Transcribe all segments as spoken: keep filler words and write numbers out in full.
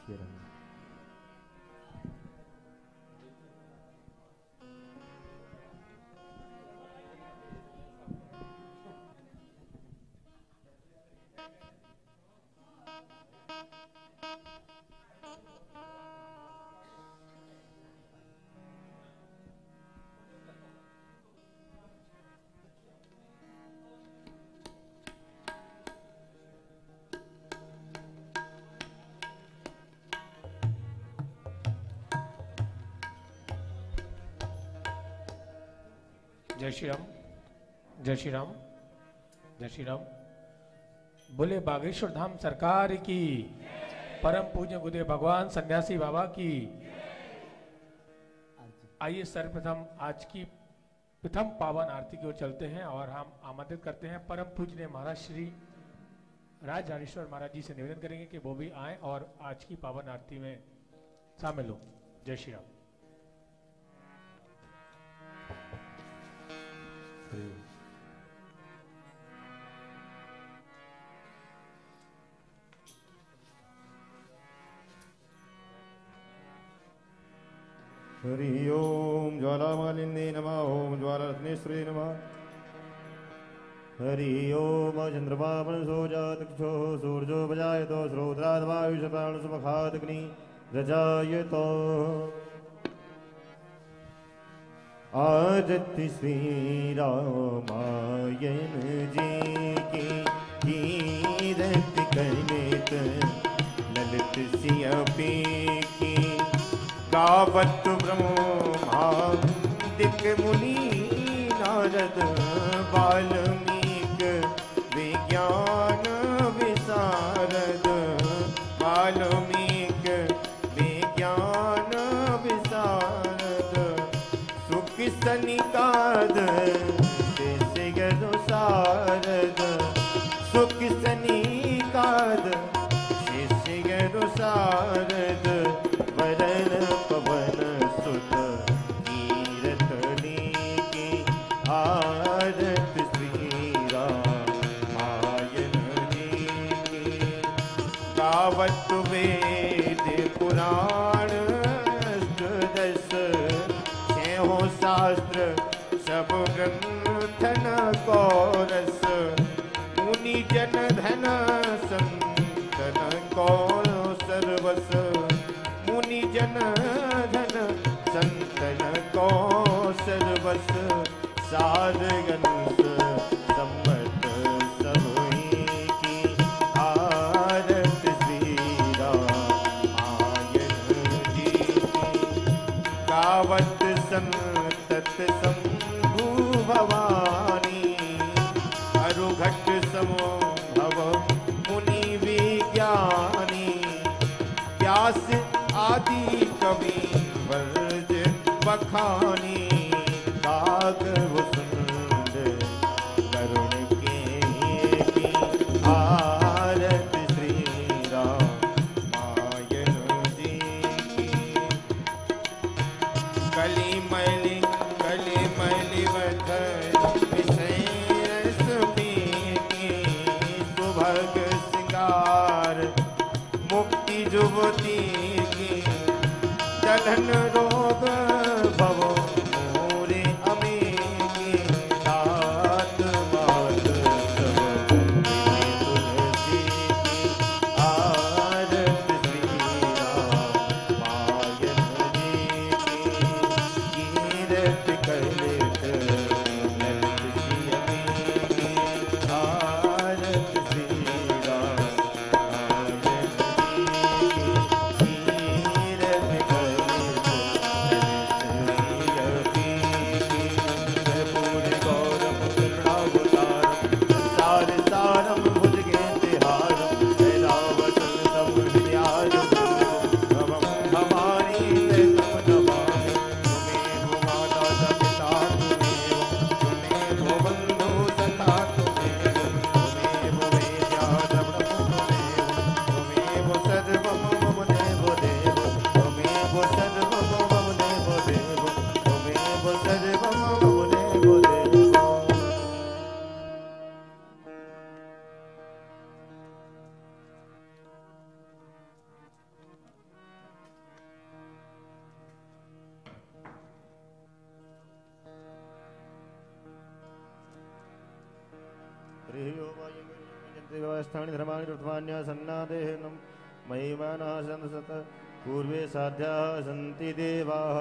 किए रहें। जय श्री राम, जय श्री राम, जय श्री राम। बोले बागेश्वर धाम सरकार की, परम पूज्य गुरुदेव भगवान सन्यासी बाबा की। आइए सर्वप्रथम आज की प्रथम पावन आरती की ओर चलते हैं और हम आमंत्रित करते हैं परम पूज्य महाराज श्री राज राजेश्वर महाराज जी से निवेदन करेंगे कि वो भी आए और आज की पावन आरती में शामिल हो। जय श्री राम। हरि ओम ज्वालामालिन्ये नमः। ओम ज्वालारत्नेश्वरी नमः। हरि ओम चंद्रमामनसो जातक्षो सूर्यो भजायतो श्रोत्राद्वायुषप्राणसुमखादग्नि रजायतो। आरती श्री रामायण जी की कीरत करनेत ललित सिया पी की। गावत ब्रह्मादिक मुनि नारद वाल्मीक विज्ञान विशारद। वाल्मीक विज्ञान विशारद सुख सनिकाद शिष्य सारद। सुख सनिकाद शिष्य सारद। वरण पवन सुत कीरतनी की। आरत श्री रामायण जी की। गावत वेद पुराण अष्टदश छहो शास्त्र सब ग्रंथन को रस। मुनि जन धन संतन को सर्वस। मुनि जन धन संतन को सर्वस। सारगंस सम्मत सबही की। आरत श्री रामायण जी की। गावत संतत शंभु भवानी। अरुघट समो भव मुनि विज्ञानी। व्यास आदि कवि वर्ज बखानी। काग वसुंड करुण के की। आरत श्री रामायण जी की। कली मैली कली मैली वधर विषय रस पीकी। सुभग सिंगार मुक्ति जुवती की। दलन रोग भव मोरे अमी की। तात बात सब तुलसी की। आरत श्री रामायण जी की। कीरत कलित ललित सिया की। आरत श्री रामायण जी की। कीरत कलित व्यवस्थानि धर्माणि ऋत्वान्य सन्नादेहनं महिमानः सन्सत पूर्वे साध्याः सन्ति देवाः।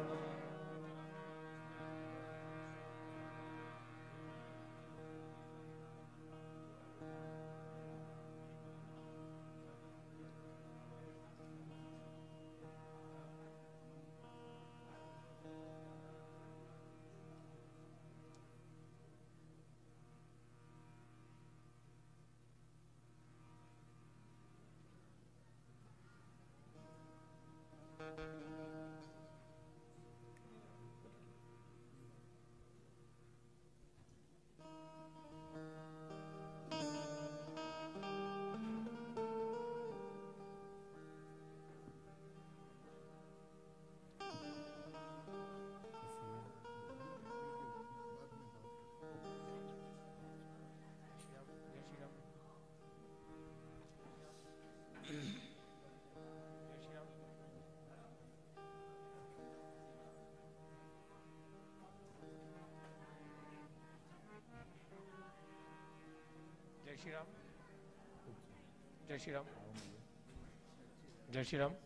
जय श्री राम। जय श्री राम। जय श्री राम।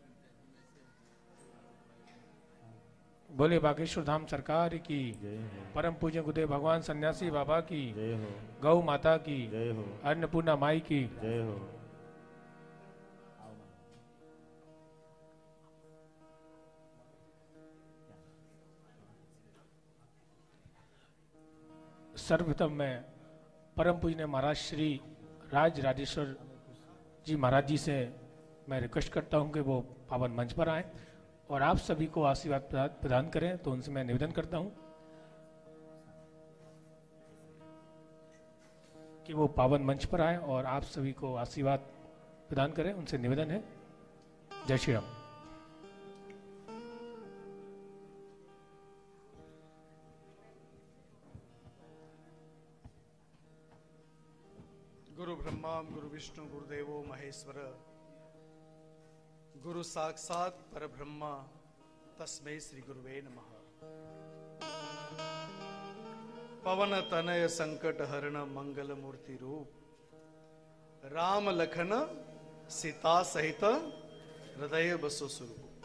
बोले बागेश्वर धाम सरकार की, परम पूज्य गुरुदेव भगवान सन्यासी बाबा की जय हो, गौ माता की जय हो, अन्नपूर्णा माई की जय हो। सर्वप्रथम मैं परम पूज्य महाराज श्री राज राजेश्वर जी महाराज जी से मैं रिक्वेस्ट करता हूं कि वो पावन मंच पर आए और आप सभी को आशीर्वाद प्रदान करें। तो उनसे मैं निवेदन करता हूं कि वो पावन मंच पर आए और आप सभी को आशीर्वाद प्रदान करें, उनसे निवेदन है। जय श्री राम। गुरु ब्रह्मा गुरु विष्णु गुरुदेवो महेश्वर गुरु साक्षात परब्रह्मा तस्मै श्री गुरुवे नमः। पवन तनय संकट हरण मंगल मूर्ति रूप राम लखन सीता सहित हृदय बसो स्वरूप।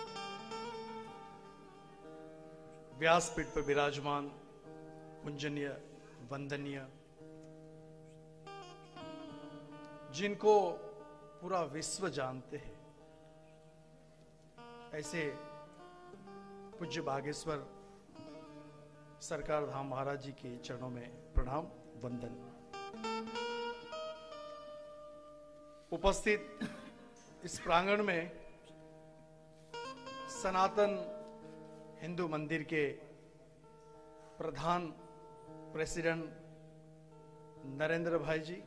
व्यासपीठ पर विराजमान पूजनीय वंदनीय जिनको पूरा विश्व जानते हैं, ऐसे पूज्य बागेश्वर सरकार धाम महाराज जी के चरणों में प्रणाम वंदन। उपस्थित इस प्रांगण में सनातन हिंदू मंदिर के प्रधान प्रेसिडेंट नरेंद्र भाई जी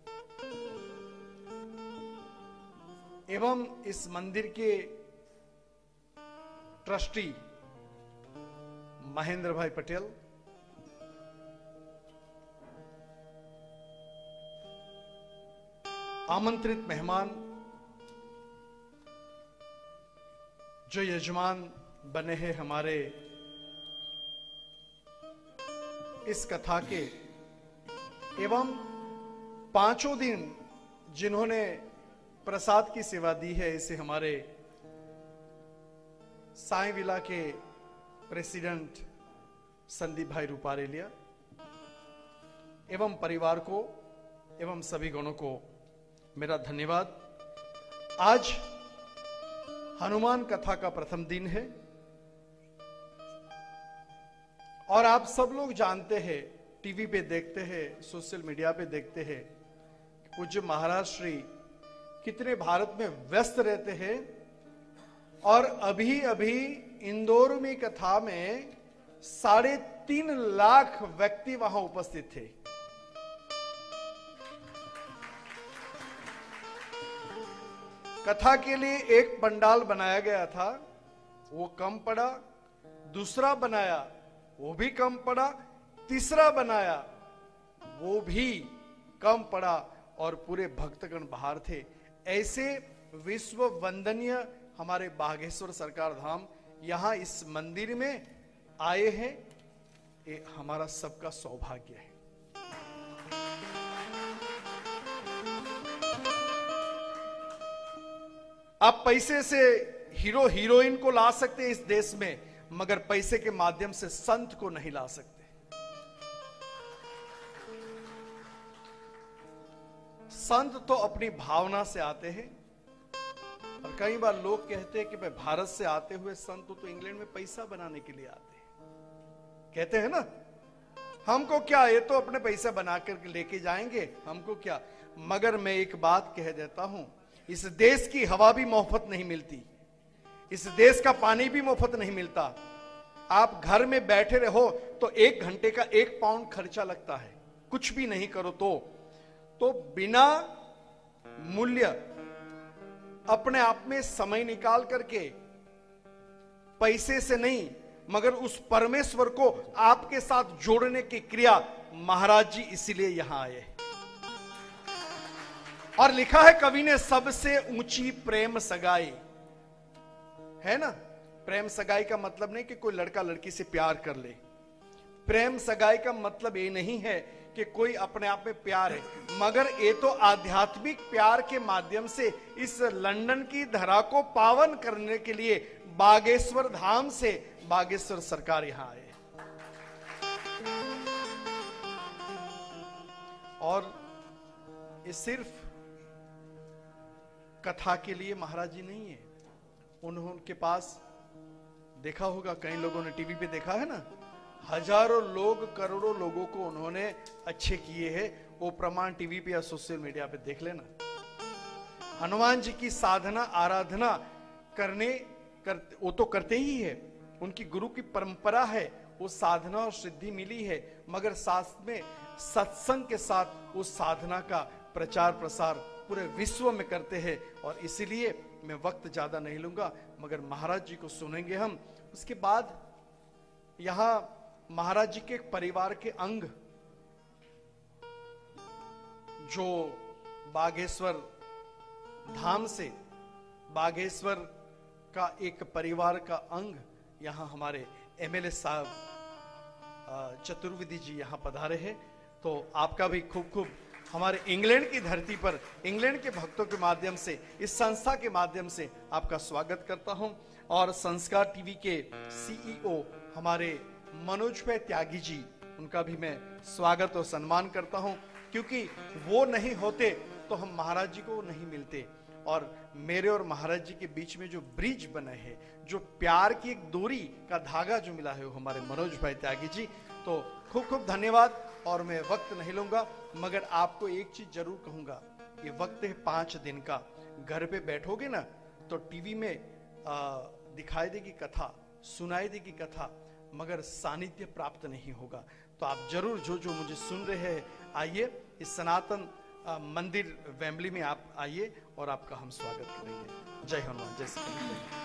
एवं इस मंदिर के ट्रस्टी महेंद्र भाई पटेल, आमंत्रित मेहमान जो यजमान बने हैं हमारे इस कथा के, एवं पांचों दिन जिन्होंने प्रसाद की सेवा दी है, इसे हमारे साई विला के प्रेसिडेंट संदीप भाई रूपारेलिया एवं परिवार को एवं सभी गणों को मेरा धन्यवाद। आज हनुमान कथा का प्रथम दिन है और आप सब लोग जानते हैं, टीवी पे देखते हैं, सोशल मीडिया पे देखते हैं, पूज्य महाराज श्री कितने भारत में व्यस्त रहते हैं। और अभी अभी इंदौर में कथा में साढ़े तीन लाख व्यक्ति वहां उपस्थित थे। कथा के लिए एक पंडाल बनाया गया था, वो कम पड़ा, दूसरा बनाया वो भी कम पड़ा, तीसरा बनाया वो भी कम पड़ा और पूरे भक्तगण बाहर थे। ऐसे विश्व वंदनीय हमारे बागेश्वर सरकार धाम यहां इस मंदिर में आए हैं, ये हमारा सबका सौभाग्य है। आप पैसे से हीरो हीरोइन को ला सकते हैं इस देश में, मगर पैसे के माध्यम से संत को नहीं ला सकते। संत तो अपनी भावना से आते हैं, और कई बार लोग कहते हैं कि भाई भारत से आते हुए संत तो इंग्लैंड में पैसा बनाने के लिए आते हैं, कहते हैं ना, हमको क्या, ये तो अपने पैसे बना कर लेके जाएंगे, हमको क्या। मगर मैं एक बात कह देता हूं, इस देश की हवा भी मुफ्त नहीं मिलती, इस देश का पानी भी मुफ्त नहीं मिलता। आप घर में बैठे रहो तो एक घंटे का एक पाउंड खर्चा लगता है, कुछ भी नहीं करो तो तो बिना मूल्य अपने आप में समय निकाल करके, पैसे से नहीं मगर उस परमेश्वर को आपके साथ जोड़ने की क्रिया महाराज जी इसीलिए यहां आए। और लिखा है कवि ने, सबसे ऊंची प्रेम सगाई, है ना। प्रेम सगाई का मतलब नहीं कि कोई लड़का लड़की से प्यार कर ले, प्रेम सगाई का मतलब ये नहीं है कि कोई अपने आप में प्यार है, मगर ये तो आध्यात्मिक प्यार के माध्यम से इस लंदन की धरा को पावन करने के लिए बागेश्वर धाम से बागेश्वर सरकार यहां आए। और ये सिर्फ कथा के लिए महाराज जी नहीं है, उन्होंने उनके पास देखा होगा, कई लोगों ने टीवी पे देखा है ना, हजारों लोग, करोड़ों लोगों को उन्होंने अच्छे किए हैं। वो प्रमाण टीवी पे या सोशल मीडिया पे देख लेना। हनुमान जी की साधना आराधना करने कर, वो तो करते ही है, उनकी गुरु की परंपरा है, वो साधना और सिद्धि मिली है, मगर साथ में सत्संग के साथ उस साधना का प्रचार प्रसार पूरे विश्व में करते हैं। और इसीलिए मैं वक्त ज्यादा नहीं लूंगा, मगर महाराज जी को सुनेंगे हम। उसके बाद यहां महाराज जी के एक परिवार के अंग, जो बागेश्वर धाम से बागेश्वर का एक परिवार का अंग, यहां हमारे एमएलए साहब चतुर्वेदी जी यहां पधारे हैं। तो आपका भी खूब खूब हमारे इंग्लैंड की धरती पर इंग्लैंड के भक्तों के माध्यम से, इस संस्था के माध्यम से आपका स्वागत करता हूं। और संस्कार टीवी के सीईओ हमारे मनोज भाई त्यागी जी, उनका भी मैं स्वागत और सम्मान करता हूं, क्योंकि वो नहीं होते तो हम महाराज जी को नहीं मिलते। और मेरे और महाराज जी के बीच में जो ब्रिज बने हैं, जो प्यार की एक डोरी का धागा जो मिला है, वो हमारे मनोज भाई त्यागी जी। तो खूब खूब धन्यवाद। और मैं वक्त नहीं लूंगा, मगर आपको एक चीज जरूर कहूंगा, ये वक्त है पांच दिन का, घर पे बैठोगे ना तो टीवी में आ, दिखाई देगी कथा, सुनाई देगी कथा, मगर सानिध्य प्राप्त नहीं होगा। तो आप जरूर जो जो मुझे सुन रहे हैं, आइए इस सनातन आ, मंदिर वेम्बली में आप आइए और आपका हम स्वागत करेंगे। जय हनुमान, जय श्री कृष्ण।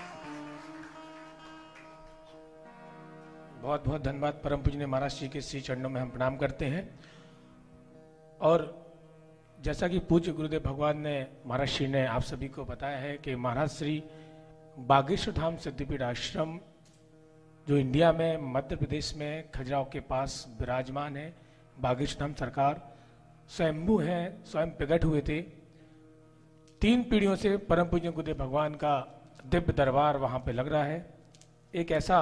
बहुत बहुत धन्यवाद। परम पूजनीय महाराज जी के श्री चरणों में हम प्रणाम करते हैं। और जैसा कि पूज्य गुरुदेव भगवान ने, महाराज श्री ने आप सभी को बताया है कि महाराज श्री बागेश्वर धाम सिद्धिपीठ आश्रम जो इंडिया में मध्य प्रदेश में खजुराहो के पास विराजमान है, बागेश्वर धाम सरकार स्वयंभू हैं, स्वयं प्रकट हुए थे। तीन पीढ़ियों से परम पूज्य गुरुदेव भगवान का दिव्य दरबार वहां पे लग रहा है। एक ऐसा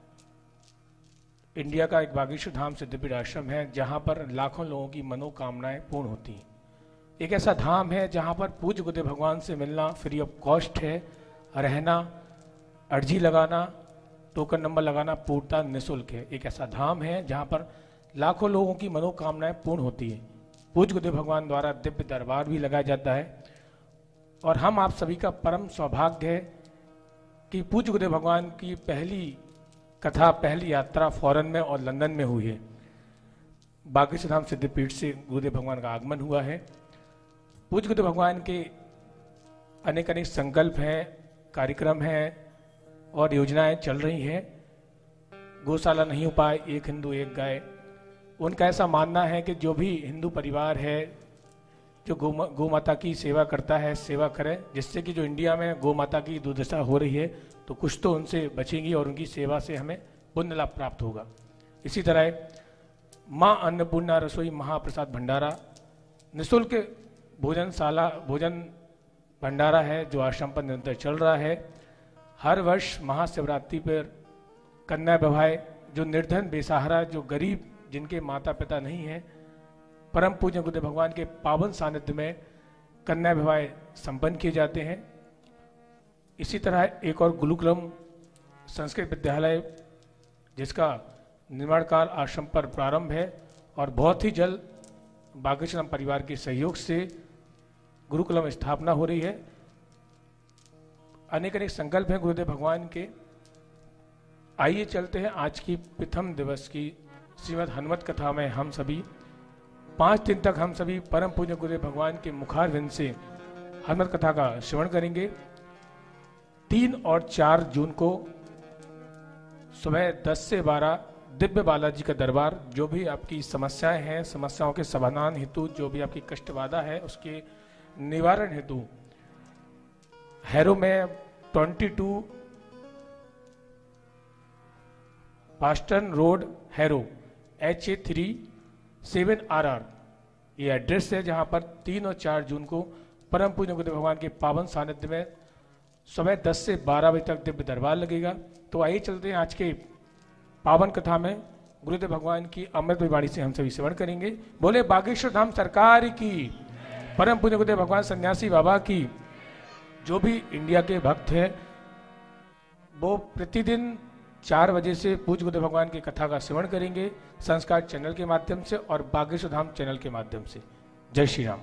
इंडिया का एक बागेश्वर धाम सिद्धिपीठ आश्रम है जहां पर लाखों लोगों की मनोकामनाएं पूर्ण होती हैं। एक ऐसा धाम है जहां पर पूज्य गुरुदेव भगवान से मिलना फ्री ऑफ कॉस्ट है, रहना, अर्जी लगाना, टोकन नंबर लगाना पूर्णतः निःशुल्क है। एक ऐसा धाम है जहां पर लाखों लोगों की मनोकामनाएं पूर्ण होती है। पूज्य गुरुदेव भगवान द्वारा दिव्य दरबार भी लगाया जाता है। और हम आप सभी का परम सौभाग्य है कि पूज्य गुरुदेव भगवान की पहली कथा, पहली यात्रा फॉरेन में और लंदन में हुई है। बागेश्वर धाम सिद्धिपीठ से गुरुदेव भगवान का आगमन हुआ है। पूज्य गुरुदेव भगवान के अनेक अनेक संकल्प हैं, कार्यक्रम हैं और योजनाएं चल रही हैं। गौशाला नहीं हो पाए, एक हिंदू एक गाय। उनका ऐसा मानना है कि जो भी हिंदू परिवार है जो गौ गौ माता की सेवा करता है, सेवा करें, जिससे कि जो इंडिया में गौ माता की दुर्दशा हो रही है तो कुछ तो उनसे बचेंगी और उनकी सेवा से हमें पुण्य लाभ प्राप्त होगा। इसी तरह माँ अन्नपूर्णा रसोई महाप्रसाद भंडारा निःशुल्क भोजनशाला भोजन भंडारा है जो आश्रम पर निरंतर चल रहा है। हर वर्ष महाशिवरात्रि पर कन्या विवाह, जो निर्धन बेसहारा, जो गरीब, जिनके माता पिता नहीं हैं, परम पूज्य गुरुदेव भगवान के पावन सानिध्य में कन्या विवाह संपन्न किए जाते हैं। इसी तरह एक और गुरुकुलम संस्कृत विद्यालय जिसका निर्माण कार्य आश्रम पर प्रारंभ है और बहुत ही जल्द बागेश्वरम परिवार के सहयोग से गुरुकुलम स्थापना हो रही है। अनेक अनेक संकल्प हैं गुरुदेव भगवान के। आइए चलते हैं आज की प्रथम दिवस की श्रीमद् हनुमत कथा में। हम सभी पांच दिन तक हम सभी परम पूज्य गुरुदेव भगवान के मुखारविंद से हनुमत कथा का श्रवण करेंगे। तीन और चार जून को सुबह दस से बारह दिव्य बालाजी का दरबार, जो भी आपकी समस्याएं हैं, समस्याओं के समाधान हेतु, जो भी आपकी कष्ट बाधा है उसके निवारण हेतु हैरो में बाईस Paston road Harrow H A three seven R R ये एड्रेस है, जहां पर तीन और चार जून को परम पूज्य गुरुदेव भगवान के पावन सानिध्य में सुबह दस से बारह बजे तक दिव्य दरबार लगेगा। तो आइए चलते हैं आज के पावन कथा में। गुरुदेव भगवान की अमृत वाणी से हम सभी श्रवण करेंगे। बोले बागेश्वर धाम सरकार की, परम पूज्य गुरुदेव भगवान सन्यासी बाबा की। जो भी इंडिया के भक्त हैं वो प्रतिदिन चार बजे से पूज्य गुरुदेव भगवान की कथा का श्रवण करेंगे, संस्कार चैनल के माध्यम से और बागेश्वर धाम चैनल के माध्यम से। जय श्री राम।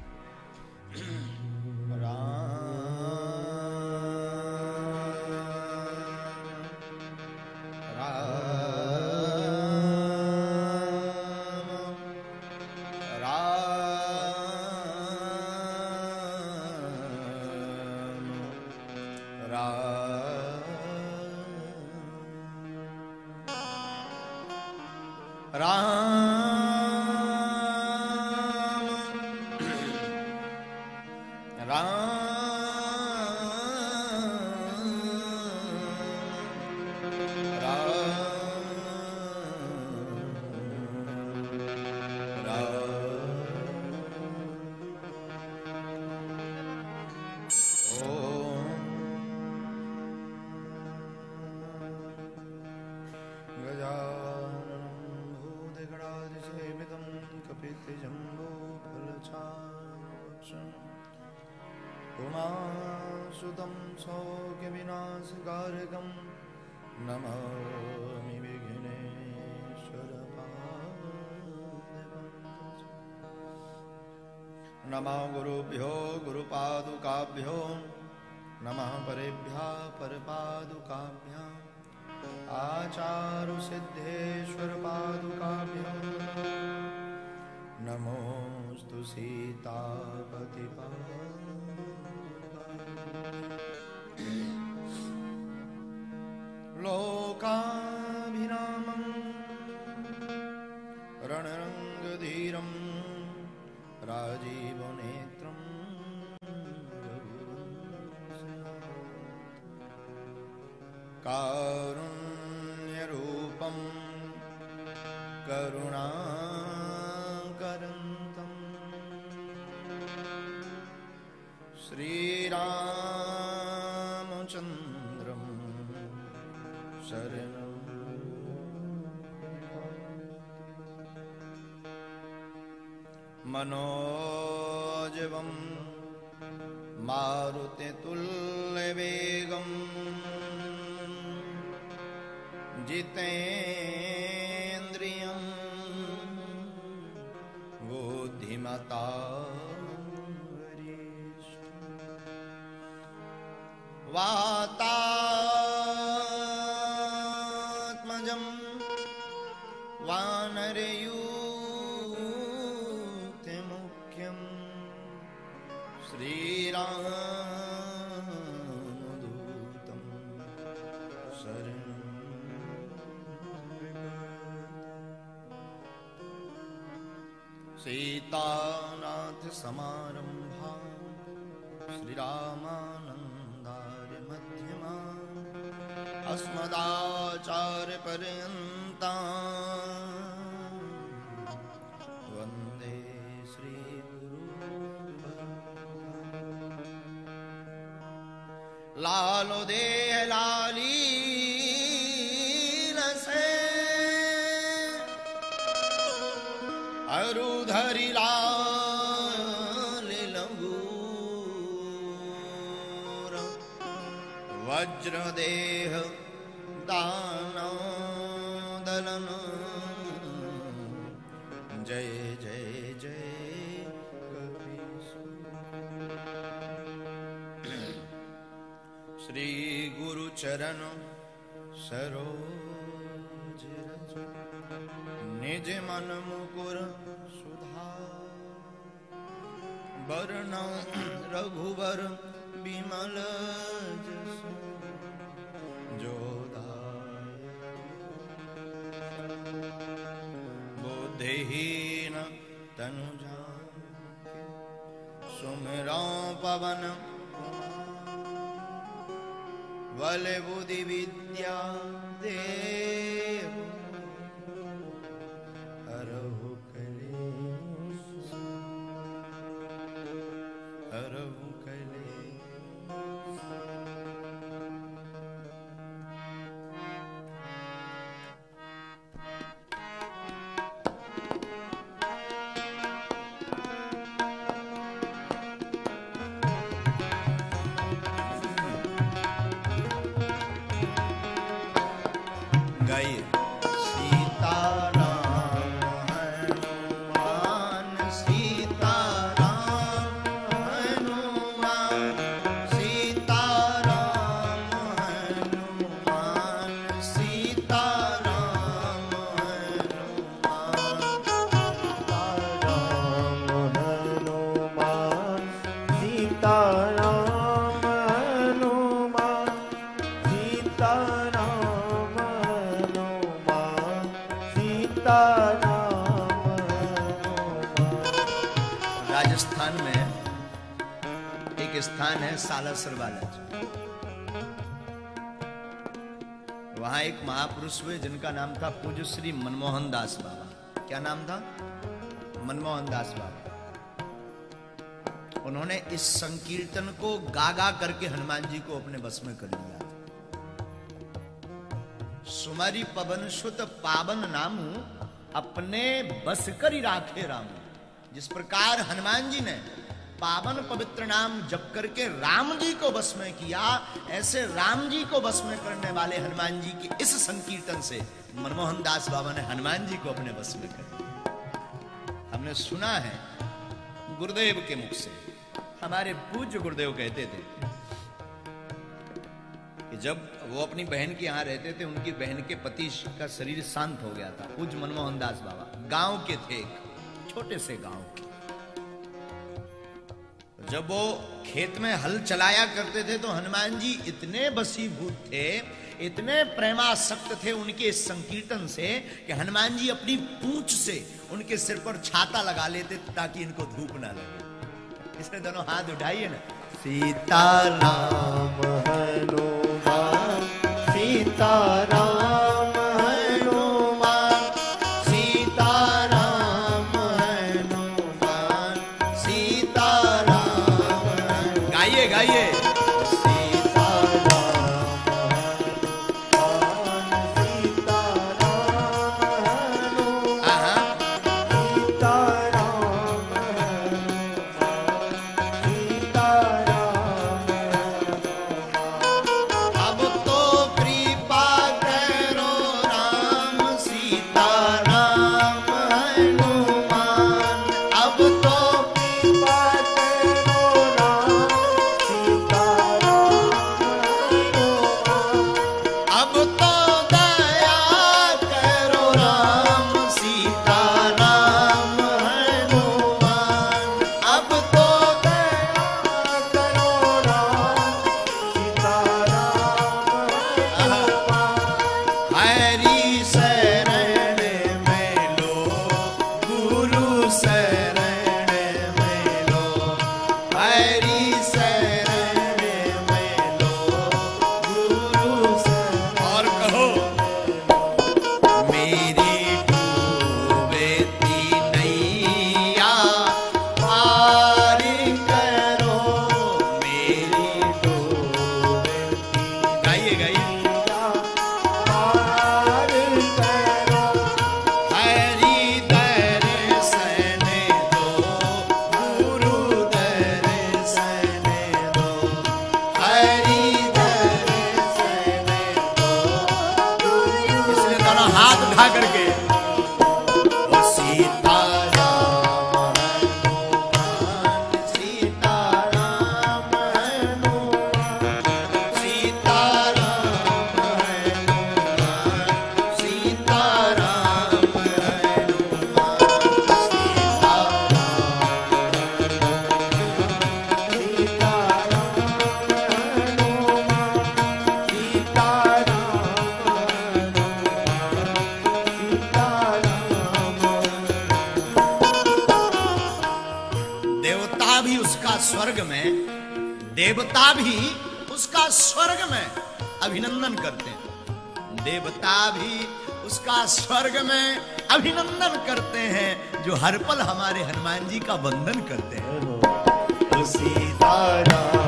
उमासुतं सौख्यविनाशकारकं नमामि विघ्नेश्वरपादपङ्कजं। नमः गुरुभ्यो गुरुपादुकाभ्यो, नमः परेभ्यः परपादुकाभ्यां, आचार्यसिद्धेश्वरपादुकाभ्यो नमोस्तु सीतापतिपादुकाभ्यां। लोकाभिरामं रणरङ्गधीरं राजीवनेत्रं कारुण्यरूपं करुणाकरन्तं श्रीरामचन्द्रं शरणं मनोजवं मारुतितुल्यवेगं जितेन्द्रियं बुद्धिमता वातात्मजं वानरयूथमुख्यं श्रीरामदूतं शरणं सीतानाथसमारम्भा श्रीरामानन्दार्य मध्यमा अस्मदाचार्यपर्यन्ता वन्दे श्रीगुरु। लालो देह लाली से अरुधरि लाल लंगूर वज्र देह दाना दलन जय जय जय श्री गुरु चरण सरोज रज निज मन मुकुर सुधा वरण रघुवर विमल जस बुद्धिहीन तनु जाके सुमिरो पवन बल बुद्धि विद्या देव हरहु कलेश हरहु कलेश। गाइए सीताराम हनुमान सीताराम हनुमान सीताराम हनुमान सीताराम हनुमान सीताराम हनुमान सीताराम हनुमान सीताराम हनुमान। राजस्थान में एक स्थान है सालासर बालाजी। वहां एक महापुरुष हुए जिनका नाम था पूज्य श्री मनमोहन दास बाबा। क्या नाम था? मनमोहन दास बाबा। उन्होंने इस संकीर्तन को गा गा करके हनुमान जी को अपने बस में कर लिया। सुमरी पवन सुत पावन नामू अपने बस करी राखे रामू। जिस प्रकार हनुमान जी ने पावन पवित्र नाम जप करके राम जी को बस में किया, ऐसे राम जी को बस में करने वाले हनुमान जी की इस संकीर्तन से मनमोहन दास बाबा ने हनुमान जी को अपने बस में कर लिया। हमने सुना है गुरुदेव के मुख से, हमारे पूज्य गुरुदेव कहते थे कि जब वो अपनी बहन के यहाँ रहते थे, उनकी बहन के पति का शरीर शांत हो गया था। पूज्य मनमोहन दास बाबा गांव के थे, छोटे से गांव के। जब वो खेत में हल चलाया करते थे तो हनुमान जी इतने बसीभूत थे, इतने प्रेमासक्त थे उनके इस संकीर्तन से कि हनुमान जी अपनी पूंछ से उनके सिर पर छाता लगा लेते ताकि इनको धूप ना लगे। इसने दोनों हाथ उठाइए ना। सीताराम हनुमान सीताराम हनुमान सीताराम हनुमान सीताराम। गाइए गाइए। भी उसका स्वर्ग में, देवता भी उसका स्वर्ग में अभिनंदन करते हैं। देवता भी उसका स्वर्ग में अभिनंदन करते हैं, जो हर पल हमारे हनुमान जी का वंदन करते हैं। सीताराम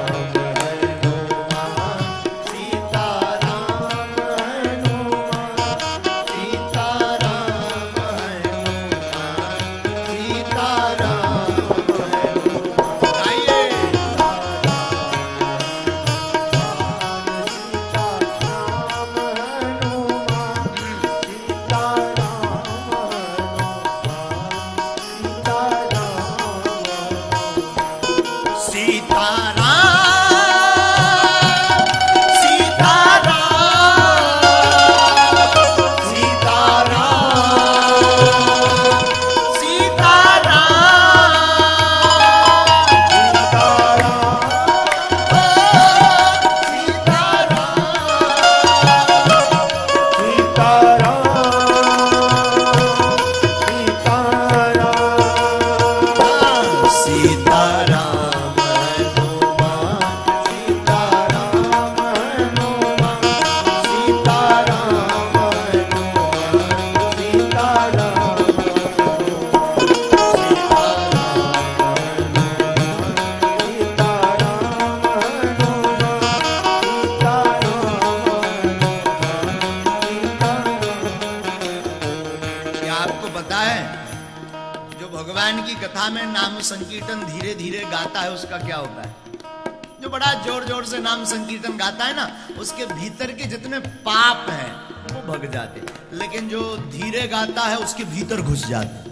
संकीर्तन धीरे धीरे गाता है, उसका क्या होता है? जो बड़ा जोर जोर से नाम संकीर्तन गाता है ना, उसके भीतर के जितने पाप हैं वो भग जाते, लेकिन जो धीरे गाता है उसके भीतर घुस जाते।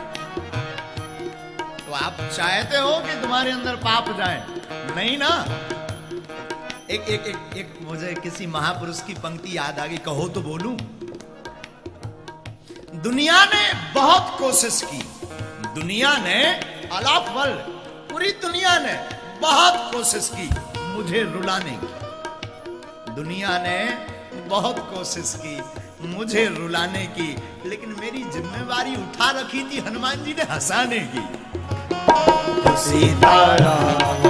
तो आप चाहते हो कि तुम्हारे अंदर पाप जाए? नहीं ना। एक एक एक, एक मुझे किसी महापुरुष की पंक्ति याद आ गई, कहो तो बोलूं। दुनिया ने बहुत कोशिश की, दुनिया ने अलाफल, पूरी दुनिया ने बहुत कोशिश की मुझे रुलाने की। दुनिया ने बहुत कोशिश की मुझे रुलाने की, लेकिन मेरी जिम्मेवारी उठा रखी थी हनुमान जी ने हंसाने की। सीताराम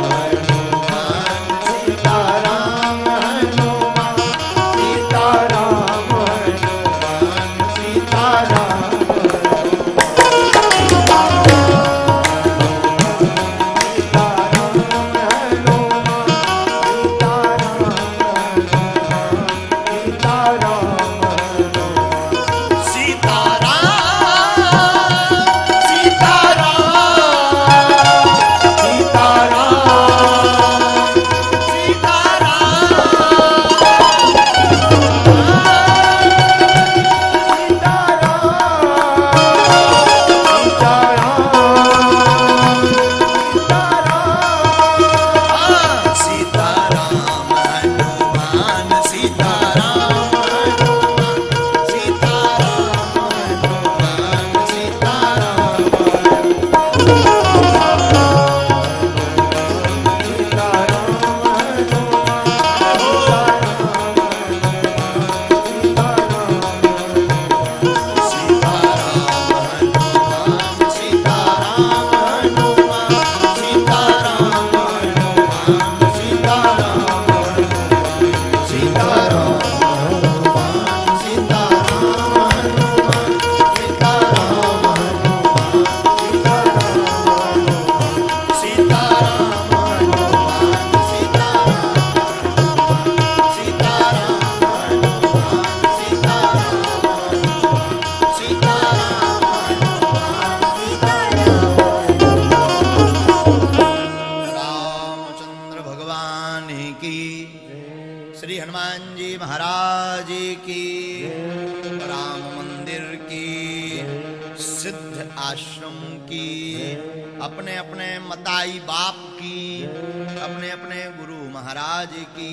अपने अपने मताई बाप की, अपने अपने गुरु महाराज की,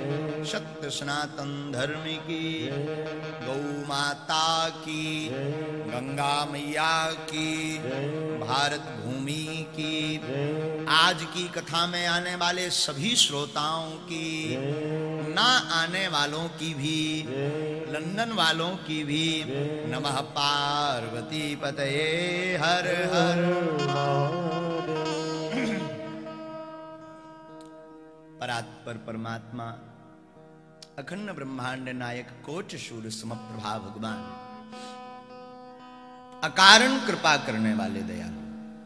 सत्य सनातन धर्म की, गौ माता की, गंगा मैया की, भारत भूमि की, आज की कथा में आने वाले सभी श्रोताओं की, ना आने वालों की भी, लंदन वालों की भी, नमः पार्वती पतये हर हर। परात्पर परमात्मा, अखंड ब्रह्मांड नायक, कोट शूर समप्रभा भगवान, अकारण कृपा करने वाले दयालु,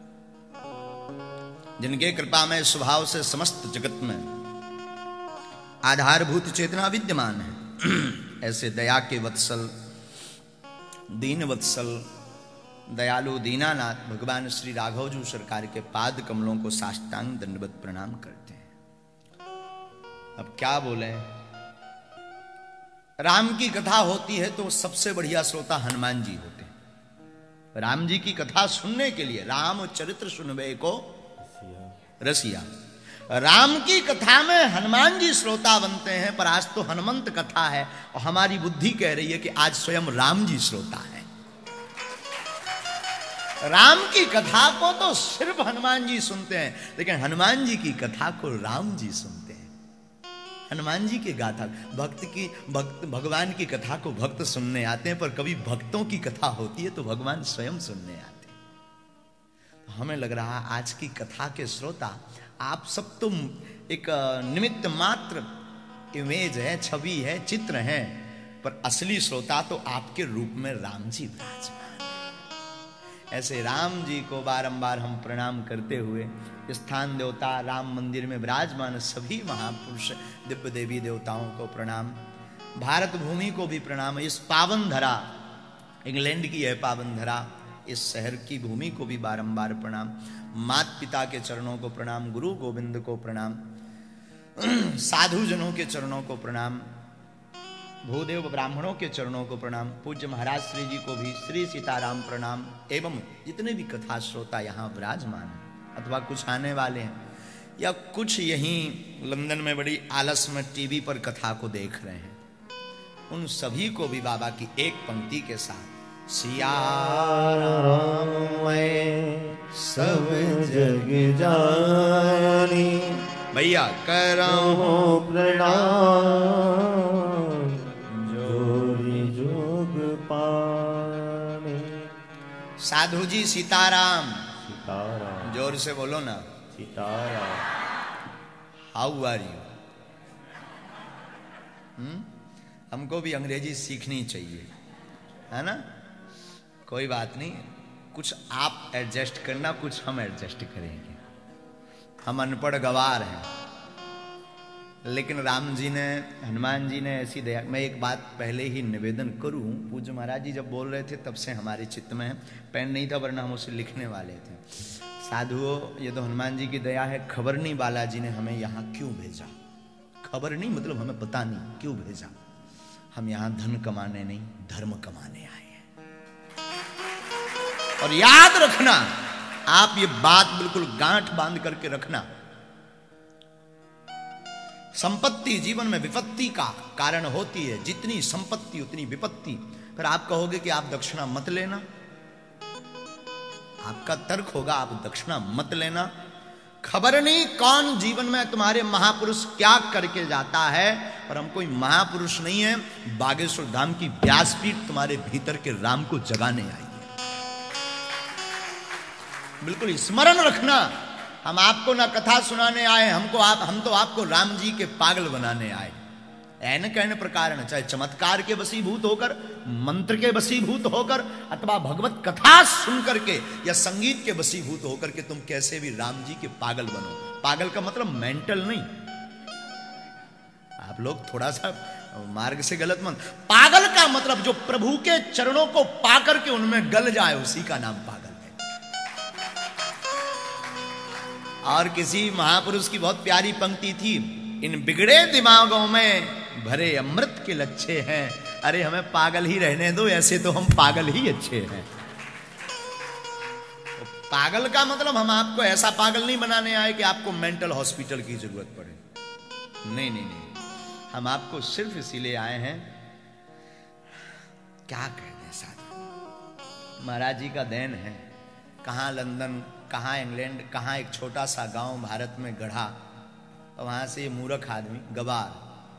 जिनके कृपा में स्वभाव से समस्त जगत में आधारभूत चेतना विद्यमान है, ऐसे दया के वत्सल, दीन वत्सल, दयालु दीनानाथ भगवान श्री राघव जी सरकार के पाद कमलों को साष्टांग दंडवत प्रणाम करते हैं। अब क्या बोले, राम की कथा होती है तो सबसे बढ़िया श्रोता हनुमान जी होते हैं। राम जी की कथा सुनने के लिए, राम चरित्र सुनवे को रसिया, राम की कथा में हनुमान जी श्रोता बनते हैं। पर आज तो हनुमंत कथा है और हमारी बुद्धि कह रही है कि आज स्वयं राम जी श्रोता है। राम की कथा को तो सिर्फ हनुमान जी सुनते हैं, लेकिन हनुमान जी की कथा को राम जी सुनते हैं। हनुमान जी के गाथा, भक्त की भक्त भगवान की कथा को भक्त सुनने आते हैं, पर कभी भक्तों की कथा होती है तो भगवान स्वयं सुनने आते हैं। तो हमें लग रहा है आज की कथा के श्रोता आप सब तुम एक निमित्त मात्र इमेज है, छवि है, चित्र है, पर असली श्रोता तो आपके रूप में राम जी विराजमान। ऐसे राम जी को बारंबार हम प्रणाम करते हुए स्थान देवता राम मंदिर में विराजमान सभी महापुरुष दिव्य देवी देवताओं को प्रणाम, भारत भूमि को भी प्रणाम। इस पावन धरा, इंग्लैंड की यह पावन धरा, इस शहर की भूमि को भी बारंबार प्रणाम, माता पिता के चरणों को प्रणाम, गुरु गोविंद को प्रणाम, साधु जनों के चरणों को प्रणाम, भूदेव ब्राह्मणों के चरणों को प्रणाम, पूज्य महाराज श्री जी को भी श्री सीताराम प्रणाम, एवं जितने भी कथा श्रोता यहाँ विराजमान हैं अथवा कुछ आने वाले हैं या कुछ यहीं लंदन में बड़ी आलस में टीवी पर कथा को देख रहे हैं, उन सभी को भी बाबा की एक पंक्ति के साथ सिया राम मैं सब जग जानी, भैया करो प्रणाम जोरी जोग पानी। साधु जी सीताराम, सीताराम, जोर से बोलो ना, Sitaram. How are you? Hmm हमको भी अंग्रेजी सीखनी चाहिए, है ना? कोई बात नहीं, कुछ आप एडजस्ट करना, कुछ हम एडजस्ट करेंगे। हम अनपढ़ गवार हैं, लेकिन राम जी ने, हनुमान जी ने ऐसी दया। मैं एक बात पहले ही निवेदन करूं, पूज्य महाराज जी जब बोल रहे थे तब से हमारे चित्त में है, पेन नहीं था वरना हम उसे लिखने वाले थे। साधुओं, ये तो हनुमान जी की दया है, खबर नहीं बालाजी ने हमें यहाँ क्यों भेजा। खबर नहीं मतलब हमें पता नहीं क्यों भेजा। हम यहाँ धन कमाने नहीं, धर्म कमाने आए हैं। और याद रखना, आप ये बात बिल्कुल गांठ बांध करके रखना, संपत्ति जीवन में विपत्ति का कारण होती है। जितनी संपत्ति उतनी विपत्ति। फिर आप कहोगे कि आप दक्षिणा मत लेना, आपका तर्क होगा आप दक्षिणा मत लेना। खबर नहीं कौन जीवन में तुम्हारे महापुरुष क्या करके जाता है, पर हम कोई महापुरुष नहीं है। बागेश्वर धाम की व्यासपीठ तुम्हारे भीतर के राम को जगाने आई है। बिल्कुल स्मरण रखना, हम आपको ना कथा सुनाने आए, हमको आप हम तो आपको राम जी के पागल बनाने आए। ऐन कैन प्रकार न, चाहे चमत्कार के वशीभूत होकर, मंत्र के वशीभूत होकर, अथवा भगवत कथा सुन करके या संगीत के वशीभूत होकर के तुम कैसे भी राम जी के पागल बनो। पागल का मतलब मेंटल नहीं, आप लोग थोड़ा सा मार्ग से गलत मत। पागल का मतलब जो प्रभु के चरणों को पाकर के उनमें गल जाए, उसी का नाम पागल है। और किसी महापुरुष की बहुत प्यारी पंक्ति थी, इन बिगड़े दिमागों में भरे अमृत के लच्छे हैं। अरे हमें पागल ही रहने दो, ऐसे तो हम पागल ही अच्छे हैं। तो पागल का मतलब हम आपको ऐसा पागल नहीं बनाने आए कि आपको मेंटल हॉस्पिटल की जरूरत पड़े। नहीं नहीं नहीं, हम आपको सिर्फ इसीलिए आए हैं, क्या कहते हैं साथ, महाराज जी का देन है। कहाँ लंदन, कहाँ इंग्लैंड, कहाँ एक छोटा सा गांव भारत में गढ़ा, और वहां से ये मूर्ख आदमी गवार,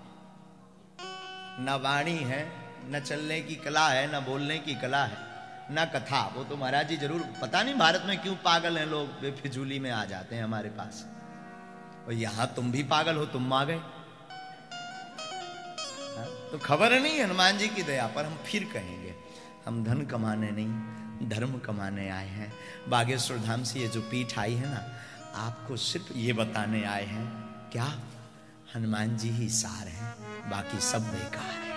न वाणी है, न चलने की कला है, न बोलने की कला है, न कथा। वो तो महाराज जी जरूर, पता नहीं भारत में क्यों पागल हैं लोग, बेफिजूली में आ जाते हैं हमारे पास। और यहां तुम भी पागल हो, तुम आ गए। तो खबर नहीं हनुमान जी की दया पर। हम फिर कहेंगे, हम धन कमाने नहीं, धर्म कमाने आए हैं। बागेश्वर धाम से ये जो पीठ आई है ना, आपको सिर्फ ये बताने आए हैं, क्या हनुमान जी ही सार हैं, बाकी सब बेकार है।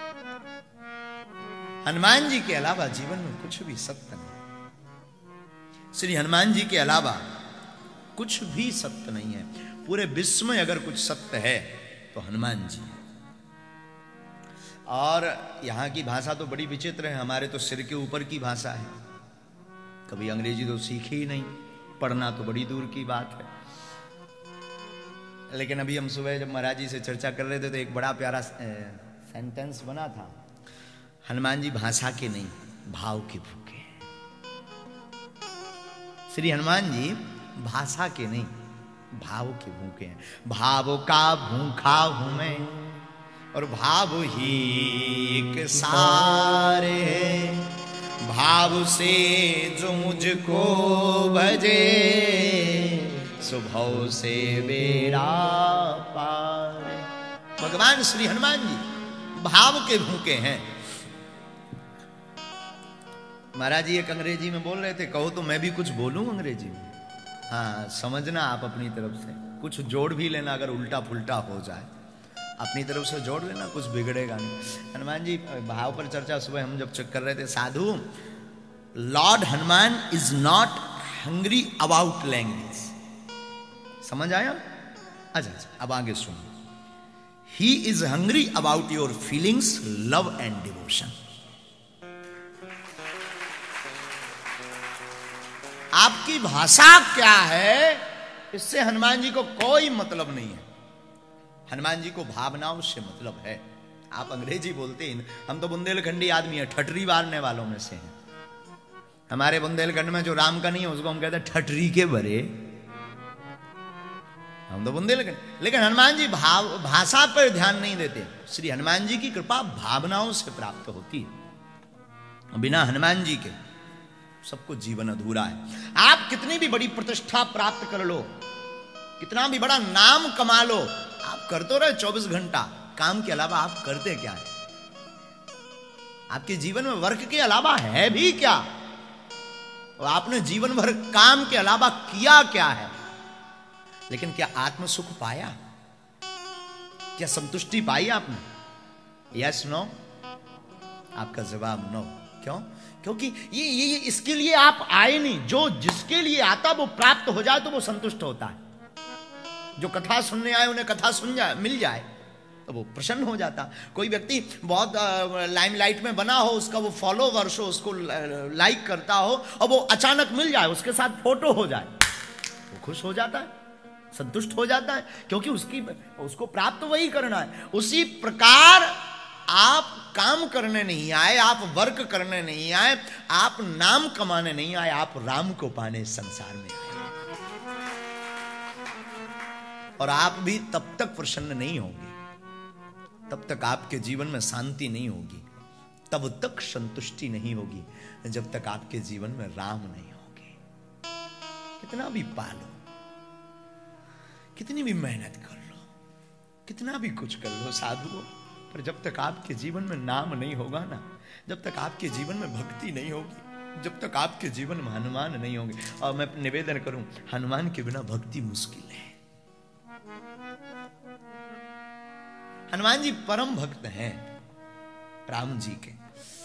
हनुमान जी के अलावा जीवन में कुछ भी सत्य नहीं। श्री हनुमान जी के अलावा कुछ भी सत्य नहीं है। पूरे विश्व में अगर कुछ सत्य है तो हनुमान जी। और यहां की भाषा तो बड़ी विचित्र है, हमारे तो सिर के ऊपर की भाषा है। कभी अंग्रेजी तो सीखी ही नहीं, पढ़ना तो बड़ी दूर की बात है। लेकिन अभी हम सुबह जब महाराज जी से चर्चा कर रहे थे तो एक बड़ा प्यारा सेंटेंस बना था, हनुमान जी भाषा के नहीं भाव के भूखे हैं। श्री हनुमान जी भाषा के नहीं भाव के भूखे हैं। भाव का भूखा हूं मैं और भाव ही एक सारे, भाव से जो मुझको भजे स्वभाव से बेड़ा पार। भगवान श्री हनुमान जी भाव के भूखे हैं। महाराज जी एक अंग्रेजी में बोल रहे थे, कहो तो मैं भी कुछ बोलूं अंग्रेजी में। हाँ, समझना आप अपनी तरफ से, कुछ जोड़ भी लेना, अगर उल्टा फुल्टा हो जाए अपनी तरफ से जोड़ लेना, कुछ बिगड़ेगा नहीं। हनुमान जी भाव पर चर्चा सुबह हम जब चेक कर रहे थे, साधु lord Hanuman is not hungry about language. समझ आया? अच्छा अच्छा, अब आगे सुनिए। He is hungry about your feelings, love and devotion. आपकी भाषा क्या है इससे हनुमान जी को कोई मतलब नहीं है। हनुमान जी को भावनाओं से मतलब है। आप अंग्रेजी बोलते हैं, हम तो बुंदेलखंडी आदमी है, ठटरी मारने वालों में से हैं। हमारे बुंदेलखंड में जो राम का नहीं है उसको हम कहते हैं ठटरी के भरे। हम तो बुंदेलखंड। लेकिन हनुमान जी भाव भाषा पर ध्यान नहीं देते। श्री हनुमान जी की कृपा भावनाओं से प्राप्त होती है। बिना हनुमान जी के सबको जीवन अधूरा है। आप कितनी भी बड़ी प्रतिष्ठा प्राप्त कर लो, कितना भी बड़ा नाम कमा लो, आप कर तो रहे चौबीस घंटा, काम के अलावा आप करते क्या है? आपके जीवन में वर्क के अलावा है भी क्या? और आपने जीवन भर काम के अलावा किया क्या है? लेकिन क्या आत्म सुख पाया? क्या संतुष्टि पाई आपने? Yes no? आपका जवाब नो। क्यों? क्योंकि ये ये ये इसके लिए आप आए नहीं। जो जिसके लिए आता वो प्राप्त हो जाए तो वो संतुष्ट होता है। जो कथा सुनने आए उन्हें कथा सुन जाए, मिल जाए तो वो प्रसन्न हो जाता। कोई व्यक्ति बहुत लाइमलाइट में बना हो, उसका वो फॉलोवर्स हो, उसको लाइक करता हो, और वो अचानक मिल जाए, उसके साथ फोटो हो जाए, वो खुश हो जाता है, संतुष्ट हो जाता है, क्योंकि उसकी उसको प्राप्त वही करना है। उसी प्रकार आप काम करने नहीं आए, आप वर्क करने नहीं आए, आप नाम कमाने नहीं आए, आप राम को पाने संसार में आए। और आप भी तब तक प्रसन्न नहीं होंगे, तब तक आपके जीवन में शांति नहीं होगी, तब तक संतुष्टि नहीं होगी, जब तक आपके जीवन में राम नहीं होंगे। कितना भी पालो, कितनी भी मेहनत कर लो, कितना भी कुछ कर लो साधुओं, पर जब तक आपके जीवन में नाम नहीं होगा ना, जब तक आपके जीवन में भक्ति नहीं होगी, जब तक आपके जीवन में हनुमान नहीं होंगे। और मैं निवेदन करूं, हनुमान के बिना भक्ति मुश्किल है। हनुमान जी परम भक्त हैं राम जी के,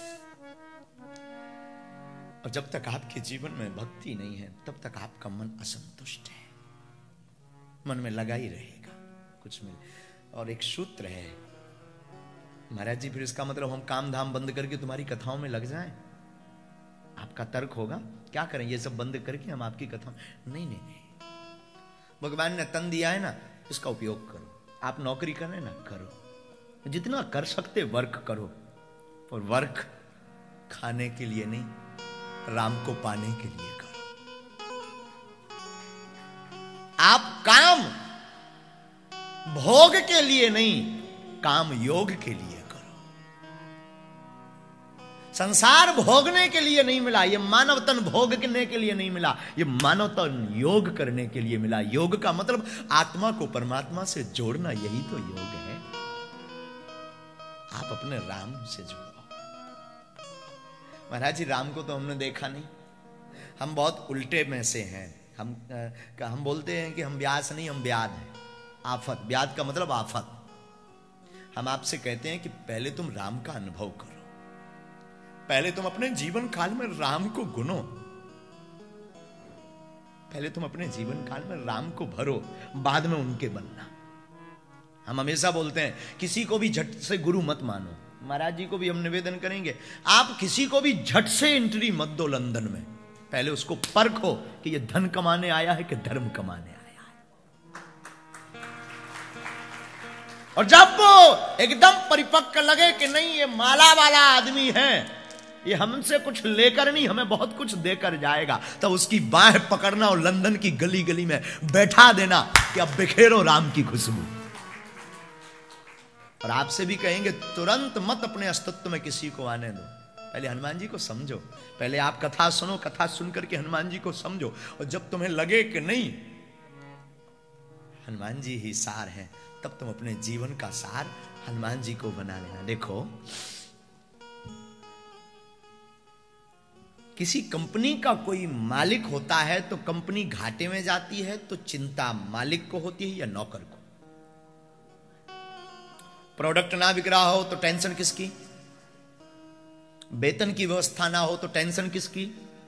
और जब तक आपके जीवन में भक्ति नहीं है तब तक आपका मन असंतुष्ट है, मन में लगा ही रहेगा कुछ मिल। और एक सूत्र है महाराज जी, फिर इसका मतलब हम काम धाम बंद करके तुम्हारी कथाओं में लग जाएं? आपका तर्क होगा क्या करें ये सब बंद करके हम आपकी कथाओं? नहीं नहीं नहीं, भगवान ने तन दिया है ना, इसका उपयोग करो। आप नौकरी करें ना, करो, जितना कर सकते वर्क करो, और वर्क खाने के लिए नहीं, राम को पाने के लिए करो। आप काम भोग के लिए नहीं, काम योग के लिए करो। संसार भोगने के लिए नहीं मिला, ये मानव तन भोगने के लिए नहीं मिला, ये मानव तन योग करने के लिए मिला। योग का मतलब आत्मा को परमात्मा से जोड़ना, यही तो योग है। आप अपने राम से जुड़ो। महाराज जी, राम को तो हमने देखा नहीं, हम बहुत उल्टे में से हैं। हम आ, हम बोलते हैं कि हम व्यास नहीं, हम व्याध हैं। आफत, व्याध का मतलब आफत। हम आपसे कहते हैं कि पहले तुम राम का अनुभव करो, पहले तुम अपने जीवन काल में राम को गुनो, पहले तुम अपने जीवन काल में राम को भरो, बाद में उनके बनना। हम हमेशा बोलते हैं किसी को भी झट से गुरु मत मानो। महाराज जी को भी हम निवेदन करेंगे, आप किसी को भी झट से एंट्री मत दो लंदन में, पहले उसको परखो कि ये धन कमाने आया है कि धर्म कमाने आया है। और जब वो एकदम परिपक्व लगे कि नहीं ये माला वाला आदमी है, ये हमसे कुछ लेकर नहीं हमें बहुत कुछ देकर जाएगा, तब तो उसकी बाह पकड़ना और लंदन की गली गली में बैठा देना कि अब बिखेरो राम की खुशबू। और आपसे भी कहेंगे तुरंत मत अपने अस्तित्व में किसी को आने दो, पहले हनुमान जी को समझो। पहले आप कथा सुनो, कथा सुनकर के हनुमान जी को समझो, और जब तुम्हें लगे कि नहीं हनुमान जी ही सार हैं, तब तुम अपने जीवन का सार हनुमान जी को बना लेना। देखो, किसी कंपनी का कोई मालिक होता है तो कंपनी घाटे में जाती है तो चिंता मालिक को होती है या नौकर को? प्रोडक्ट ना बिक रहा हो तो टेंशन किसकी? वेतन की व्यवस्था ना हो तो टेंशन किसकी?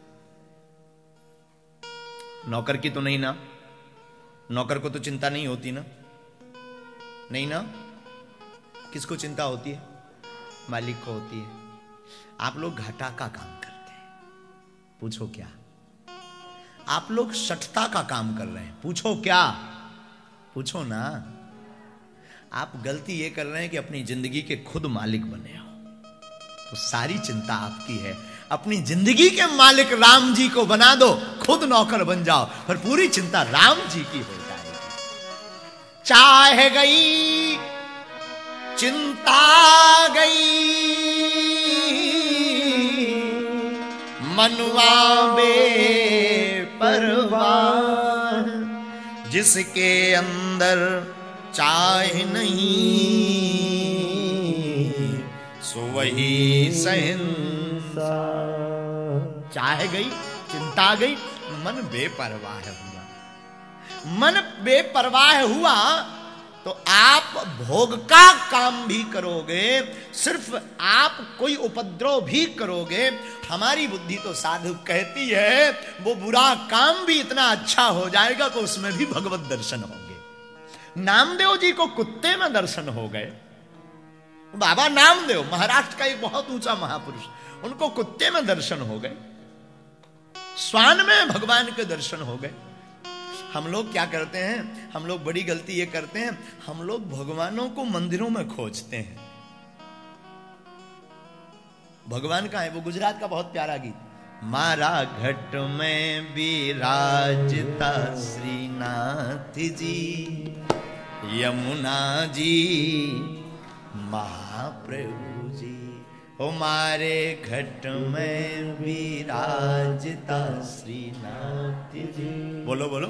नौकर की तो नहीं ना? नौकर को तो चिंता नहीं होती ना? नहीं ना? किसको चिंता होती है? मालिक को होती है। आप लोग घाटा का काम करते हैं, पूछो क्या? आप लोग शठता का काम कर रहे हैं, पूछो क्या? पूछो ना। आप गलती ये कर रहे हैं कि अपनी जिंदगी के खुद मालिक बने हो, तो सारी चिंता आपकी है। अपनी जिंदगी के मालिक राम जी को बना दो, खुद नौकर बन जाओ, पर पूरी चिंता राम जी की हो जाएगी। चाह गई चिंता गई, मनुआ बेपरवाह, जिसके अंदर चाह नहीं सो वही सहनसा। चाह गई, चिंता गई, मन बेपरवाह हुआ। मन बेपरवाह हुआ तो आप भोग का काम भी करोगे, सिर्फ आप कोई उपद्रव भी करोगे। हमारी बुद्धि तो साधु कहती है वो बुरा काम भी इतना अच्छा हो जाएगा कि उसमें भी भगवत दर्शन होंगे। नामदेव जी को कुत्ते में दर्शन हो गए। बाबा नामदेव महाराष्ट्र का एक बहुत ऊंचा महापुरुष, उनको कुत्ते में दर्शन हो गए, श्वान में भगवान के दर्शन हो गए। हम लोग क्या करते हैं? हम लोग बड़ी गलती ये करते हैं, हम लोग भगवानों को मंदिरों में खोजते हैं। भगवान कहाँ है? वो गुजरात का बहुत प्यारा गीत, मारा घट में विराजता श्रीनाथ जी, यमुना जी महाप्रभु जी, हमारे घट में विराजता श्रीनाथ जी। बोलो बोलो,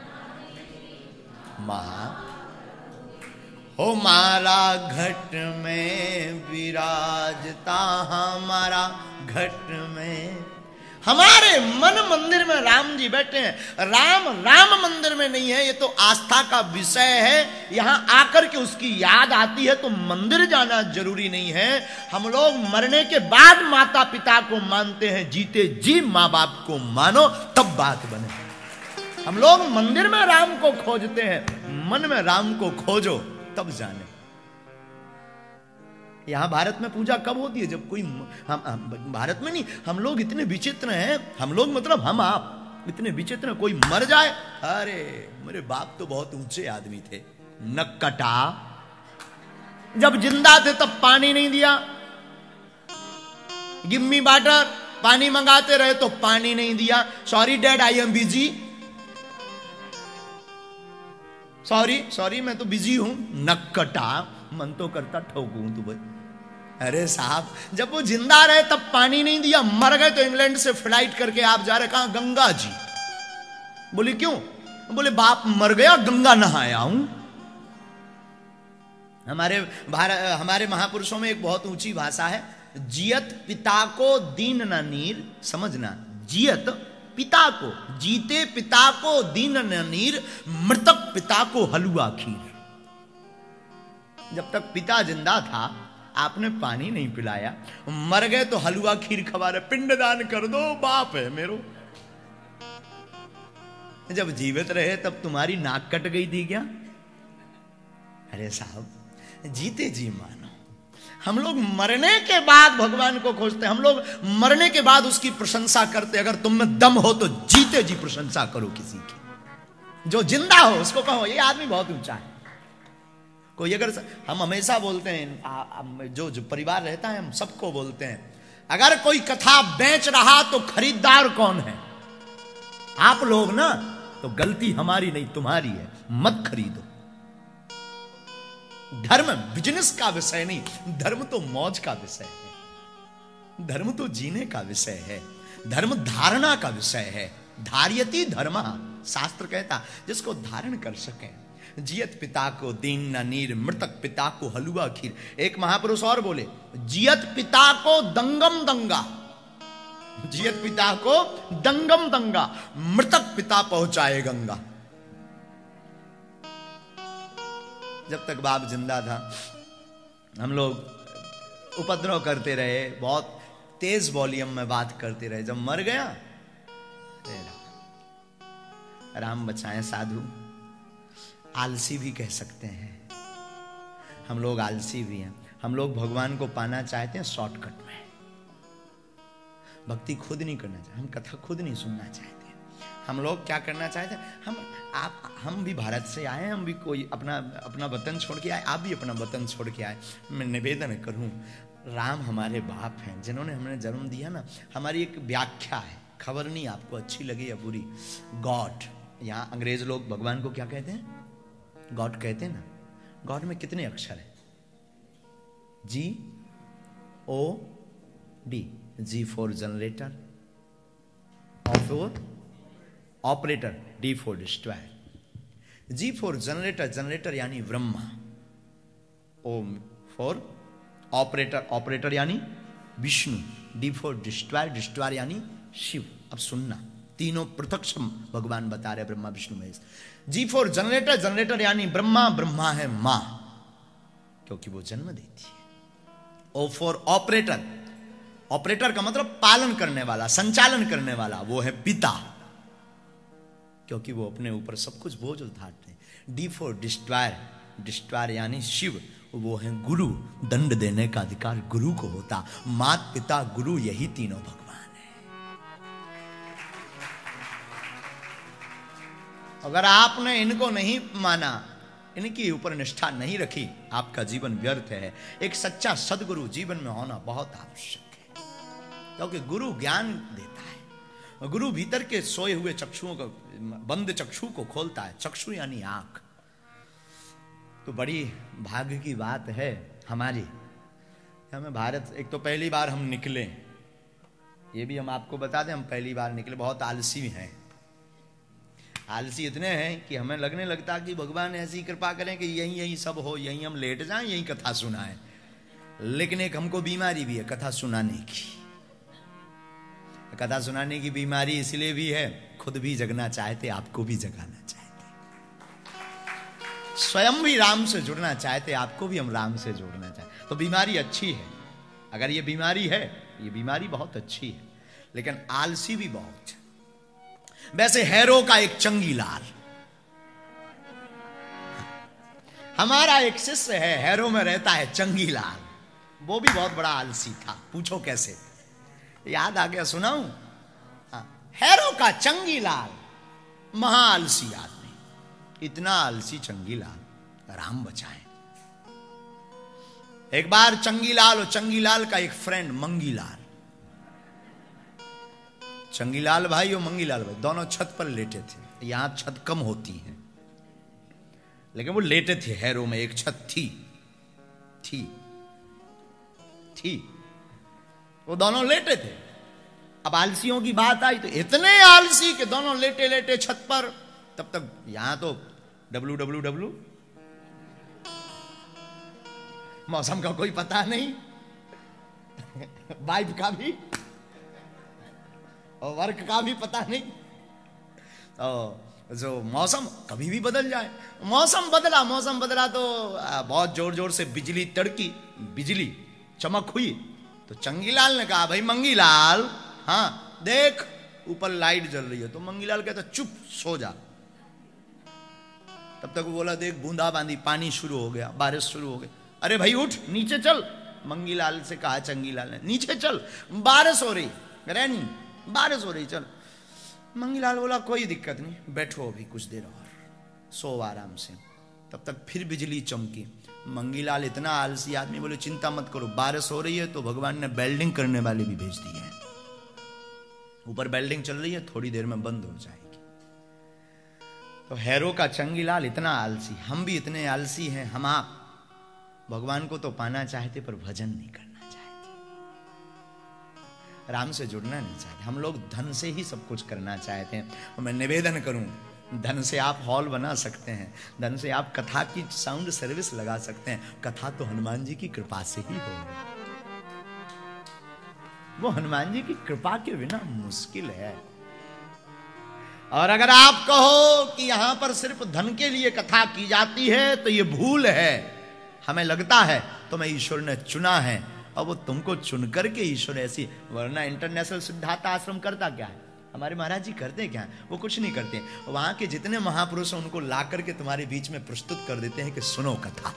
महा हो मारा घट में विराजता, हमारा घट में। हमारे मन मंदिर में राम जी बैठे हैं। राम राम मंदिर में नहीं है, ये तो आस्था का विषय है। यहां आकर के उसकी याद आती है तो मंदिर जाना जरूरी नहीं है। हम लोग मरने के बाद माता पिता को मानते हैं, जीते जी माँ बाप को मानो तब बात बने। हम लोग मंदिर में राम को खोजते हैं, मन में राम को खोजो तब जाने। यहां भारत में पूजा कब होती है? जब कोई हम, हम भारत में नहीं, हम लोग इतने विचित्र हैं। हम लोग मतलब हम आप इतने विचित्र हैं, कोई मर जाए, अरे मेरे बाप तो बहुत ऊंचे आदमी थे, नक्कटा, जब जिंदा थे तब पानी नहीं दिया, गिम्मी वाटर पानी मंगाते रहे तो पानी नहीं दिया, sorry dad I am busy, sorry sorry मैं तो बिजी हूं, नक्कटा। मन तो करता ठोकूं तू भाई, अरे साहब, जब वो जिंदा रहे तब पानी नहीं दिया, मर गए तो इंग्लैंड से फ्लाइट करके आप जा रहे, कहां? गंगा जी। बोले क्यों? बोले बाप मर गया, गंगा नहाया हूं। हमारे भारत, हमारे महापुरुषों में एक बहुत ऊंची भाषा है, जियत पिता को दीन न नीर। समझना, जियत पिता को, जीते पिता को दीन न नीर, मृतक पिता को हलवा खीर। जब तक पिता जिंदा था आपने पानी नहीं पिलाया, मर गए तो हलवा खीर खवा रहे, पिंडदान कर दो, बाप है मेरो। जब जीवित रहे तब तुम्हारी नाक कट गई थी क्या? अरे साहब, जीते जी मानो। हम लोग मरने के बाद भगवान को खोजते, हम लोग मरने के बाद उसकी प्रशंसा करते। अगर तुम में दम हो तो जीते जी प्रशंसा करो किसी की। जो जिंदा हो उसको कहो ये आदमी बहुत ऊंचा है। कोई अगर, हम हमेशा बोलते हैं, आ, आ, जो जो परिवार रहता है हम सबको बोलते हैं, अगर कोई कथा बेच रहा तो खरीदार कौन है? आप लोग ना। तो गलती हमारी नहीं तुम्हारी है, मत खरीदो। धर्म बिजनेस का विषय नहीं, धर्म तो मौज का विषय है, धर्म तो जीने का विषय है, धर्म धारणा का विषय है। धार्यति धर्म, शास्त्र कहता जिसको धारण कर सके। जियत पिता को दीन न नीर, मृतक पिता को हलवा खीर। एक महापुरुष और बोले, जियत पिता को दंगम दंगा, जियत पिता को दंगम दंगा, मृतक पिता पहुंचाए गंगा। जब तक बाप जिंदा था हम लोग उपद्रव करते रहे, बहुत तेज वॉल्यूम में बात करते रहे। जब मर गया, राम बचाए साधु, आलसी भी कह सकते हैं। हम लोग आलसी भी हैं। हम लोग भगवान को पाना चाहते हैं शॉर्टकट में, भक्ति खुद नहीं करना चाहते, हम कथा खुद नहीं सुनना चाहते। हम लोग क्या करना चाहते हैं? हम आप हम भी भारत से आए, हम भी कोई अपना अपना वतन छोड़ के आए, आप भी अपना वतन छोड़ के आए। मैं निवेदन करूं, राम हमारे बाप हैं जिन्होंने हमें जन्म दिया ना। हमारी एक व्याख्या है, खबर नहीं आपको अच्छी लगी या बुरी। गॉड, यहाँ अंग्रेज लोग भगवान को क्या कहते हैं? गॉड कहते हैं ना। गॉड में कितने अक्षर है? G O D. G for generator, O for operator, D for destroyer. G for generator, generator यानी Brahma. O for operator, operator यानी Vishnu. D for destroyer, destroyer यानी शिव। अब सुनना, तीनों पृथक भगवान बता रहे, Brahma Vishnu Mahesh. G for generator, generator यानी ब्रह्मा, ब्रह्मा है मां क्योंकि वो जन्म देती है। ओ फॉर ऑपरेटर, ऑपरेटर का मतलब पालन करने वाला, संचालन करने वाला, वो है पिता क्योंकि वो अपने ऊपर सब कुछ बोझ उठाते हैं। डी फॉर डिस्ट्रॉयर, डिस्ट्रॉयर यानी शिव, वो है गुरु, दंड देने का अधिकार गुरु को होता। मात पिता गुरु, यही तीनों भगवान है। अगर आपने इनको नहीं माना, इनके ऊपर निष्ठा नहीं रखी, आपका जीवन व्यर्थ है। एक सच्चा सदगुरु जीवन में होना बहुत आवश्यक है क्योंकि गुरु ज्ञान देता है। गुरु भीतर के सोए हुए चक्षुओं को, बंद चक्षु को खोलता है। चक्षु यानी आंख। तो बड़ी भाग्य की बात है हमारी, हमें भारत, एक तो पहली बार हम निकले, ये भी हम आपको बता दें, हम पहली बार निकले। बहुत आलसी हैं, आलसी इतने हैं कि हमें लगने लगता कि भगवान ऐसी कृपा करें कि यहीं यहीं सब हो, यहीं हम लेट जाएं, यहीं कथा सुनाएं। लेकिन एक हमको बीमारी भी है, कथा सुनाने की। कथा सुनाने की बीमारी इसलिए भी है, खुद भी जगना चाहते, आपको भी जगाना चाहते, स्वयं भी राम से जुड़ना चाहते, आपको भी हम राम से जोड़ना चाहते। तो बीमारी अच्छी है, अगर ये बीमारी है, ये बीमारी बहुत अच्छी है, लेकिन आलसी भी बहुत है। वैसे हैरो का एक चंगीलाल, हमारा एक शिष्य है, हैरो में रहता है चंगीलाल, वो भी बहुत बड़ा आलसी था। पूछो कैसे, याद आ गया, सुनाऊं? हाँ, हैरो का चंगीलाल महा आलसी आदमी, इतना आलसी चंगीलाल, राम बचाए। एक बार चंगीलाल और चंगीलाल का एक फ्रेंड मंगीलाल, चंगीलाल भाई और मंगीलाल भाई दोनों छत पर लेटे थे। यहां छत कम होती है, लेकिन वो लेटे थे हैरो में, एक छत थी थी थी, वो दोनों लेटे थे। अब आलसियों की बात आई तो इतने आलसी कि दोनों लेटे लेटे छत पर, तब तक यहां तो डब्लू डब्लू डब्लू मौसम का कोई पता नहीं, वाइब का भी और वर्क का भी पता नहीं, तो जो मौसम कभी भी बदल जाए। मौसम बदला, मौसम बदला तो बहुत जोर जोर से बिजली तड़की, बिजली चमक हुई, तो चंगीलाल ने कहा, भाई मंगीलाल, हाँ देख ऊपर लाइट जल रही है। तो मंगीलाल कहता, चुप सो जा। तब तक वो बोला, देख बूंदा बांदी, पानी शुरू हो गया, बारिश शुरू हो गई। अरे भाई उठ, नीचे चल। मंगीलाल से कहा चंगीलाल ने, नीचे चल, बारिश हो रही, रैनी बारिश हो रही, चल। मंगीलाल बोला, कोई दिक्कत नहीं, बैठो अभी कुछ देर और, सो आराम से। तब तक फिर बिजली चमकी। मंगीलाल इतना आलसी आदमी, बोले चिंता मत करो, बारिश हो रही है तो भगवान ने वेल्डिंग करने वाले भी भेज दिए हैं, ऊपर वेल्डिंग चल रही है, थोड़ी देर में बंद हो जाएगी। तो हैरो का चंगीलाल इतना आलसी, हम भी इतने आलसी हैं। हम आप भगवान को तो पाना चाहते पर भजन नहीं करना चाहते, राम से जुड़ना नहीं चाहते। हम लोग धन से ही सब कुछ करना चाहते हैं। मैं निवेदन करूं, धन से आप हॉल बना सकते हैं, धन से आप कथा की साउंड सर्विस लगा सकते हैं, कथा तो हनुमान जी की कृपा से ही होगी। वो हनुमान जी की कृपा के बिना मुश्किल है। और अगर आप कहो कि यहां पर सिर्फ धन के लिए कथा की जाती है तो ये भूल है। हमें लगता है तुम्हें ईश्वर ने चुना है और वो तुमको चुन करके ईश्वर ऐसी, वरना इंटरनेशनल सिद्धार्थ आश्रम करता क्या है, हमारे महाराज जी करते क्या है, वो कुछ नहीं करते। वहां के जितने महापुरुष हैं उनको ला करके तुम्हारे बीच में प्रस्तुत कर देते हैं कि सुनो कथा।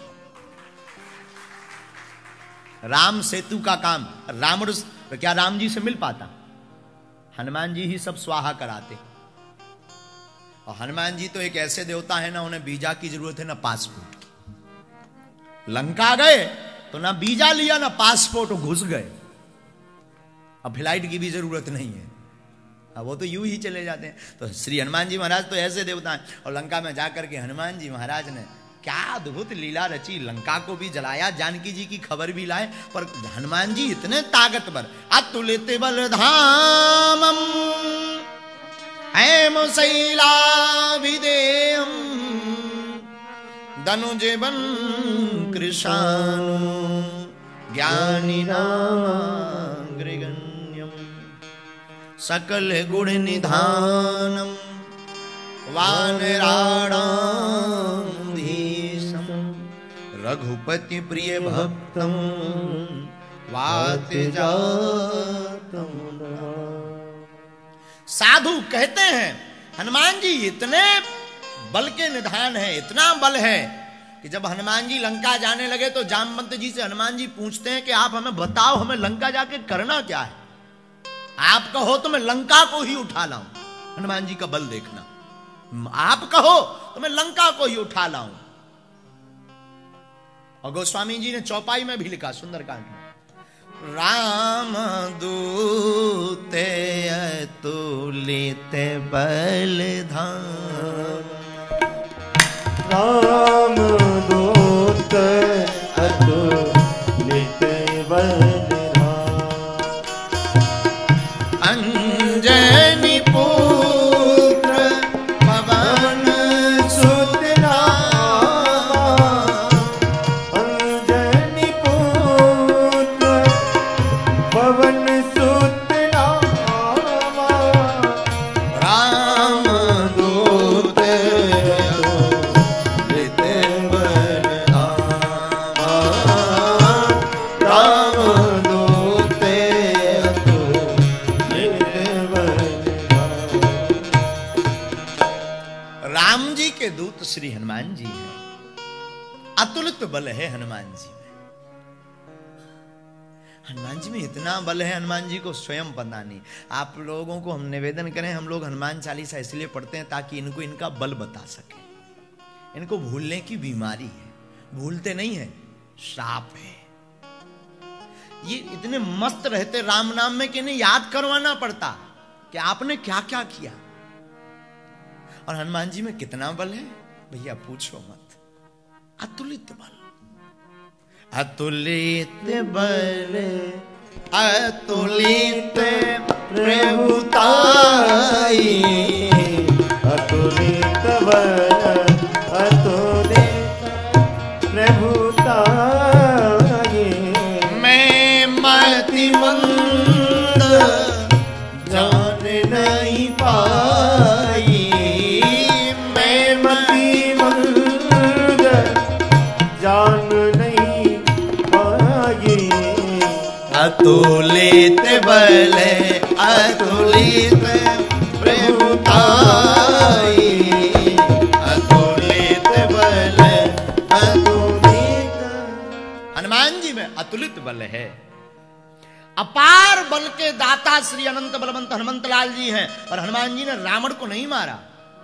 राम सेतु का काम, राम तो क्या राम जी से मिल पाता, हनुमान जी ही सब स्वाहा कराते। और हनुमान जी तो एक ऐसे देवता है ना, उन्हें वीजा की जरूरत है ना पासपोर्ट की। लंका गए तो ना वीजा लिया ना पासपोर्ट, घुस गए। अब फ्लाइट की भी जरूरत नहीं है, अब वो तो यूं ही चले जाते हैं। तो श्री हनुमान जी महाराज तो ऐसे देवता हैं। और लंका में जाकर के हनुमान जी महाराज ने क्या अद्भुत लीला रची, लंका को भी जलाया, जानकी जी की खबर भी लाए। पर हनुमान जी इतने ताकतवर, अतुलित बल धामम हेम शैलाभिदेयम धनुजेवन कृशानु ज्ञानी नामाग्रगण्यम सकल गुण निधानम वानराणाम धीशम रघुपति प्रिय भक्तम वात जातम। साधु कहते हैं हनुमान जी इतने बल के निधान है, इतना बल है कि जब हनुमान जी लंका जाने लगे तो जामवंत जी से हनुमान जी पूछते हैं कि आप हमें बताओ, हमें लंका जाके करना क्या है, आप कहो तो मैं लंका को ही उठा लाऊं। हनुमान जी का बल देखना, आप कहो तो मैं लंका को ही उठा लाऊं। और गोस्वामी जी ने चौपाई में भी लिखा सुंदरकांड में, राम दूते अतुलित बल धाम, राम दूत अतुलित बल धाम, अंजनी पुत्र पवन सुत नामा, अंजनी पुत्र पवन सुत नामा, राम दूत अतुलित बल धामा, राम दूत अतुलित बल धाम। राम जी के दूत श्री हनुमान जी हैं। अतुलित बल है हनुमान जी में। हनुमान जी में इतना बल है, हनुमान जी को स्वयं पता नहीं। आप लोगों को हम निवेदन करें, हम लोग हनुमान चालीसा इसलिए पढ़ते हैं ताकि इनको इनका बल बता सके। इनको भूलने की बीमारी है, भूलते नहीं है, श्राप है। ये इतने मस्त रहते राम नाम में कि इन्हें याद करवाना पड़ता कि आपने क्या क्या किया। और हनुमान जी में कितना बल है भैया पूछो मत, अतुलित बल। अतुलित बल अतुलित प्रभुताई, अतुलित बल अतुलित प्रभुताई, मैं मतिमंद जान नहीं पाई, मैं मतिमंद जान नहीं पाई, अतुलित बल अतुलित प्रभुताई, अतुलित बल अतुलित। हनुमान जी में अतुलित बल है, अपार बल के दाता श्री अनंत बलवंत हनुमंत लाल जी हैं। और हनुमान जी ने रावण को नहीं मारा,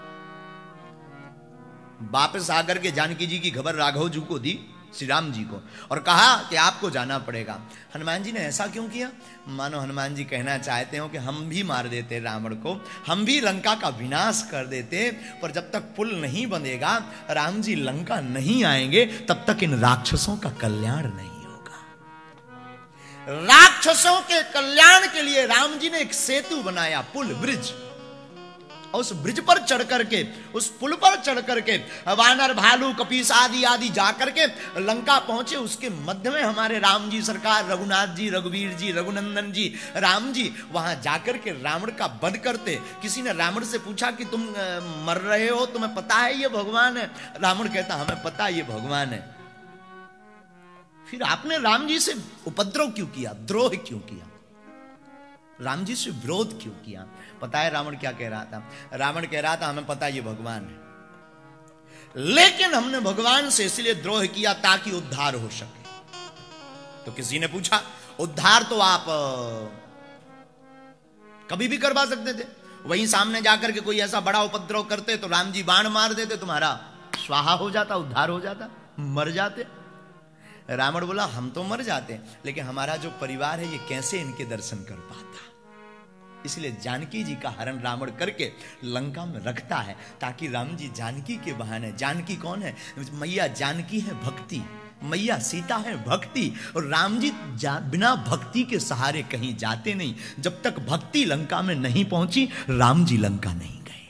वापस आकर के जानकी जी की खबर राघव जी को दी, श्री राम जी को, और कहा कि आपको जाना पड़ेगा। हनुमान जी ने ऐसा क्यों किया? मानो हनुमान जी कहना चाहते हो कि हम भी मार देते रावण को, हम भी लंका का विनाश कर देते, पर जब तक पुल नहीं बनेगा, राम जी लंका नहीं आएंगे, तब तक इन राक्षसों का कल्याण नहीं होगा। राक्षसों के कल्याण के लिए राम जी ने एक सेतु बनाया, पुल, ब्रिज, और उस ब्रिज पर चढ़ करके, उस पुल पर चढ़ करके वानर, भालू, कपीस आदि आदि जाकर के लंका पहुंचे। उसके मध्य में हमारे राम जी सरकार, रघुनाथ जी, रघुवीर जी, रघुनंदन जी, राम जी वहां जाकर के रावण का वध करते। किसी ने रावण से पूछा कि तुम मर रहे हो, तुम्हें पता है ये भगवान है? रावण कहता हमें पता है ये भगवान है। फिर आपने राम जी से उपद्रव क्यों किया, द्रोह क्यों किया, राम जी से विरोध क्यों किया? पता है रावण क्या कह रहा था? रावण कह रहा था हमें पता ये भगवान है, लेकिन हमने भगवान से इसलिए द्रोह किया ताकि उद्धार हो सके। तो किसी ने पूछा उद्धार तो आप कभी भी करवा सकते थे, वहीं सामने जाकर के कोई ऐसा बड़ा उपद्रव करते तो राम जी बाण मार देते, तुम्हारा स्वाहा हो जाता, उद्धार हो जाता, मर जाते। रावण बोला हम तो मर जाते, लेकिन हमारा जो परिवार है ये कैसे इनके दर्शन कर पाता, इसलिए जानकी जी का हरण रावण करके लंका में रखता है, ताकि राम जी जानकी के बहाने, जानकी कौन है? मैया जानकी है भक्ति, मैया सीता है भक्ति, और राम जी बिना भक्ति के सहारे कहीं जाते नहीं। जब तक भक्ति लंका में नहीं पहुंची, राम जी लंका नहीं गए।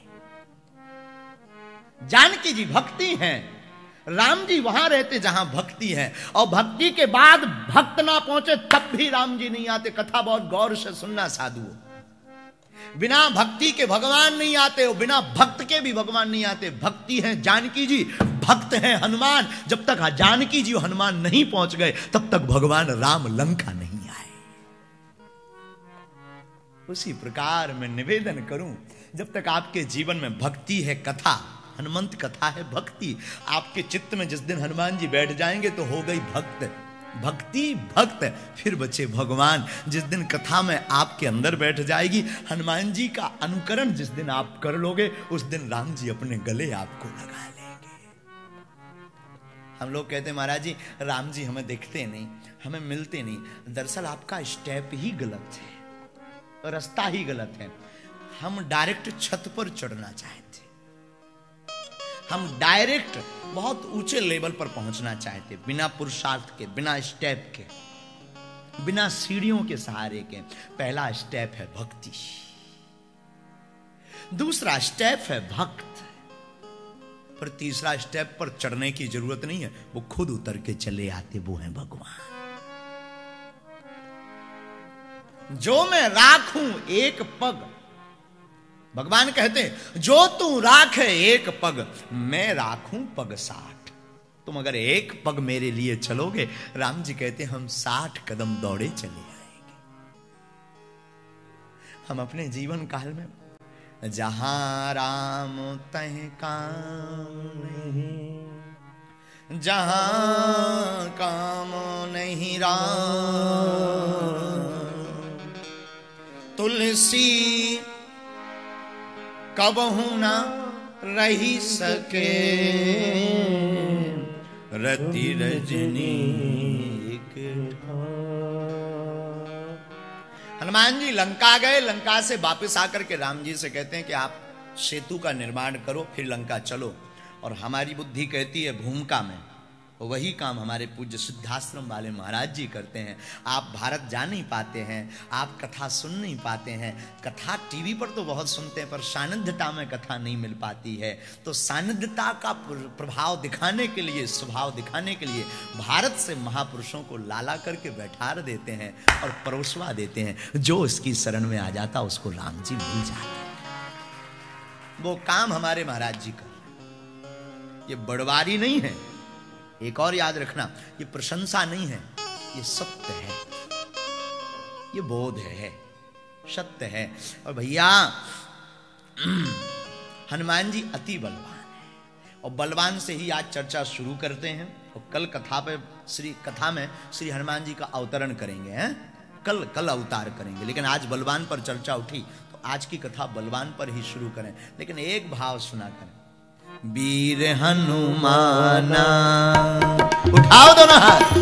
जानकी जी भक्ति हैं, राम जी वहां रहते जहां भक्ति है, और भक्ति के बाद भक्त ना पहुंचे तब भी राम जी नहीं आते। कथा बहुत गौर से सुनना साधुओं, बिना भक्ति के भगवान नहीं आते, और बिना भक्त के भी भगवान नहीं आते। भक्ति है जानकी जी, भक्त है हनुमान। जब तक जानकी जी हनुमान नहीं पहुंच गए, तब तक भगवान राम लंका नहीं आए। उसी प्रकार मैं निवेदन करूं, जब तक आपके जीवन में भक्ति है, कथा हनुमंत कथा है, भक्ति आपके चित्त में जिस दिन हनुमान जी बैठ जाएंगे तो हो गई भक्त, भक्ति भक्त, फिर बचे भगवान। जिस दिन कथा में आपके अंदर बैठ जाएगी, हनुमान जी का अनुकरण जिस दिन आप कर लोगे, उस दिन राम जी अपने गले आपको लगा लेंगे। हम लोग कहते महाराज जी राम जी हमें दिखते नहीं, हमें मिलते नहीं। दरअसल आपका स्टेप ही गलत है, रास्ता ही गलत है। हम डायरेक्ट छत पर चढ़ना चाहते, हम डायरेक्ट बहुत ऊंचे लेवल पर पहुंचना चाहते, बिना पुरुषार्थ के, बिना स्टेप के, बिना सीढ़ियों के सहारे के। पहला स्टेप है भक्ति, दूसरा स्टेप है भक्त, पर तीसरा स्टेप पर चढ़ने की जरूरत नहीं है, वो खुद उतर के चले आते, वो है भगवान। जो मैं राखूं एक पग, भगवान कहते जो तू राखे एक पग, मैं राखूं पग साठ। तुम अगर एक पग मेरे लिए चलोगे, राम जी कहते हम साठ कदम दौड़े चले आएंगे। हम अपने जीवन काल में जहां राम तह काम नहीं, जहां काम नहीं राम, तुलसी कबहू ना रही सके, रति रजनी एक हनुमान जी लंका गए, लंका से वापस आकर के राम जी से कहते हैं कि आप सेतु का निर्माण करो, फिर लंका चलो। और हमारी बुद्धि कहती है भूमिका में वही काम हमारे पूज्य सिद्धाश्रम वाले महाराज जी करते हैं। आप भारत जा नहीं पाते हैं, आप कथा सुन नहीं पाते हैं, कथा टीवी पर तो बहुत सुनते हैं पर सानिध्यता में कथा नहीं मिल पाती है। तो सानिध्यता का प्रभाव दिखाने के लिए, स्वभाव दिखाने के लिए भारत से महापुरुषों को लाला करके बैठा देते हैं और परोसवा देते हैं। जो इसकी शरण में आ जाता उसको राम जी मिल जाते। वो काम हमारे महाराज जी कर। ये बड़वारी नहीं है, एक और याद रखना, ये प्रशंसा नहीं है, ये सत्य है, ये बोध है, सत्य है। और भैया हनुमान जी अति बलवान है और बलवान से ही आज चर्चा शुरू करते हैं। और कल कथा पे श्री कथा में श्री हनुमान जी का अवतरण करेंगे हैं, कल कल अवतार करेंगे। लेकिन आज बलवान पर चर्चा उठी तो आज की कथा बलवान पर ही शुरू करें। लेकिन एक भाव सुना करें, वीर हनुमाना, उठाओ दोनों हाथ।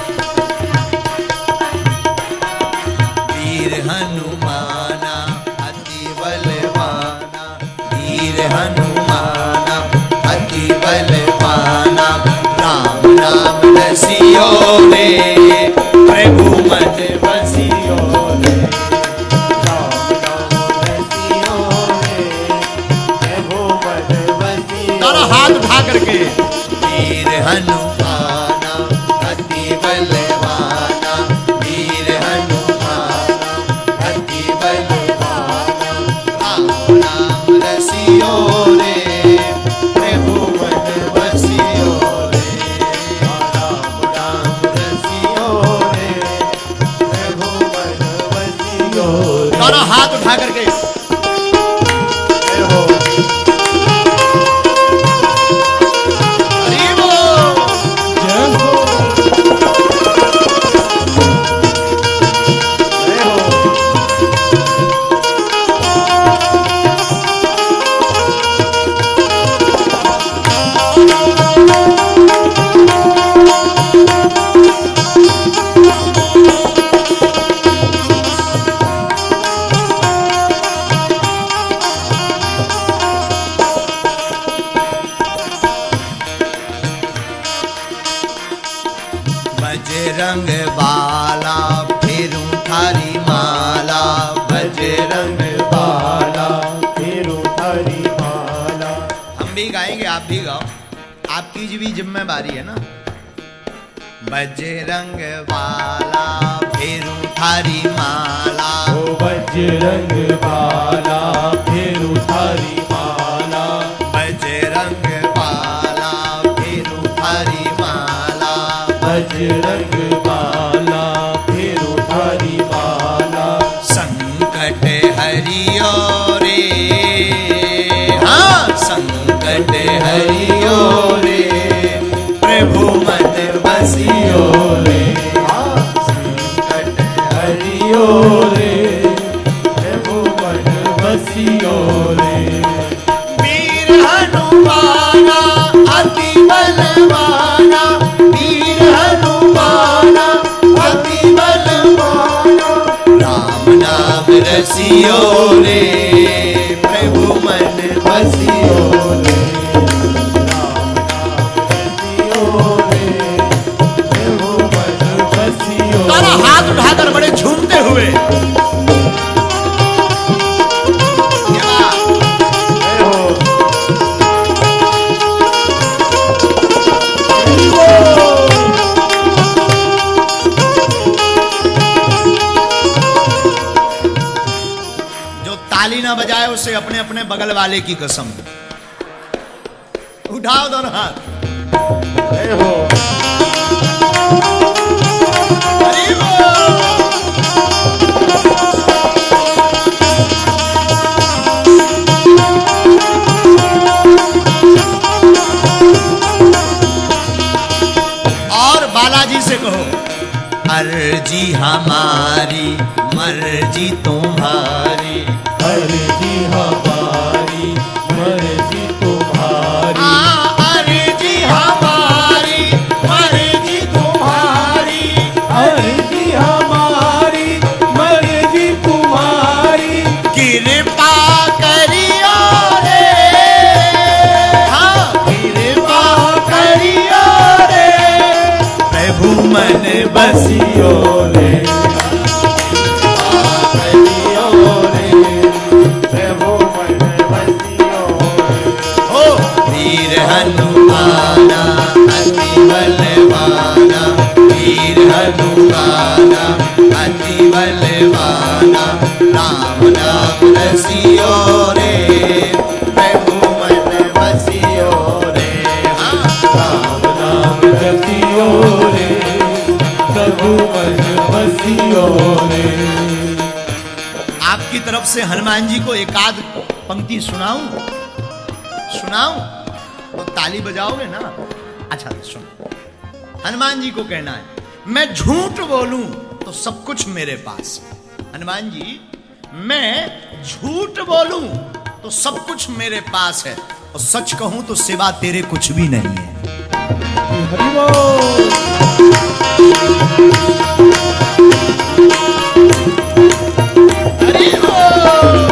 वीर हनुमाना अति बलवाना, वीर हनुमाना अति बलवाना, राम नाम रसियो रे, प्रभु मन बसियो रे, राम नाम रसियो रे, प्रभु मन बसियो। दोनों हाथ उठा करके, वीर हनुमाना अति बलवाना, वीर हनुमाना अति बलवाना, राम नाम रसियो रे, प्रभु मन बसियो रे, राम नाम रसियो रे, प्रभु मन बसियो रे। दोनों हाथ उठा करके बजरंग बाला फेरूं थारी माला, बजरंग बाला फेरूं थारी माला। हम भी गाएंगे, आप भी गाओ, आपकी भी जिम्मेदारी है ना। बजरंग बाला फेरूं थारी माला, ओ बजरंग बाला फेरूं थारी माला, बजरंग बाला फेरूं थारी माला, बजरंग बाला फेरूं थारी माला। संकट हरियो रे, हाँ संकट हरियो रे, प्रभु मन बसियो रे, हाँ संकट हरियो रे, प्रभु मन बसियो रे। वीर हनुमाना अति बलवाना, वीर हनुमाना अति बलवाना, राम नाम रसियो रे, प्रभु मन बसियो रे, राम नाम रसियो रे, प्रभु मन बसियो। तारा हाथ उठाकर बड़े झूमते हुए ना बजाए उसे अपने अपने बगल वाले की कसम। उठाओ दोनों हाथ। हो और बालाजी से कहो, अर्जी हमारी मर्जी तुम्हारी, अर्जी हमारी मर्जी तुम्हारी, अर्जी हमारी मर्जी तुम्हारी, अर्जी हमारी मर्जी तुम्हारी, कृपा करियो रे, हाँ कृपा करियो रे, मन बसियो रे, बसियो रे, प्रभु मन बसियो रे। ओ वीर हनुमाना अति बलवाना, वीर हनुमाना अति बलवाना, राम नाम रसियो रे, प्रभु मन बसियो रे। राम नाम रसियो रे, प्रभु मन बसियो रे। आपकी तरफ से हनुमान जी को एक आध पंक्ति सुनाऊं? सुनाऊं तो ताली बजाओगे ना? अच्छा सुनो, हनुमान जी को कहना है मैं झूठ बोलूं तो सब कुछ मेरे पास है। हनुमान जी मैं झूठ बोलूं तो सब कुछ मेरे पास है, और सच कहूं तो सिवा तेरे कुछ भी नहीं है। हरि बोल।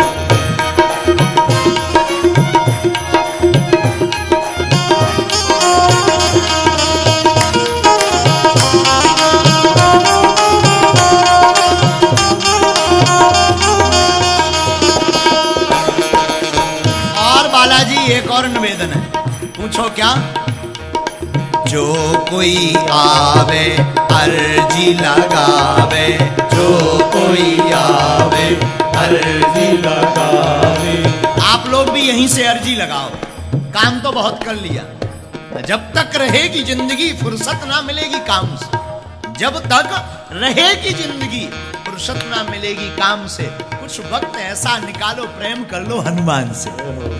एक और निवेदन है, पूछो क्या? जो कोई आवे अर्जी लगावे, जो कोई आवे अर्जी लगावे। आप लोग भी यहीं से अर्जी लगाओ, काम तो बहुत कर लिया, जब तक रहेगी जिंदगी फुर्सत ना मिलेगी काम से, जब तक रहेगी जिंदगी फुर्सत ना मिलेगी काम से, कुछ वक्त ऐसा निकालो प्रेम कर लो हनुमान से।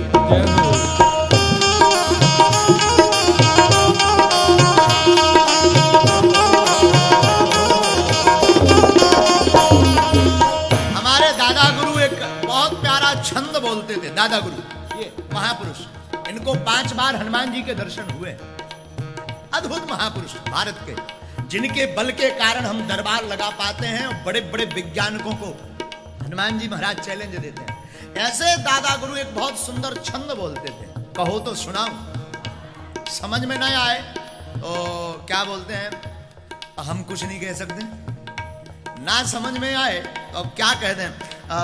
हमारे दादा गुरु एक बहुत प्यारा छंद बोलते थे। दादा गुरु ये महापुरुष, इनको पांच बार हनुमान जी के दर्शन हुए। अद्भुत महापुरुष भारत के, जिनके बल के कारण हम दरबार लगा पाते हैं और बड़े बड़े वैज्ञानिकों को हनुमान जी महाराज चैलेंज देते हैं। ऐसे दादा गुरु एक बहुत सुंदर छंद बोलते थे, कहो तो सुनाओ। समझ में नहीं आए तो क्या बोलते हैं? हम कुछ नहीं कह सकते। ना समझ में आए तो अब क्या कहते हैं? आ,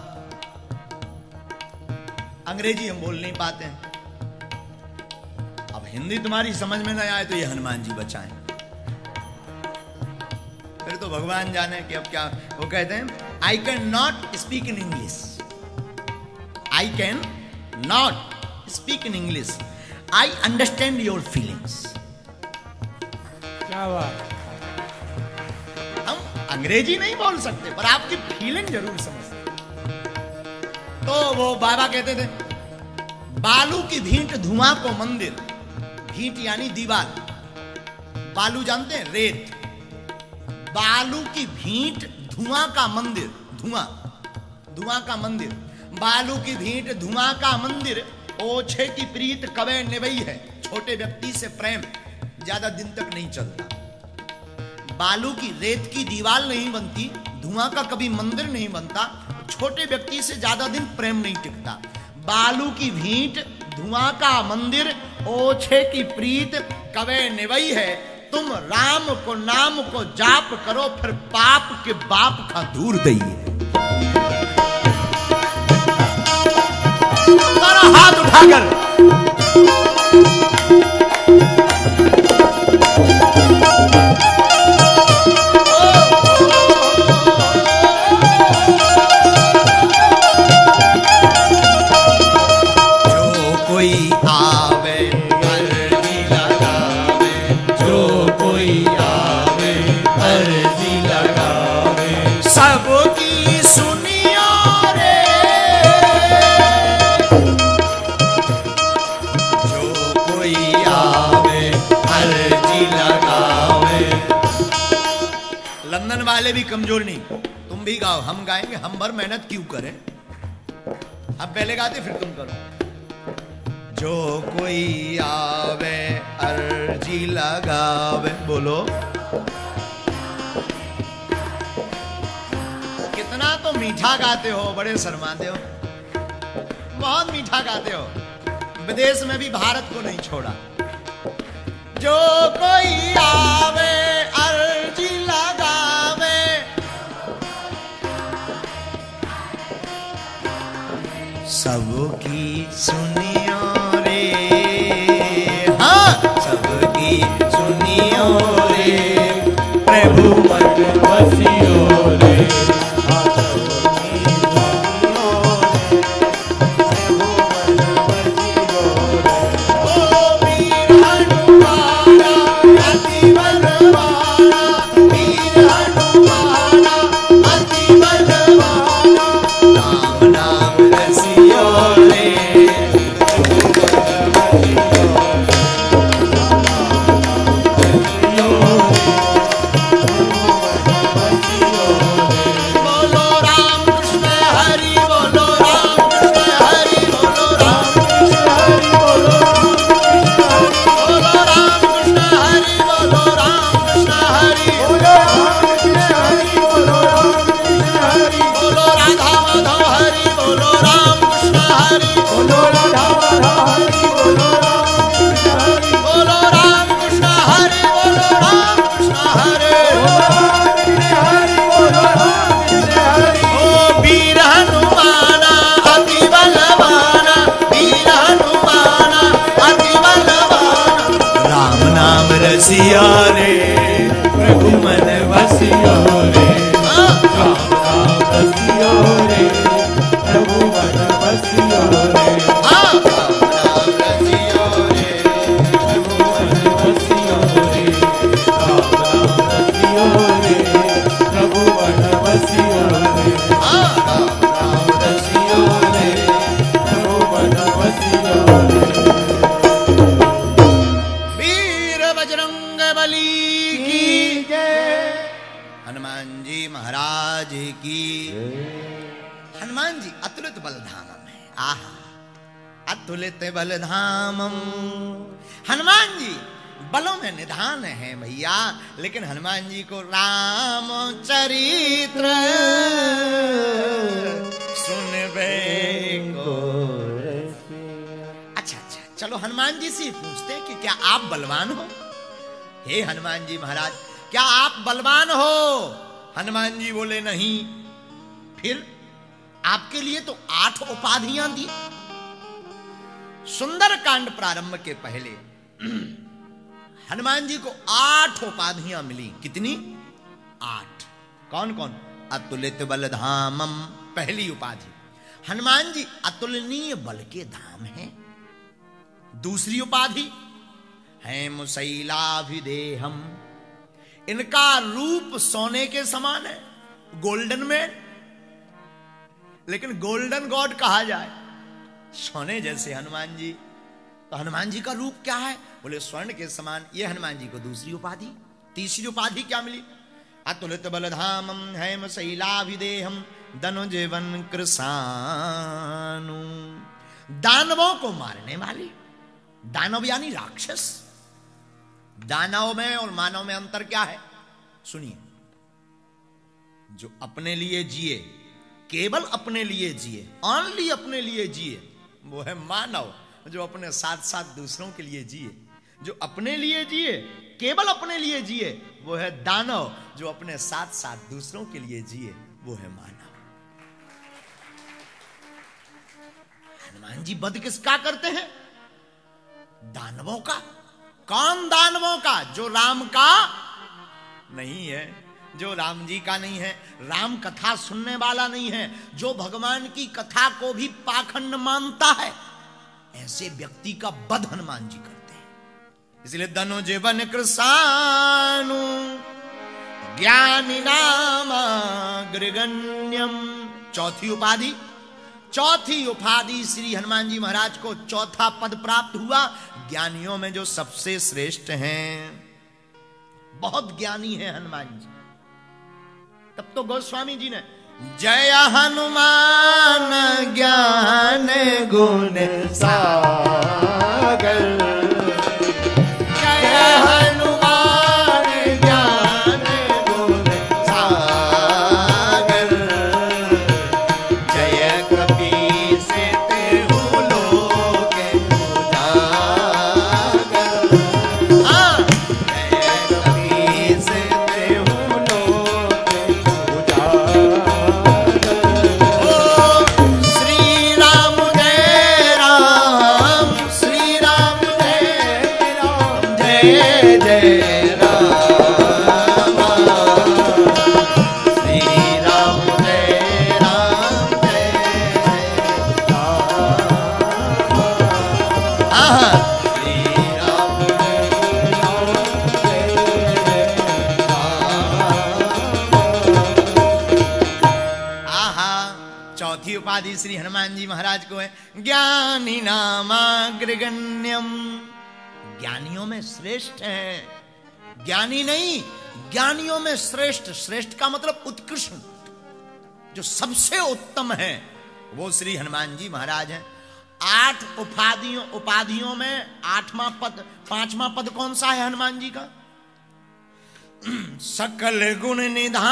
अंग्रेजी हम बोल नहीं पाते हैं। अब हिंदी तुम्हारी समझ में नहीं आए तो ये हनुमान जी बचाएं, फिर तो भगवान जाने कि अब क्या। वो कहते हैं I can not speak in English, I can not speak in English, I understand your feelings. क्या बात। हम अंग्रेजी नहीं बोल सकते पर आपकी फीलिंग जरूर समझते। तो वो बाबा कहते थे बालू की भींट धुआं को मंदिर, भींट यानी दीवार, बालू जानते हैं रेत, बालू की भींट धुआं का मंदिर, धुआं धुआं का मंदिर, बालू की भींट धुआं का मंदिर, ओछे की प्रीत कवे निभई है। छोटे व्यक्ति से प्रेम ज्यादा दिन तक नहीं चलता। बालू की रेत की दीवार नहीं बनती, धुआं का कभी मंदिर नहीं बनता, छोटे व्यक्ति से ज्यादा दिन प्रेम नहीं टिकता। बालू की भींट धुआं का मंदिर, ओछे की प्रीत कवे निभई है। तुम राम को नाम को जाप करो, फिर पाप के बाप का दूर दइए। हाथ उठाकर जो कोई आवे अर्जी लगावे, जो कोई आवे अर्जी लगावे, सबकी सुनियो रे, जो कोई आवे अर्जी लगावे। लंदन वाले भी कमजोर नहीं, तुम भी गाओ, हम गाएंगे, हम भर मेहनत क्यों करें। अब पहले गाते फिर तुम करो। जो कोई आवे अर्जी लगावे, बोलो। कितना तो मीठा गाते हो, बड़े शर्माते हो, बहुत मीठा गाते हो, विदेश में भी भारत को नहीं छोड़ा। जो कोई आवे सुनियो रे, हाँ सबकी सुनियो रे, प्रभु मन बसियो रे, हाँ सबकी सुनियो रे, प्रभु मन बसियो रे। ओ वीर हनुमाना अति बलवाना, वीर हनुमाना अति बलवाना, राम नाम रसियो रे, बोलो राम कृष्ण हरि बोलो, राम कृष्ण हरि बोलो, राम कृष्ण हरि बोलो, बोलो राम कृष्ण हरि बोलो, राम कृष्ण हरि बोलो, राम कृष्ण हरि बोलो, राम कृष्ण हरि बोलो, राधा माधव हरि बोलो, राम कृष्ण हरि बोलो, राधा माधव हरि बोलो, राम कृष्ण हरि बोलो, राम कृष्ण हरि बोलो, राम कृष्ण हरि बोलो, राम कृष्ण हरि। ओ वीर हनुमाना अति बलवाना, वीर हनुमाना अति बलवाना, राम नाम रसिया रे, प्रभु मन बसियो रे, राम नाम रसियो रे, प्रभु मन बसियो रे, हाँ राम नाम रसियो रे, प्रभु मन बसियो रे, राम नाम रसियो रे, प्रभु मन बसियो रे, हाँ राम नाम रसियो रे, प्रभु मन बसियो रे। वीर बजरंग बली की जय, हनुमान जी महाराज की। हनुमान जी अतुलित बलधामम है, आहा अतुलित बलधामम। हनुमान जी बलों में निधान है भैया, लेकिन हनुमान जी को रामचरित्र सुनबे को। अच्छा अच्छा चलो हनुमान जी से पूछते कि क्या आप बलवान हो? हे हनुमान जी महाराज क्या आप बलवान हो? हनुमान जी बोले नहीं। फिर आपके लिए तो आठ उपाधियां दी। सुंदर कांड प्रारंभ के पहले हनुमान जी को आठ उपाधियां मिली। कितनी? आठ। कौन कौन? अतुलित बलधामम पहली उपाधि। हनुमान जी अतुलनीय बल के धाम हैं। दूसरी उपाधि हेम शैलाभिदेहम, इनका रूप सोने के समान है, गोल्डन मैन। लेकिन गोल्डन गॉड कहा जाए, सोने जैसे हनुमान जी। तो हनुमान जी का रूप क्या है? बोले स्वर्ण के समान। ये हनुमान जी को दूसरी उपाधि। तीसरी उपाधि क्या मिली? अतुलित बलधामम हेम शैलाभिदेहम धनुजीवन कृसानु, दानवों को मारने वाले। दानव यानी राक्षस। दानव में और मानव में अंतर क्या है? सुनिए। जो अपने लिए जिए, केवल अपने लिए जिए, ओनली अपने लिए जिए, वो है मानव। जो अपने साथ साथ दूसरों के लिए जिए, जो अपने लिए जिए, केवल अपने लिए जिए, वो है दानव। जो अपने साथ साथ दूसरों के लिए जिए, वो है मानव। हनुमान जी वध किसका करते हैं? दानवों का। कौन दानवों का? जो राम का नहीं है, जो राम जी का नहीं है, राम कथा सुनने वाला नहीं है, जो भगवान की कथा को भी पाखंड मानता है, ऐसे व्यक्ति का वध हनुमान जी करते हैं। इसलिए धनुजीवन कृसानु ज्ञानी नामाग्रगण्यम। चौथी उपाधि। चौथी उपाधि श्री हनुमान जी महाराज को चौथा पद प्राप्त हुआ। ज्ञानियों में जो सबसे श्रेष्ठ हैं, बहुत ज्ञानी है हनुमान जी। तब तो गोस्वामी जी ने जय हनुमान ज्ञान गुण सागर, जय हनुमान ज्ञान गुण सागर, जय कपीस तेहु लोक उजागर। हाँ, जय कपीस तेहु लोक उजागर। ओ श्री राम जय राम जय राम, श्री राम जय राम जय राम, आहा श्री राम जय राम जय राम। आहा चौथी उपाधि श्री हनुमान जी महाराज को है ज्ञानी नामाग्रगण्यम, ज्ञानियों में श्रेष्ठ है। ज्ञानी नहीं, ज्ञानियों में श्रेष्ठ। श्रेष्ठ का मतलब उत्कृष्ट, जो सबसे उत्तम है वो श्री हनुमान जी महाराज हैं। आठ उपाधियों उपाधियों में आठवां पद, पांचवां पद कौन सा है हनुमान जी का? सकल गुण निधानम।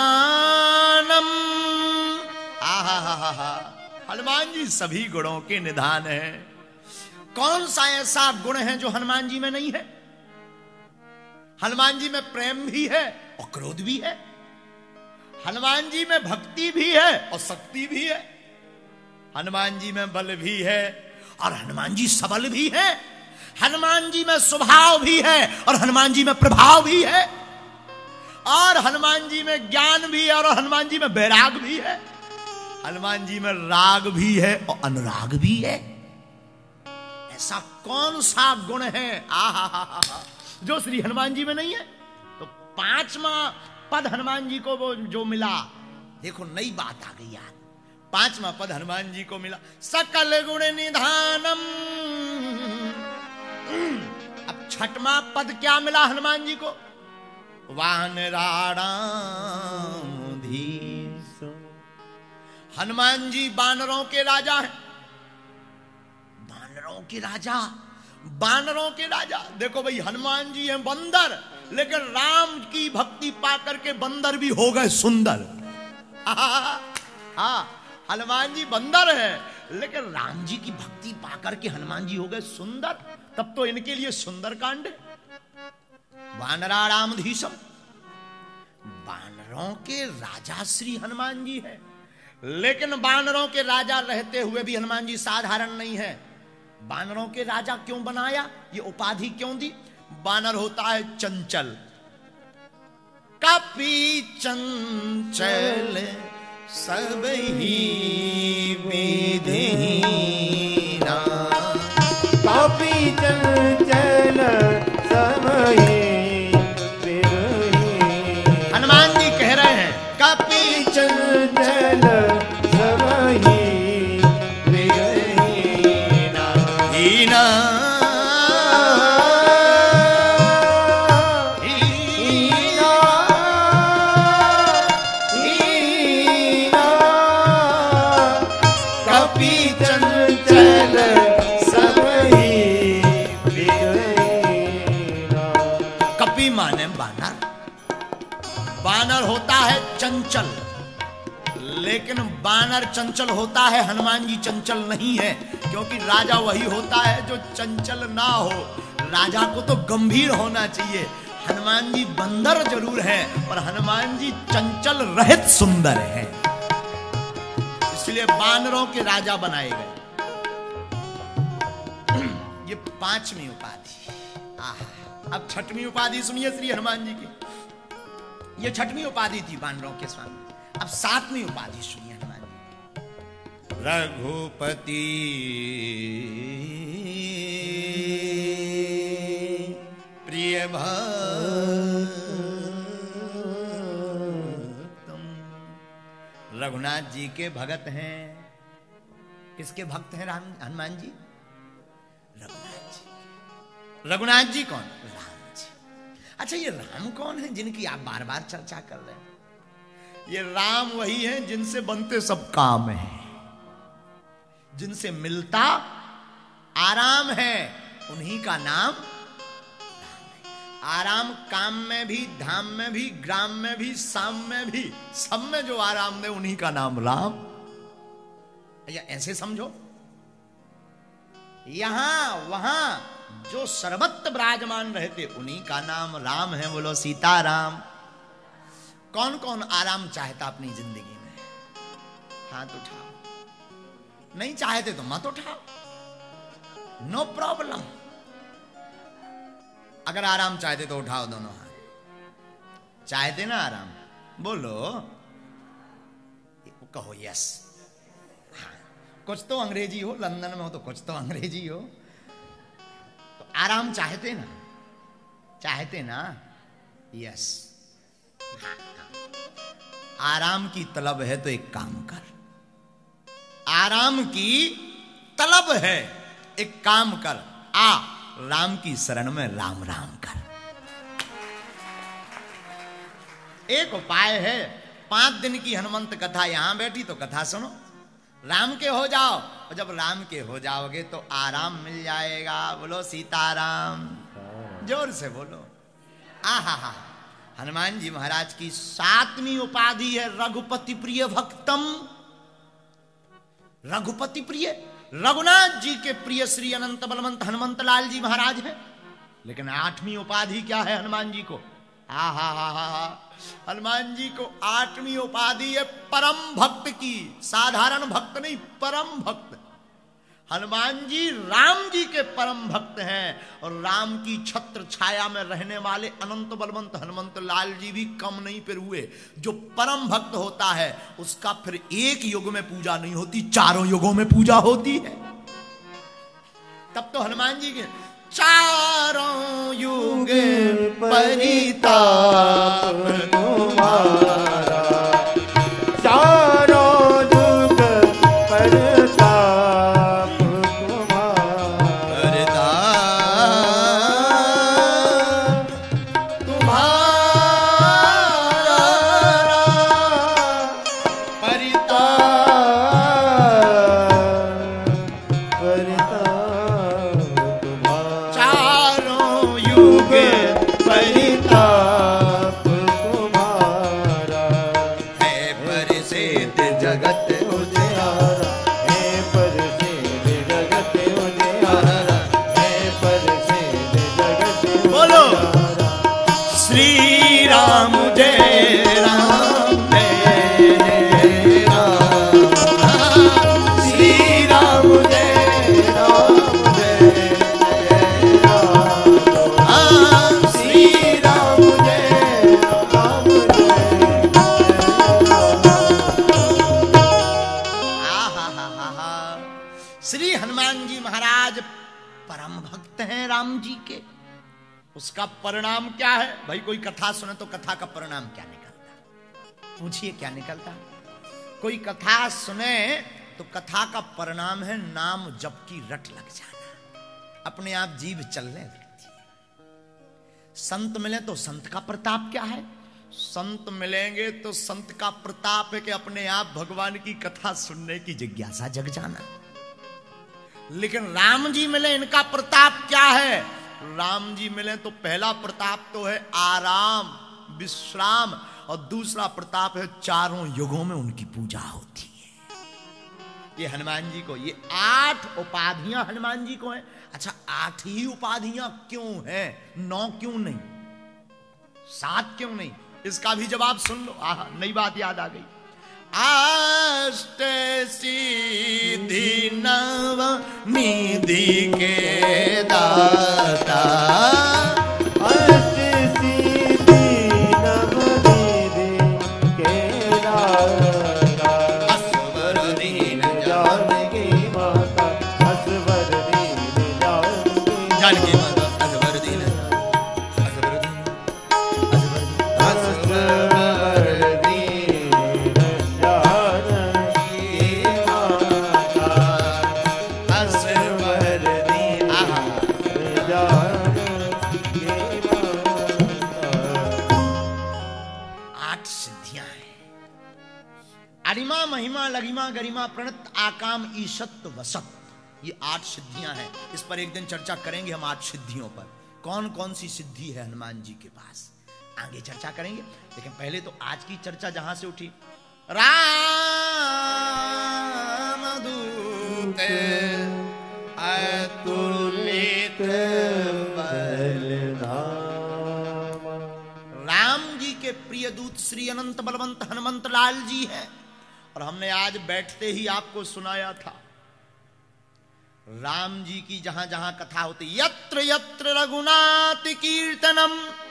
आहा हा हा हा, हनुमान जी सभी गुणों के निधान है। कौन सा ऐसा गुण है जो हनुमान जी में नहीं है? हनुमान जी में प्रेम भी है और क्रोध भी है। हनुमान जी में भक्ति भी है और शक्ति भी है। हनुमान जी में बल भी है और हनुमान जी सबल भी है। हनुमान जी में स्वभाव भी है और हनुमान जी में प्रभाव भी है। और हनुमान जी में ज्ञान भी है और हनुमान जी में वैराग भी है। हनुमान जी में राग भी है और अनुराग भी है। ऐसा कौन सा गुण है आहा हा हा हा जो श्री हनुमान जी में नहीं है? तो पांचवा पद हनुमान जी को वो जो मिला, देखो नई बात आ गई यार। पांचवा पद हनुमान जी को मिला, सकल गुण निधानम। अब छठवां पद क्या मिला हनुमान जी को? वानराणाम धीश। हनुमान जी बानरों के राजा हैं। बानरों के राजा, बानरों के राजा। देखो भाई, हनुमान जी हैं बंदर, लेकिन राम की भक्ति पाकर के बंदर भी हो गए सुंदर। हाँ, हनुमान जी बंदर है, लेकिन राम जी की भक्ति पाकर के हनुमान जी हो गए सुंदर। तब तो इनके लिए सुंदर कांड है। वानराणामधीशम, बानरों के राजा श्री हनुमान जी है। लेकिन बानरों के राजा रहते हुए भी हनुमान जी साधारण नहीं है। बानरों के राजा क्यों बनाया, ये उपाधि क्यों दी? बानर होता है चंचल, कपि चंचल सब ही विधिहीना। कपि चंचल सब ही विधिहीना। हनुमान जी कह रहे हैं कपि चंचल सब ही विधिहीना। हीना बानर होता है चंचल, लेकिन बानर चंचल होता है, हनुमान जी चंचल नहीं है। क्योंकि राजा वही होता है जो चंचल ना हो। राजा को तो गंभीर होना चाहिए। हनुमान जी बंदर जरूर हैं, पर हनुमान जी चंचल रहित सुंदर हैं, इसलिए बानरों के राजा बनाए गए। ये पांचवी उपाधि। आह, अब छठवीं उपाधि सुनिए श्री हनुमान जी की। ये छठवीं उपाधि थी बानरों के स्वामी। अब सातवीं उपाधि सुनिए हनुमान जी। रघुपति प्रिय भक्तम। रघुनाथ जी के भगत हैं। किसके भक्त हैं राम हनुमान जी? रघुनाथ जी। रघुनाथ जी कौन? अच्छा, ये राम कौन है जिनकी आप बार बार चर्चा कर रहे हैं? ये राम वही हैं जिनसे बनते सब काम हैं, जिनसे मिलता आराम है, उन्हीं का नाम राम है। आराम काम में भी, धाम में भी, ग्राम में भी, शाम में भी, सब में जो आराम दे उन्हीं का नाम राम। या ऐसे समझो, यहां वहां जो सर्वत्र विराजमान रहते उन्हीं का नाम राम है। बोलो सीताराम। कौन कौन आराम चाहता अपनी जिंदगी में? हाथ उठाओ। नहीं चाहते तो मत उठाओ, नो प्रॉब्लम। अगर आराम चाहते तो उठाओ दोनों हाथ। चाहते ना आराम, बोलो, कहो यस। हाँ, कुछ तो अंग्रेजी हो, लंदन में हो तो कुछ तो अंग्रेजी हो। तो आराम चाहते ना, चाहते ना, यस। हाँ, हाँ। आराम की तलब है तो एक काम कर, आराम की तलब है, एक काम कर, आ राम की शरण में राम राम कर। एक उपाय है, पांच दिन की हनुमंत कथा यहां बैठी तो कथा सुनो, राम के हो जाओ, और जब राम के हो जाओगे तो आराम मिल जाएगा। बोलो सीताराम, जोर से बोलो। आहा हा, हनुमान जी महाराज की सातवीं उपाधि है रघुपति प्रिय भक्तम। रघुपति प्रिय, रघुनाथ जी के प्रिय श्री अनंत बलवंत हनुमंत लाल जी महाराज है। लेकिन आठवीं उपाधि क्या है हनुमान जी को? हा हा हा हा, हनुमान जी को आठवीं उपाधि है परम भक्त की। साधारण भक्त नहीं, परम भक्त। हनुमान जी राम जी के परम भक्त हैं, और राम की छत्र छाया में रहने वाले अनंत बलवंत हनुमंत लाल जी भी कम नहीं फिर हुए। जो परम भक्त होता है उसका फिर एक युग में पूजा नहीं होती, चारों युगों में पूजा होती है। तब तो हनुमान जी के चारों युग परिताप तुम्हारा, चारों युग परिताप उसका परिणाम क्या है? भाई कोई कथा सुने तो कथा का परिणाम क्या निकलता? पूछिए क्या निकलता? कोई कथा सुने तो कथा का परिणाम है नाम जप की रट लग जाना, अपने आप जीभ चलने लगती। संत मिले तो संत का प्रताप क्या है? संत मिलेंगे तो संत का प्रताप है कि अपने आप भगवान की कथा सुनने की जिज्ञासा जग जाना। लेकिन राम जी मिले, इनका प्रताप क्या है? राम जी मिले तो पहला प्रताप तो है आराम विश्राम, और दूसरा प्रताप है चारों युगों में उनकी पूजा होती है। ये हनुमान जी को, ये आठ उपाधियां हनुमान जी को हैं। अच्छा, आठ ही उपाधियां क्यों हैं? नौ क्यों नहीं? सात क्यों नहीं? इसका भी जवाब सुन लो। आह, नई बात याद आ गई। अष्ट सिद्धि नव निधि के दाता, अष्ट सिद्धि नव निधि के दाता, असवर दीन जानकी माता, असवर दीन जानकी जानकी माता, असवर दीन, असवर दीन, असवर महिमा लगिमा गरिमा प्रणत आकाम ईशत वसत, ये आठ सिद्धियां हैं। इस पर एक दिन चर्चा करेंगे हम, आठ सिद्धियों पर। कौन कौन सी सिद्धि है हनुमान जी के पास, आगे चर्चा करेंगे। लेकिन पहले तो आज की चर्चा जहां से उठी, राम दूत अतुलित बलधाम। राम जी के प्रिय दूत श्री अनंत बलवंत हनुमंत लाल जी हैं। और हमने आज बैठते ही आपको सुनाया था, राम जी की जहां जहां कथा होती, यत्र यत्र रघुनाथ कीर्तनम,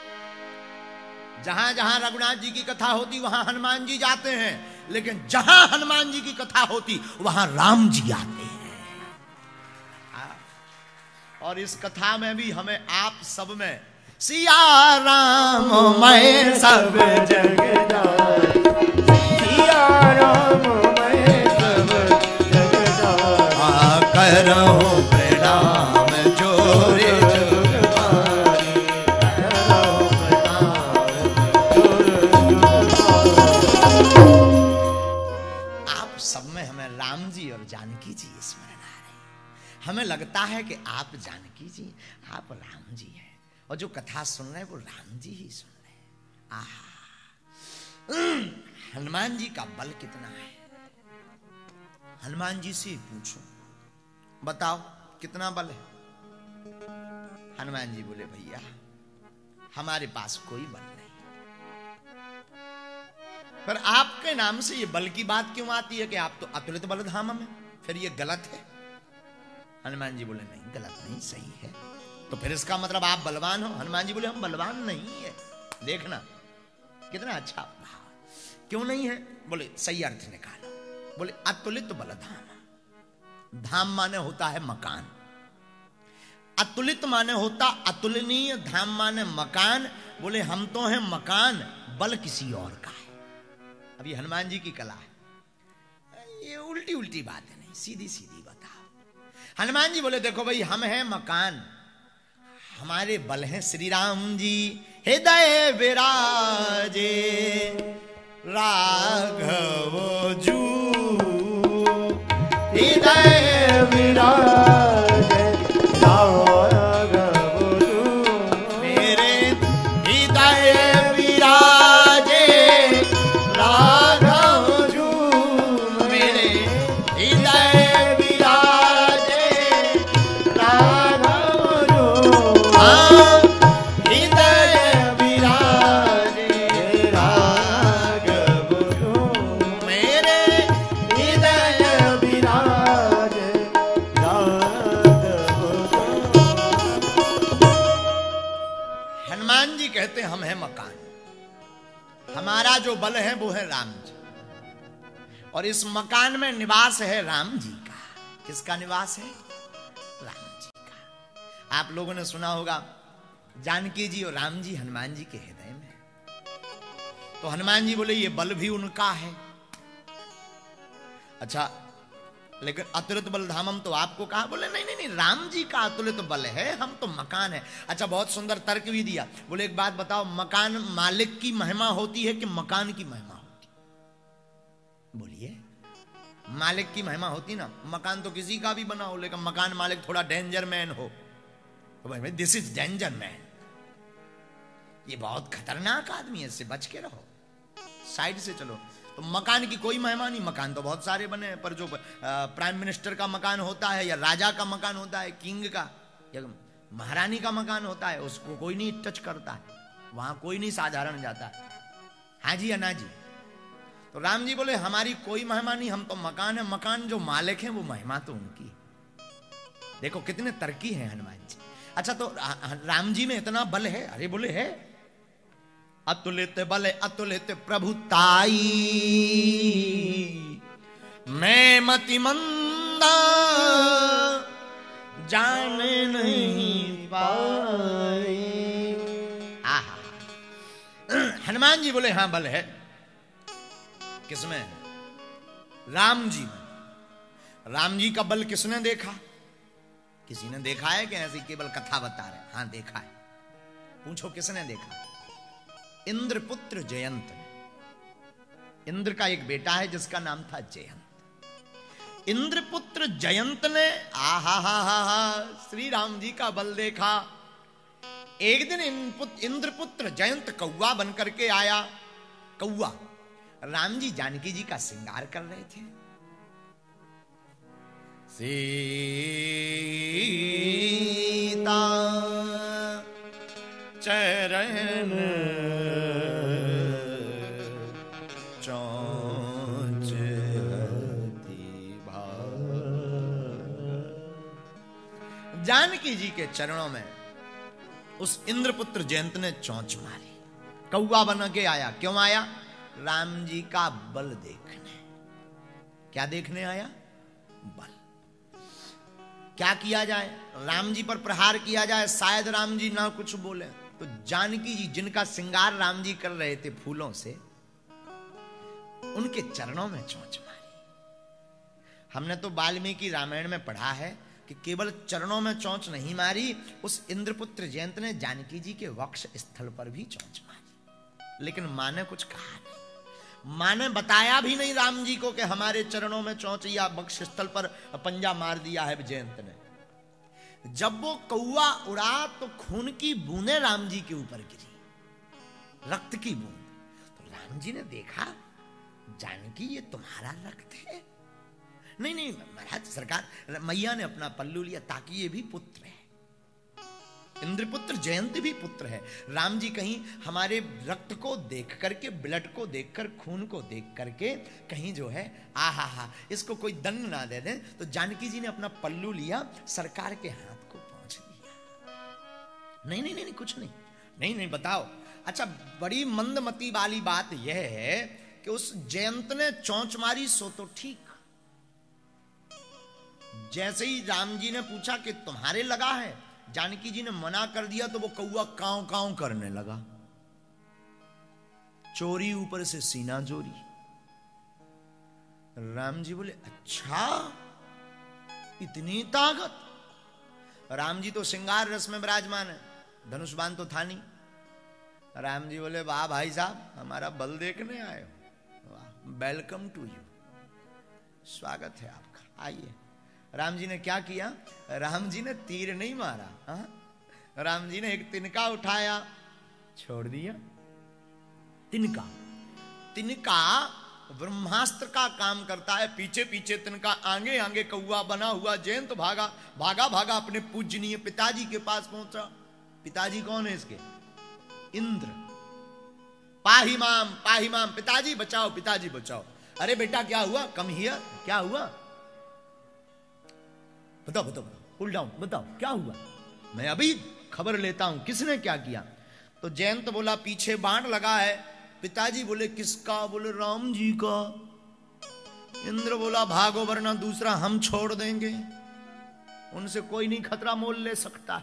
जहां जहां रघुनाथ जी की कथा होती वहां हनुमान जी जाते हैं, लेकिन जहां हनुमान जी की कथा होती वहां राम जी आते हैं। और इस कथा में भी हमें आप सब में सिया राम मैं सब जग जाय, सिया राम मैं सब जग जाय, करो प्रणाम जोरे जुग मारी, करो प्रणाम जोर जुग। आप सब में हमें राम जी और जानकी जी स्मरण आ रहे। हमें लगता है कि आप जानकी जी, आप राम जी हैं, और जो कथा सुन रहे हैं वो राम जी ही सुन रहे हैं। आहा, हनुमान जी का बल कितना है। हनुमान जी से पूछो, बताओ कितना बल है। हनुमान जी बोले, भैया हमारे पास कोई बल नहीं, पर आपके नाम से ये बल की बात क्यों आती है कि आप तो अतुलित बलधाम में, फिर ये गलत है। हनुमान जी बोले, नहीं गलत नहीं, सही है। तो फिर इसका मतलब आप बलवान हो। हनुमान जी बोले, हम बलवान नहीं है। देखना कितना अच्छा भाव, क्यों नहीं है। बोले सही अर्थ निकालो। बोले अतुलित बलधाम, धाम माने होता है मकान, अतुलित माने होता अतुलनीय, धाम माने मकान। बोले हम तो हैं मकान, बल किसी और का है। अब ये हनुमान जी की कला है, ये उल्टी उल्टी बात है, नहीं सीधी सीधी बताओ। हनुमान जी बोले, देखो भाई हम हैं मकान, हमारे बल हैं श्री राम जी, हृदय विराजे राघव जू, हृदय विराजे राघव जू, मेरे हृदय विराजे राघव जू, मेरे हृदय विराजे राघव जू, हाँ हृदय विराजे राघव जू, मेरे हृदय विराजे राघव जू। हनुमान जी कहते हैं हम हैं मकान, हमारा जो बल है वो है राम जी, और इस मकान में निवास है राम जी का। किसका निवास है? राम जी का। आप लोगों ने सुना होगा जानकी जी और राम जी हनुमान जी के हृदय में। तो हनुमान जी बोले ये बल भी उनका है। अच्छा, लेकिन अतुलित बल धामम तो आपको कहा। बोले नहीं नहीं नहीं, राम जी का अतुलित बल है, हम तो मकान है। अच्छा, बहुत सुंदर तर्क भी दिया। बोले एक बात बताओ, मकान मालिक की महिमा होती है कि मकान की महिमा होती? बोलिए, मालिक की महिमा होती ना। मकान तो किसी का भी बना हो, लेकिन मकान मालिक थोड़ा डेंजर मैन हो तो भाई दिस इज डेंजर मैन, ये बहुत खतरनाक आदमी है, इससे बच के रहो, साइड से चलो। तो मकान की कोई महिमा नहीं। मकान तो बहुत सारे बने हैं, पर जो प्राइम मिनिस्टर का मकान होता है, या राजा का मकान होता है, किंग का या महारानी का मकान होता है, उसको कोई नहीं टच करता है, वहां कोई नहीं साधारण जाता है। हाँ जी या ना जी? तो राम जी बोले हमारी कोई महिमा नहीं, हम तो मकान है, मकान जो मालिक है वो महिमा तो उनकी। देखो कितने तरकी हैं हनुमान जी। अच्छा, तो राम जी में इतना बल है? अरे बोले है। अतुलित बल अतुलित प्रभुताई, मैं मति मंदा जान नहीं पाई। आहा, हनुमान जी बोले हां बल है। किसमें? राम जी में। राम जी का बल किसने देखा? किसी ने देखा है कि ऐसी केवल कथा बता रहे? हां देखा है। पूछो किसने देखा? इंद्रपुत्र जयंत। इंद्र का एक बेटा है जिसका नाम था जयंत। इंद्रपुत्र जयंत ने आहा हा हा हा श्री राम जी का बल देखा। एक दिन इंद्रपुत्र जयंत कौवा बन करके आया। कौवा, राम जी जानकी जी का श्रृंगार कर रहे थे। सीता चरण चोंच जानकी जी के चरणों में उस इंद्रपुत्र जयंत ने चोंच मारी। कौआ बन के आया। क्यों आया? राम जी का बल देखने। क्या देखने आया? बल। क्या किया जाए? राम जी पर प्रहार किया जाए, शायद राम जी ना कुछ बोले। तो जानकी जी जिनका श्रृंगार राम जी कर रहे थे फूलों से, उनके चरणों में चोंच मारी। हमने तो वाल्मीकि रामायण में पढ़ा है कि केवल चरणों में चोंच नहीं मारी, उस इंद्रपुत्र जयंत ने जानकी जी के वक्ष स्थल पर भी चोंच मारी। लेकिन मां ने कुछ कहा नहीं। मां ने बताया भी नहीं राम जी को कि हमारे चरणों में चोंच या वक्ष स्थल पर पंजा मार दिया है जयंत ने। जब वो कौआ उड़ा तो खून की बूंदें राम जी के ऊपर गिरी, रक्त की बूंद। तो राम जी ने देखा, जानकी ये तुम्हारा रक्त है? नहीं नहीं महाराज सरकार, मैया ने अपना पल्लू लिया ताकि ये भी पुत्र है, इंद्रपुत्र जयंत भी पुत्र है। राम जी कहीं हमारे रक्त को देख करके, ब्लड को देखकर, खून को देख करके कहीं जो है आ हा हा इसको कोई दंड ना दे दे। तो जानकी जी ने अपना पल्लू लिया, सरकार के हाथ को पहुंच दिया। नहीं नहीं नहीं कुछ नहीं, नहीं नहीं बताओ। अच्छा, बड़ी मंदमती वाली बात यह है कि उस जयंत ने चोंच मारी सो तो ठीक। जैसे ही राम जी ने पूछा कि तुम्हारे लगा है, जानकी जी ने मना कर दिया तो वो कौआ कांव कांव करने लगा। चोरी ऊपर से सीना चोरी। राम जी बोले अच्छा इतनी ताकत। राम जी तो श्रृंगार रस में विराजमान है, धनुष बाण तो था नहीं। राम जी बोले वाह भाई साहब, हमारा बल देखने आए हो, वेलकम टू यू, स्वागत है आपका, आइए। राम जी ने क्या किया? राम जी ने तीर नहीं मारा, हा? राम जी ने एक तिनका उठाया, छोड़ दिया। तिनका तिनका ब्रह्मास्त्र का काम करता है। पीछे पीछे तिनका, आगे आगे कौआ बना हुआ जयंत भागा भागा भागा अपने पूजनीय पिताजी के पास पहुंचा। पिताजी कौन है इसके? इंद्र। पाही माम पाही माम, पिताजी बचाओ पिताजी बचाओ। अरे बेटा क्या हुआ? कम हियर, क्या हुआ? बताओ बताओ बताओ, कूल डाउन, बताओ क्या हुआ, मैं अभी खबर लेता हूं किसने क्या किया। तो जयंत बोला पीछे बाण लगा है। पिताजी बोले किसका? बोले राम जी का। इंद्र बोला भागो वरना दूसरा हम छोड़ देंगे, उनसे कोई नहीं खतरा मोल ले सकता।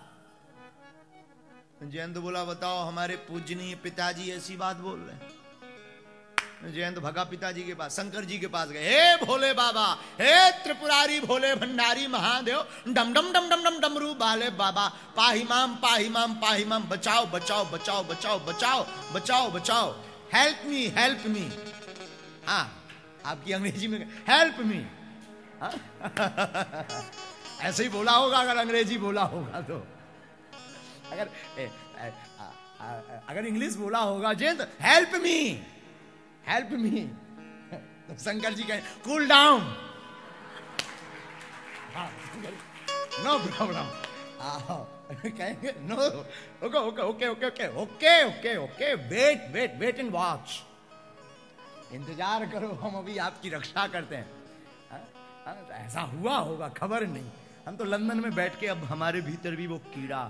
जयंत बोला बताओ हमारे पूजनीय पिताजी ऐसी बात बोल रहे। जयंत भगा पिताजी के पास, शंकर जी के पास गए। हे भोले बाबा, हे त्रिपुरारी भोले भंडारी महादेव, डम डम डम डम डम डमरू बाले बाबा, पाही माम पाही माम पाही माम, बचाओ बचाओ बचाओ बचाओ बचाओ बचाओ बचाओ, हेल्प मी हेल्प मी। हाँ आपकी अंग्रेजी में हेल्प मी, ऐसे ही बोला होगा अगर अंग्रेजी बोला होगा तो। अगर ए, ए, आ, आ, अगर इंग्लिश बोला होगा Jayant help me help me, तो शंकर जी कहें कूल डाउन, नो प्रॉब्लम, कहेंगे no, okay okay okay okay okay okay okay okay wait wait wait and watch, इंतजार करो, हम अभी आपकी रक्षा करते हैं। आ, आ, तो ऐसा हुआ होगा, खबर नहीं, हम तो लंदन में बैठ के अब हमारे भीतर भी वो कीड़ा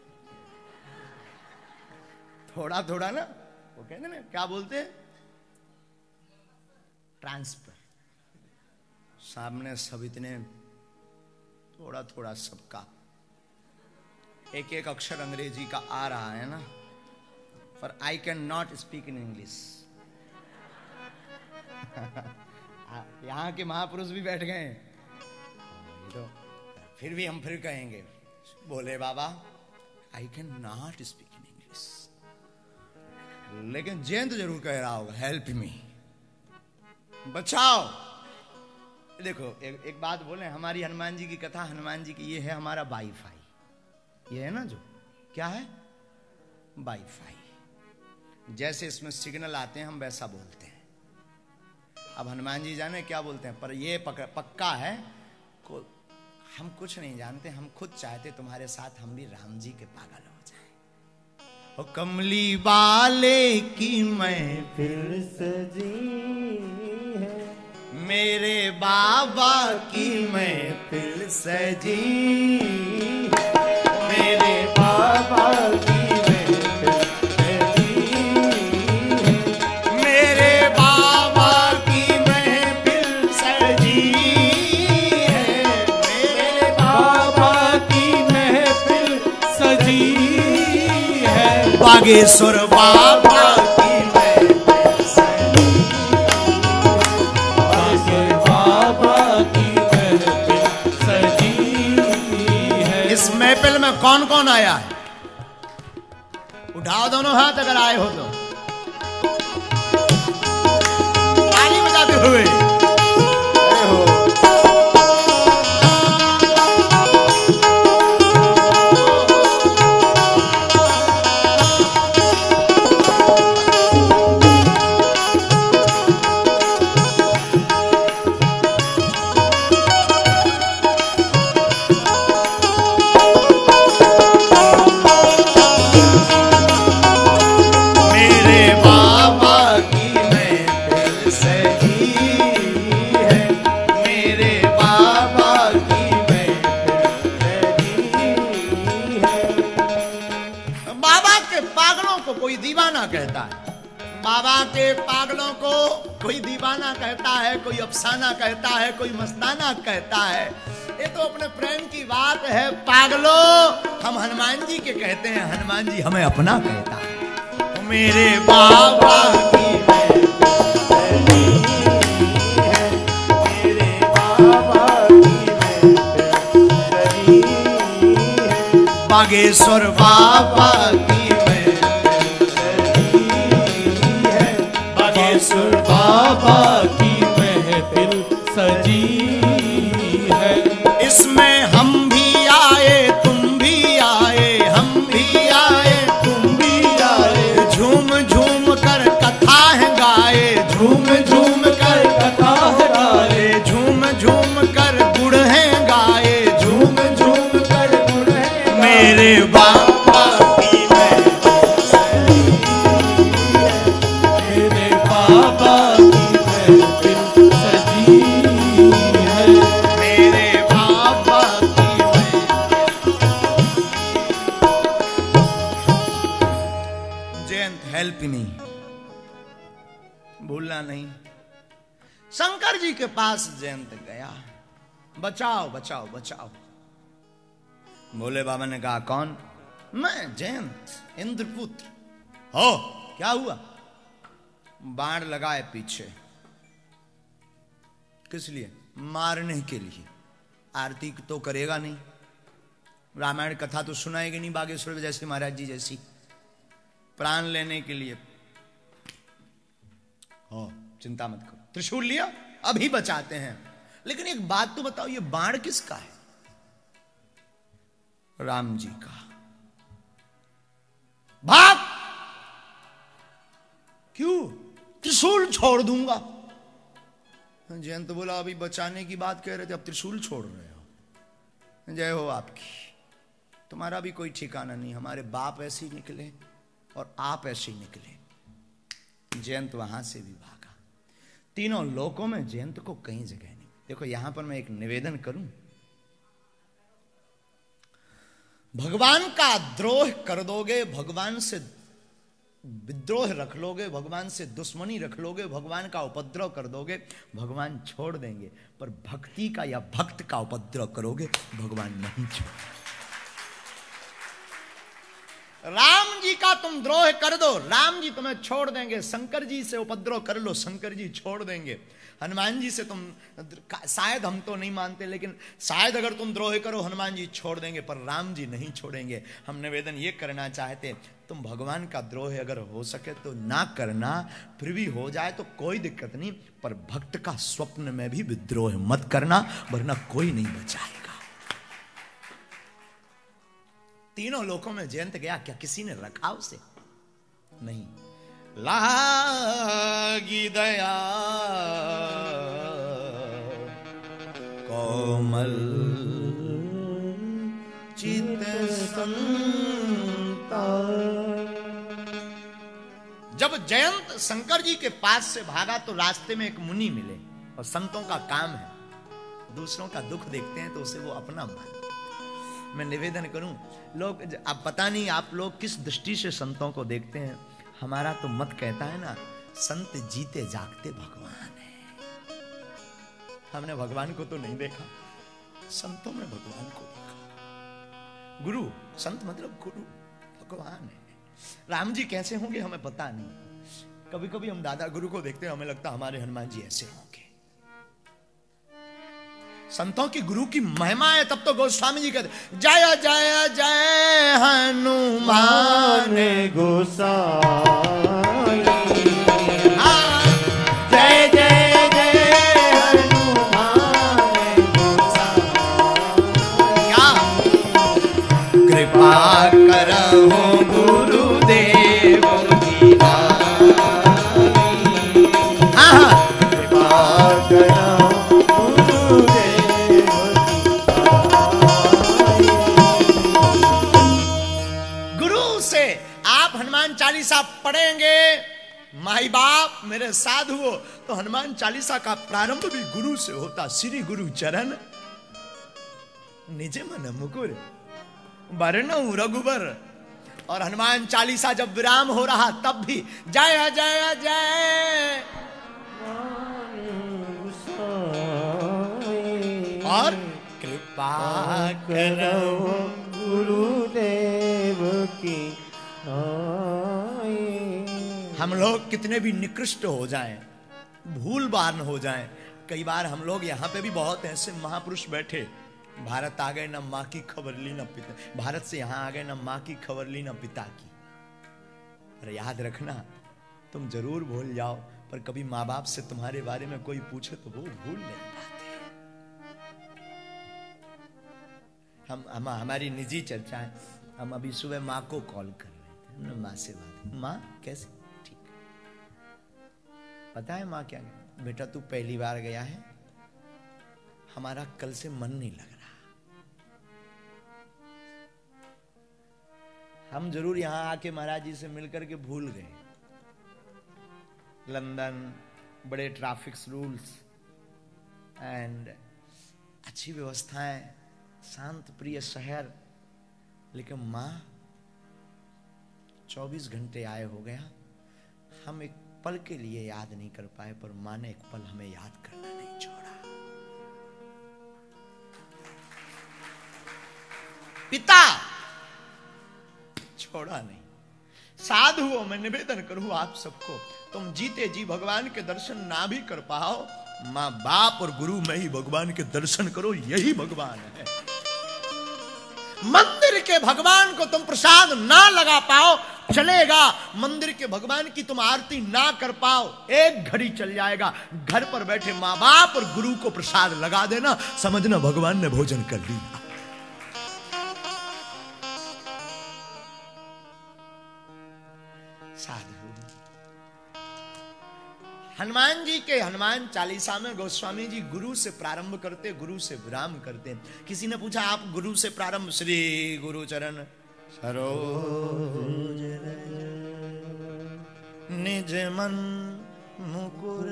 थोड़ा थोड़ा ना, वो कहते ना क्या बोलते हैं, ट्रांसफर, सामने सब इतने थोड़ा थोड़ा सबका एक एक अक्षर अंग्रेजी का आ रहा है ना, पर I can not speak in English. यहां के महापुरुष भी बैठ गए, तो फिर भी हम फिर कहेंगे बोले बाबा I can not speak in English, लेकिन जयंत जरूर कह रहा होगा हेल्प मी, बचाओ। देखो एक, एक बात बोले, हमारी हनुमान जी की कथा, हनुमान जी की ये है हमारा वाईफाई, ये है ना जो क्या है वाईफाई, जैसे इसमें सिग्नल आते हैं हम वैसा बोलते हैं। अब हनुमान जी जाने क्या बोलते हैं, पर ये पक, पक्का है को, हम कुछ नहीं जानते, हम खुद चाहते तुम्हारे साथ हम भी राम जी के पागल हो जाएं। ओ कमली वाले की मैं फिर सजी है मेरे बाबा की महफिल सजी, मेरे बाबा की महफिल सजी, मेरे बाबा की महफिल सजी है, मेरे बाबा की महफिल सजी है, बागेश्वर बाबा की महफिल सजी, बागेश्वर बाबा की महफिल सजी है। इस महफिल में कौन कौन आया है? उठाओ दोनों हाथ अगर आए हो तो, ताली बजाते हुए। बाबा के पागलों को कोई दीवाना कहता है, कोई अफसाना कहता है, कोई मस्ताना कहता है। ये तो अपने प्रेम की बात है। पागलों हम हनुमान जी के कहते हैं, हनुमान जी हमें अपना कहता है। मेरे बाबा की महफिल है, मेरे बाबा की महफिल है, बागेश्वर बाबा की बागेश्वर बाबा की महफिल सजी है। इसमें हम भी आए, तुम भी आए, हम भी आए, तुम भी आए, झूम झूम कर कथा है गाए, झूम झूम कर कथा है गाए, झूम झूम कर गुड़ है गाए, झूम झूम कर गुड़ है। मेरे बाबा की महफिल सजी है, मेरे बाबा की महफिल सजी है, मेरे बाबा की महफिल। जयंत हेल्प मी, भूलना नहीं। शंकर जी के पास जयंत गया, बचाओ बचाओ बचाओ। भोले बाबा ने कहा कौन? मैं जयंत, इंद्रपुत्र। हो क्या हुआ? बाण लगाए पीछे, किस लिए? मारने के लिए। आरती तो करेगा नहीं, रामायण कथा तो सुनाएगी नहीं बागेश्वर जैसे महाराज जी जैसी। प्राण लेने के लिए हो, चिंता मत करो। त्रिशूल लिया, अभी बचाते हैं। लेकिन एक बात तो बताओ, ये बाण किसका है? राम जी का। भाग! क्यों? त्रिशूल छोड़ दूंगा। जयंत बोला अभी बचाने की बात कह रहे थे, अब त्रिशूल छोड़ रहे हो। जय हो आपकी, तुम्हारा भी कोई ठिकाना नहीं। हमारे बाप ऐसे ही निकले और आप ऐसे ही निकले। जयंत वहां से भी भागा। तीनों लोकों में जयंत को कहीं जगह नहीं। देखो यहां पर मैं एक निवेदन करूं, भगवान का द्रोह कर दोगे, भगवान से विद्रोह रख लोगे, भगवान से दुश्मनी रख लोगे, भगवान का उपद्रव कर दोगे, भगवान छोड़ देंगे। पर भक्ति का या भक्त का उपद्रव करोगे, भगवान नहीं छोड़ेंगे। राम जी का तुम द्रोह कर दो, राम जी तुम्हें छोड़ देंगे। शंकर जी से उपद्रव कर लो, शंकर जी छोड़ देंगे। हनुमान जी से तुम, शायद हम तो नहीं मानते, लेकिन शायद अगर तुम द्रोह करो हनुमान जी छोड़ देंगे, पर राम जी नहीं छोड़ेंगे। हम निवेदन ये करना चाहते, तुम भगवान का द्रोह अगर हो सके तो ना करना, फिर भी हो जाए तो कोई दिक्कत नहीं, पर भक्त का स्वप्न में भी विद्रोह मत करना, वरना कोई नहीं बचाएगा। तीनों लोकों में जयंत गया, क्या किसी ने रखा उसे? नहीं। लागी दया कोमल चित संता। जब जयंत शंकर जी के पास से भागा तो रास्ते में एक मुनि मिले। और संतों का काम है दूसरों का दुख देखते हैं तो उसे वो अपना मानते हैं। मैं निवेदन करूं, लोग अब पता नहीं आप लोग किस दृष्टि से संतों को देखते हैं। हमारा तो मत कहता है ना, संत जीते जागते भगवान है। हमने भगवान को तो नहीं देखा, संतों में भगवान को देखा। गुरु, संत मतलब गुरु, भगवान है। राम जी कैसे होंगे हमें पता नहीं। कभी कभी हम दादा गुरु को देखते हैं, हमें लगता है हमारे हनुमान जी ऐसे होंगे। संतों की गुरु की महिमा है, तब तो गोस्वामी जी कहते जय जय जय हनुमान गोसाई, जय जय जय हनुमान गोसाई। क्या कृपा करहु गुरुदेव की नाई। हाँ कृपा करहु गुरुदेव गुरु से आप हनुमान चालीसा पढ़ेंगे, माई बाप मेरे साधु हो, तो हनुमान चालीसा का प्रारंभ भी गुरु से होता। श्री गुरु चरण निज मन मुकुर बरनऊ रघुबर। और हनुमान चालीसा जब विराम हो रहा तब भी जय जय जय, और कृपा करहु गुरुदेव की नाई। हम लोग कितने भी निकृष्ट हो जाएं, भूल बान हो जाएं, कई बार हम लोग यहाँ पे भी बहुत ऐसे महापुरुष बैठे, भारत आ गए ना माँ की खबर ली ना पिता, भारत से यहाँ आ गए ना माँ की खबर ली ना पिता की। पर याद रखना, तुम जरूर भूल जाओ, पर कभी माँ बाप से तुम्हारे बारे में कोई पूछे तो वो भूल नहीं पाते। हम हम हमारी निजी चर्चा है, हम अभी सुबह माँ को कॉल कर रहे थे, हमने माँ से बात, माँ कैसे, ठीक पता है माँ क्या, बेटा तू पहली बार गया है, हमारा कल से मन नहीं लग रहा। हम जरूर यहां आके महाराज जी से मिलकर के भूल गए। लंदन, बड़े ट्रैफिक रूल्स एंड अच्छी व्यवस्थाएं, शांत प्रिय शहर, लेकिन माँ चौबीस घंटे आए हो गया, हम एक पल के लिए याद नहीं कर पाए, पर माँ ने एक पल हमें याद करना नहीं छोड़ा। पिता छोड़ा नहीं। साधुओं में निवेदन करूं आप सबको, तुम जीते जी भगवान के दर्शन ना भी कर पाओ, माँ बाप और गुरु में ही भगवान के दर्शन करो, यही भगवान है। मंदिर के भगवान को तुम प्रसाद ना लगा पाओ चलेगा, मंदिर के भगवान की तुम आरती ना कर पाओ, एक घड़ी चल जाएगा। घर पर बैठे माँ बाप और गुरु को प्रसाद लगा देना, समझना भगवान ने भोजन कर लिया। साधु हनुमान जी के हनुमान चालीसा में गोस्वामी जी गुरु से प्रारंभ करते, गुरु से विराम करते। किसी ने पूछा आप गुरु से प्रारंभ, श्री गुरु चरण सरोज निज मन मुकुर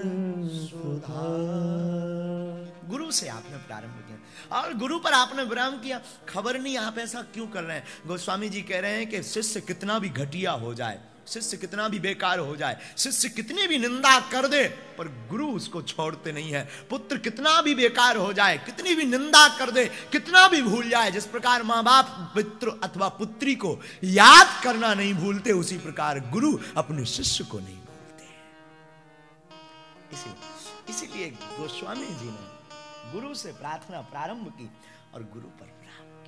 सुधार। गुरु से आपने प्रारंभ किया और गुरु पर आपने विराम किया। खबर नहीं आप ऐसा क्यों कर रहे हैं। गोस्वामी जी कह रहे हैं कि शिष्य कितना भी घटिया हो जाए, शिष्य कितना भी बेकार हो जाए, शिष्य कितनी भी निंदा कर दे, पर गुरु उसको छोड़ते नहीं है। पुत्र कितना भी बेकार हो जाए, कितनी भी निंदा कर दे, कितना भी भूल जाए, जिस प्रकार माँ बाप पुत्र अथवा पुत्री को याद करना नहीं भूलते, उसी प्रकार गुरु अपने शिष्य को नहीं भूलते। इसी इसीलिए गोस्वामी जी ने गुरु से प्रार्थना प्रारंभ की और गुरु पर विराम की।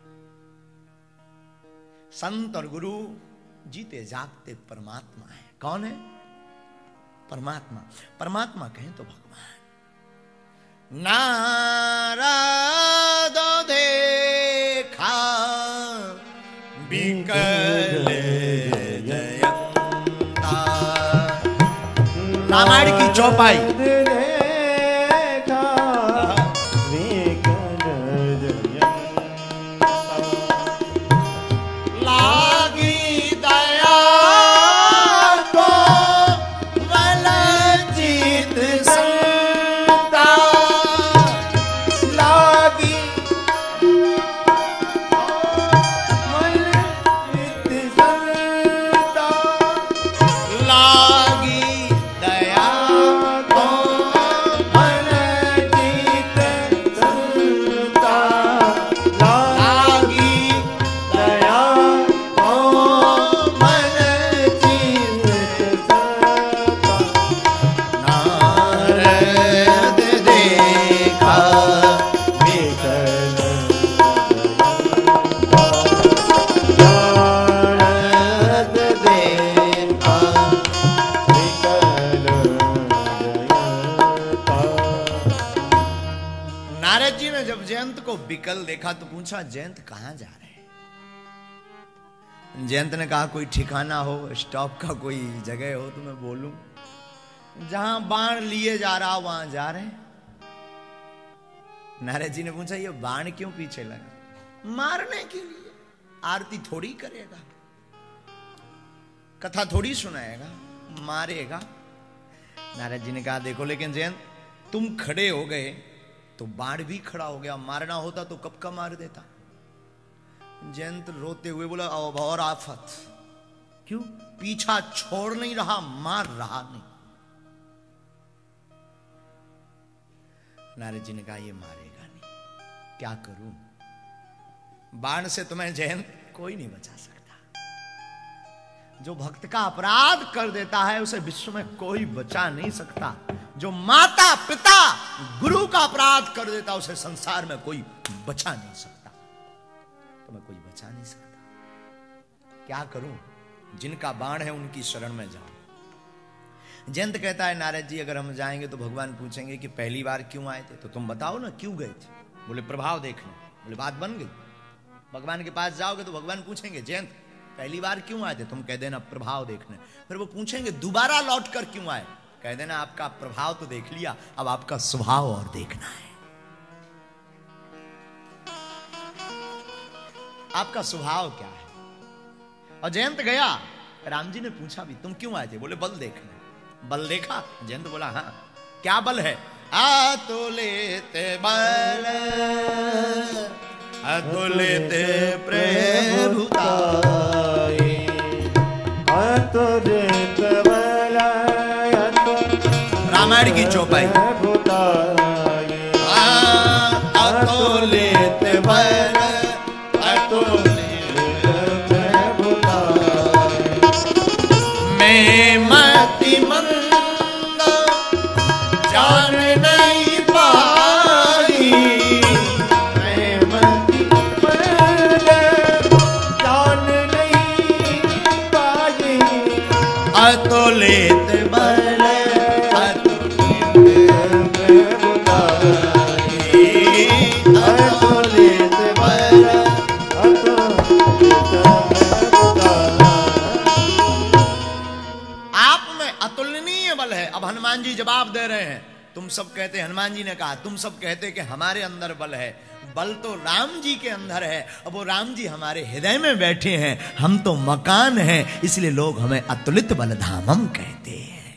संत और गुरु जीते जागते परमात्मा है। कौन है परमात्मा? परमात्मा कहें तो भगवान। नारद देखा बिकल जयंता। रामायण की चौपाई। को विकल देखा तो पूछा, जयंत कहां जा रहे हैं? जयंत ने कहा, कोई ठिकाना हो, स्टॉप का कोई जगह हो तो मैं बोलूं। जहां बाण लिए जा रहा वहां जा रहे हैं। नारद जी ने पूछा, ये बाण क्यों पीछे लगा? मारने के लिए। आरती थोड़ी करेगा, कथा थोड़ी सुनाएगा, मारेगा। नारद जी ने कहा, देखो लेकिन जयंत तुम खड़े हो गए तो बाण भी खड़ा हो गया, मारना होता तो कब का मार देता। जयंत रोते हुए बोला, अब और आफत। क्यों? पीछा छोड़ नहीं रहा, मार रहा नहीं। नारद जी ने कहा, ये मारेगा नहीं, क्या करूं? बाण से तुम्हें जयंत कोई नहीं बचा सकता। जो भक्त का अपराध कर देता है उसे विश्व में कोई बचा नहीं सकता। जो माता पिता गुरु का अपराध कर देता उसे संसार में कोई बचा नहीं सकता। तुम्हें कोई बचा नहीं सकता। क्या करूं? जिनका बाण है उनकी शरण में जाओ। जयंत कहता है, नारद जी अगर हम जाएंगे तो भगवान पूछेंगे कि पहली बार क्यों आए थे, तो तुम बताओ ना क्यों गए थे। बोले प्रभाव देखने। बोले बात बन गई। भगवान के पास जाओगे तो भगवान पूछेंगे, जयंत पहली बार क्यों आए थे? तुम कह देना प्रभाव देखने। फिर वो पूछेंगे, दोबारा लौट कर क्यों आए? कह देना आपका प्रभाव तो देख लिया, अब आपका स्वभाव और देखना है। आपका स्वभाव क्या है? और जयंत गया। राम जी ने पूछा भी, तुम क्यों आए थे? बोले बल देखने। बल देखा? जयंत बोला, हाँ। क्या बल है? अतुलित बल अतुलित प्रभुताई। अतुलित बल रामायण की चौपाई। अतुलित बल अतुलित प्रभुताई। मैं मति मंद जान नहीं पाई। मैं मति मंद जान नहीं पाई। अतुलित बल अतुलित प्रभुताई। अतुलित बल आप में अतुलनीय बल है। अब हनुमान जी जवाब दे रहे हैं। तुम सब कहते, हनुमान जी ने कहा, तुम सब कहते कि हमारे अंदर बल है। बल तो राम जी के अंदर है। अब वो राम जी हमारे हृदय में बैठे हैं, हम तो मकान हैं, इसलिए लोग हमें अतुलित बलधामम कहते हैं।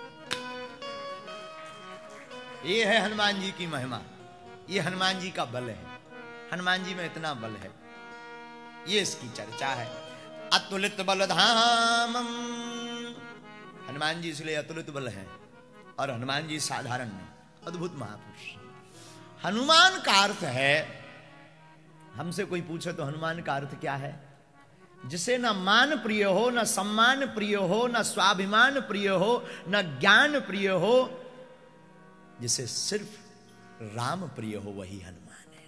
ये है हनुमान जी की महिमा। ये हनुमान जी का बल है। हनुमान जी में इतना बल है, ये इसकी चर्चा है। अतुलित बलधामम। हनुमान जी इसलिए अतुलित बल है और हनुमान जी साधारण नहीं, अद्भुत महापुरुष। हनुमान का अर्थ है, हमसे कोई पूछे तो हनुमान का अर्थ क्या है? जिसे न मान प्रिय हो, न सम्मान प्रिय हो, न स्वाभिमान प्रिय हो, न ज्ञान प्रिय हो, जिसे सिर्फ राम प्रिय हो, वही हनुमान है।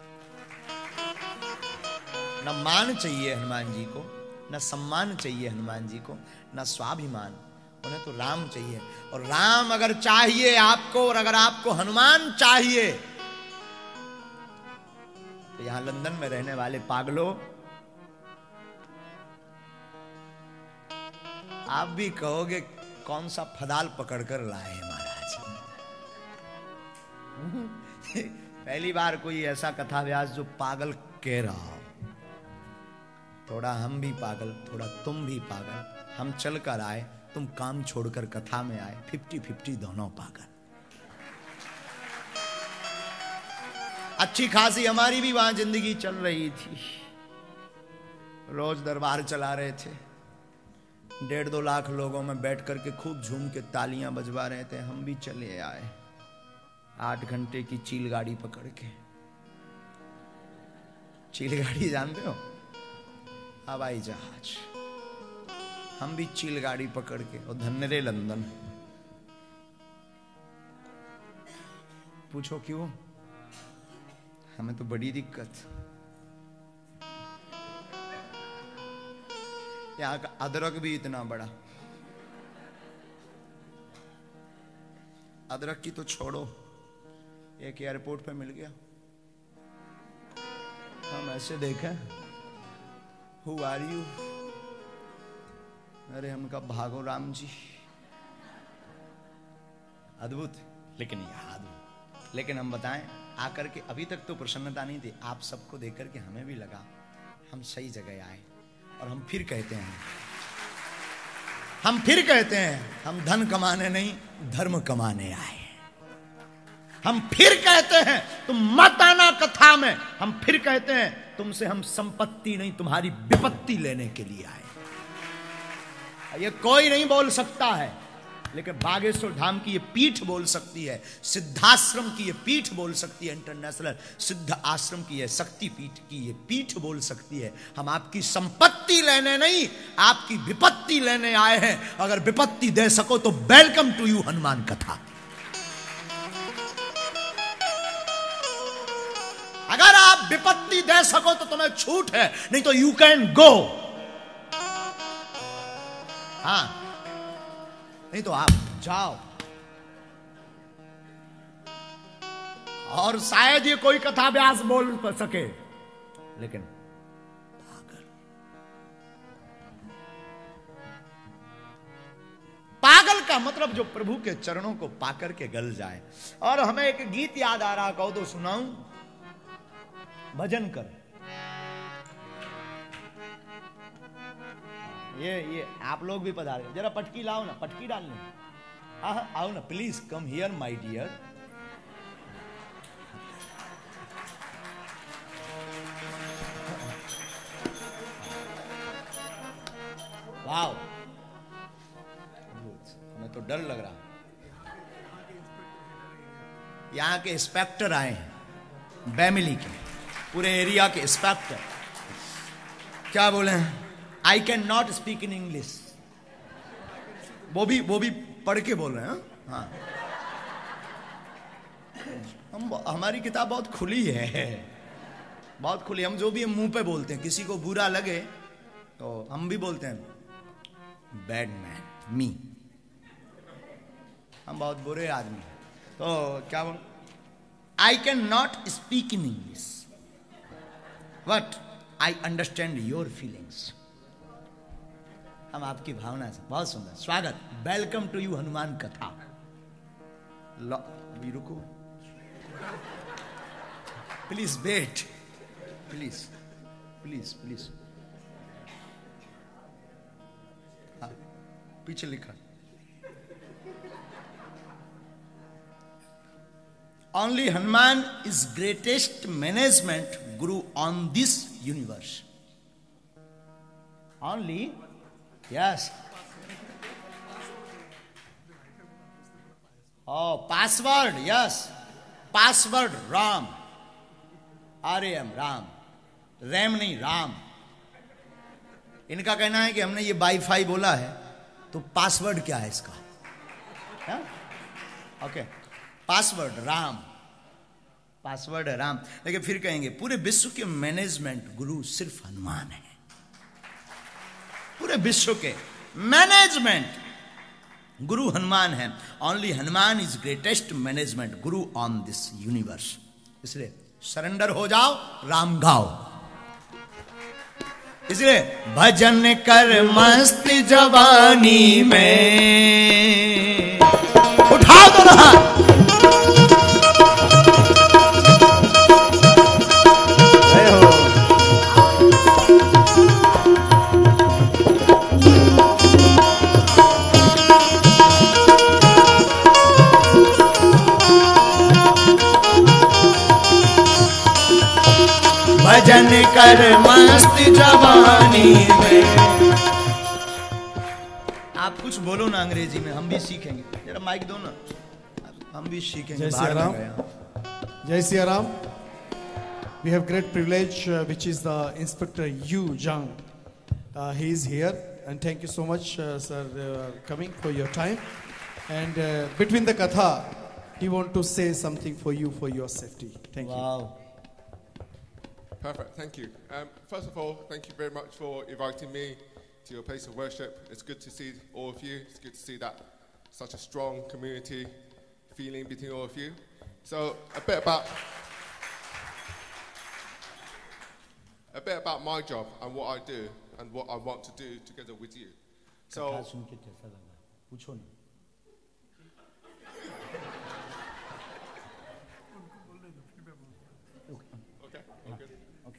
न मान चाहिए हनुमान जी को, न सम्मान चाहिए हनुमान जी को, न स्वाभिमान, उन्हें तो राम चाहिए। और राम अगर चाहिए आपको, और अगर आपको हनुमान चाहिए, तो यहां लंदन में रहने वाले पागलों, आप भी कहोगे कौन सा फदाल पकड़कर लाए हैं महाराज। पहली बार कोई ऐसा कथा व्यास जो पागल कह रहा हो। थोड़ा हम भी पागल, थोड़ा तुम भी पागल, हम चल कर आए, तुम काम छोड़कर कथा में आए, फिफ्टी फिफ्टी दोनों पागल। अच्छी खासी हमारी भी वहां जिंदगी चल रही थी। रोज दरबार चला रहे थे, डेढ़ दो लाख लोगों में बैठ करके खूब झूम के तालियां बजवा रहे थे। हम भी चले आए आठ घंटे की चील गाड़ी पकड़ के। चील गाड़ी जानते हो? हवाई जहाज। हम भी चील गाड़ी पकड़ के, और धन्यरे लंदन। पूछो क्यों? हमें तो बड़ी दिक्कत। यहां का अदरक भी इतना बड़ा। अदरक की तो छोड़ो, एक एयरपोर्ट पे मिल गया। ऐसे देखा, हु आर यू? अरे हम कब भागो राम जी। अद्भुत, लेकिन याद, लेकिन हम बताएं, आकर के अभी तक तो प्रसन्नता नहीं थी, आप सबको देख करके हमें भी लगा हम सही जगह आए। और हम फिर कहते हैं, हम फिर कहते हैं, हम धन कमाने नहीं धर्म कमाने आए। हम फिर कहते हैं तुम मत आना कथा में। हम फिर कहते हैं तुमसे हम संपत्ति नहीं तुम्हारी विपत्ति लेने के लिए आए। ये कोई नहीं बोल सकता है, लेकिन बागेश्वर धाम की ये पीठ बोल सकती है, सिद्धाश्रम की ये पीठ बोल सकती है, इंटरनेशनल सिद्ध आश्रम की ये शक्ति पीठ की ये पीठ बोल सकती है। हम आपकी संपत्ति लेने नहीं, आपकी विपत्ति लेने आए हैं। अगर विपत्ति दे सको तो वेलकम टू यू हनुमान कथा। अगर आप विपत्ति दे सको तो तुम्हें छूट है, नहीं तो यू कैन गो। हाँ, नहीं तो आप जाओ। और शायद ये कोई कथा व्यास बोल सके, लेकिन पागल पागल का मतलब जो प्रभु के चरणों को पाकर के गल जाए। और हमें एक गीत याद आ रहा, कहो तो सुनाऊं? भजन कर। ये ये आप लोग भी पधारे, जरा पटकी लाओ ना, पटकी डालने। हाँ आओ ना, please come here my dear. Wow, हमें तो डर लग रहा। यहां के इंस्पेक्टर आए हैं, बैमिली के पूरे एरिया के इंस्पेक्टर। क्या बोले हैं? I can not speak in English. वो भी वो भी पढ़ के बोल रहे हैं। हाँ, हम हमारी किताब बहुत खुली है, बहुत खुली। हम जो भी हम मुंह पे बोलते हैं, किसी को बुरा लगे तो हम भी बोलते हैं बैड मैन मी, हम बहुत बुरे आदमी हैं। तो क्या बोल, I can not speak in English but I understand your feelings. हम आपकी भावना से। बहुत सुंदर स्वागत, वेलकम टू यू हनुमान कथा। लो अभी रुको, please wait, please please please. हाँ, पीछे लिखा only Hanuman is greatest management guru on this universe. Only Yes. Oh, password. Yes. Password Ram, R A M Ram, RAM नहीं राम। इनका कहना है कि हमने ये वाईफाई बोला है तो पासवर्ड क्या है इसका? है? ओके, पासवर्ड राम, पासवर्ड है राम। लेकिन फिर कहेंगे पूरे विश्व के मैनेजमेंट गुरु सिर्फ हनुमान है। पूरे विश्व के मैनेजमेंट गुरु हनुमान है। Only Hanuman is greatest management guru on this universe. इसलिए सरेंडर हो जाओ, राम गाओ। इसलिए भजन कर मस्त जवानी में, उठाओ तो रहा। भजन कर मस्त जवानी में। आप कुछ बोलो ना अंग्रेजी में, हम भी सीखेंगे। जरा माइक दो ना, हम भी सीखेंगे। जय सिया राम, जय Siya Ram. We have great privilege, uh, which is the Inspector Yu Zhang. Uh, he is here, and thank you so much, uh, sir, uh, coming for your time. And uh, between the katha, he want to say something for you for your safety. Thank wow. you. Perfect, thank you. Um, first of all, thank you very much for inviting me to your place of worship. It's good to see all of you. It's good to see that such a strong community feeling between all of you. So a bit about bit about my job and what I do and what I want to do together with you. So, कथा सुन के कैसा लगा? पूछो ना। okay, okay. Okay.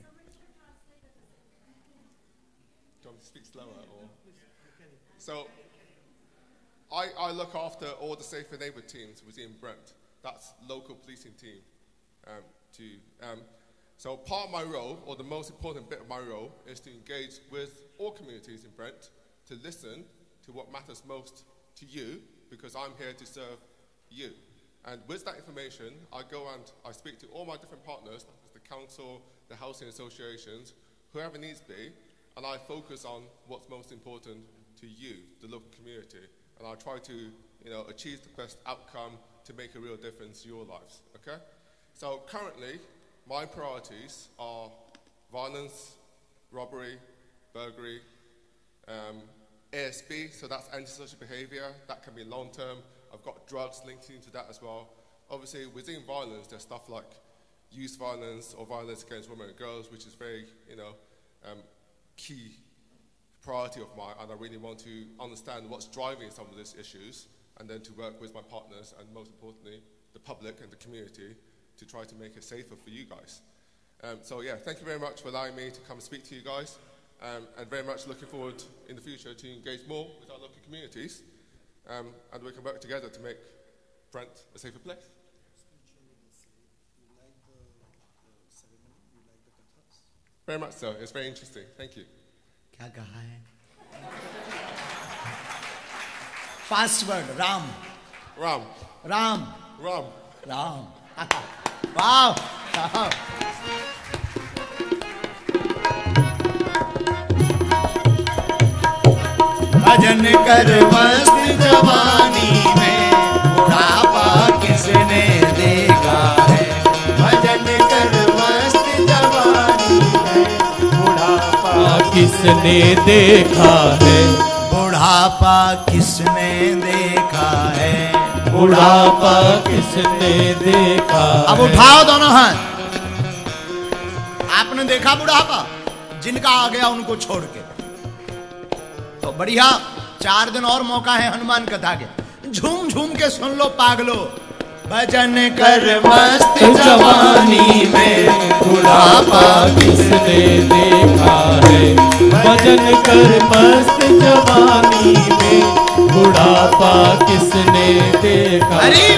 Do you want me to speak slower? Or? So, I, I look after all the Safer Neighbour teams within Brent. That's local policing team. Um, to, um, so part of my role, or the most important bit of my role, is to engage with all communities in Brent, to listen to what matters most to you, because I'm here to serve you. And with that information, I go and I speak to all my different partners, the council, the housing associations, whoever needs be, and I focus on what's most important to you, the local community. And I try to, you know, achieve the best outcome to make a real difference in your lives, okay? So currently, my priorities are violence, robbery, burglary, um, A S B, so that's antisocial behavior. That can be long-term. I've got drugs linked into that as well. Obviously, within violence, there's stuff like youth violence or violence against women and girls, which is very, you know, um, key priority of mine, and I really want to understand what's driving some of these issues, and then to work with my partners, and most importantly, the public and the community, to try to make it safer for you guys. Um, so yeah, thank you very much for allowing me to come and speak to you guys, um, and very much looking forward in the future to engage more with our local communities, um, and we can work together to make Brent a safer place. Very much so, it's very interesting, thank you. क्या कहा है? Password Ram Ram. Ram Ram. Ram वाह भजन कर मस्त जवानी में बुढ़ापा किसने देखा है भजन कर मस्त जवानी में बुढ़ापा किसने देखा है बुढ़ापा किसने देखा है बुढ़ापा किसने देखा अब है? उठाओ दोनों हाथ। आपने देखा बुढ़ापा? जिनका आ गया उनको छोड़ के तो बढ़िया, चार दिन और मौका है हनुमान कथा के, झूम झूम के सुन लो पागलो। भजन कर मस्त जवानी में बुढ़ापा किसने देखा है भजन कर मस्त जवानी में बुढ़ापा किसने देखा हरि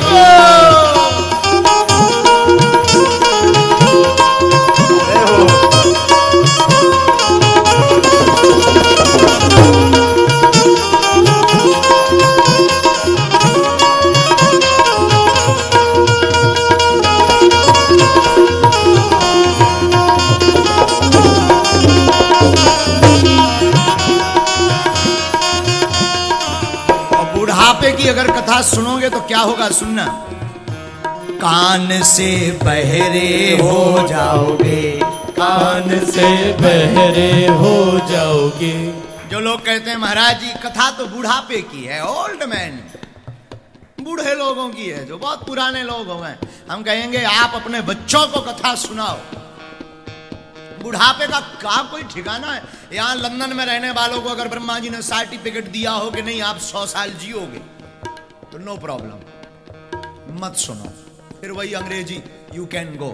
बुढ़ापे की अगर कथा सुनोगे तो क्या होगा सुनना। कान से बहरे हो जाओगे कान से बहरे हो जाओगे। जो लोग कहते हैं महाराज जी कथा तो बुढ़ापे की है, ओल्ड मैन, बूढ़े लोगों की है, जो बहुत पुराने लोग हो गए। हम कहेंगे आप अपने बच्चों को कथा सुनाओ। बुढ़ापे का क्या कोई ठिकाना है? यहाँ लंदन में रहने वालों को अगर ब्रह्मा जी ने सर्टिफिकेट दिया हो कि नहीं आप सौ साल जियोगे तो नो प्रॉब्लम, मत सुनो, फिर वही अंग्रेजी यू कैन गो।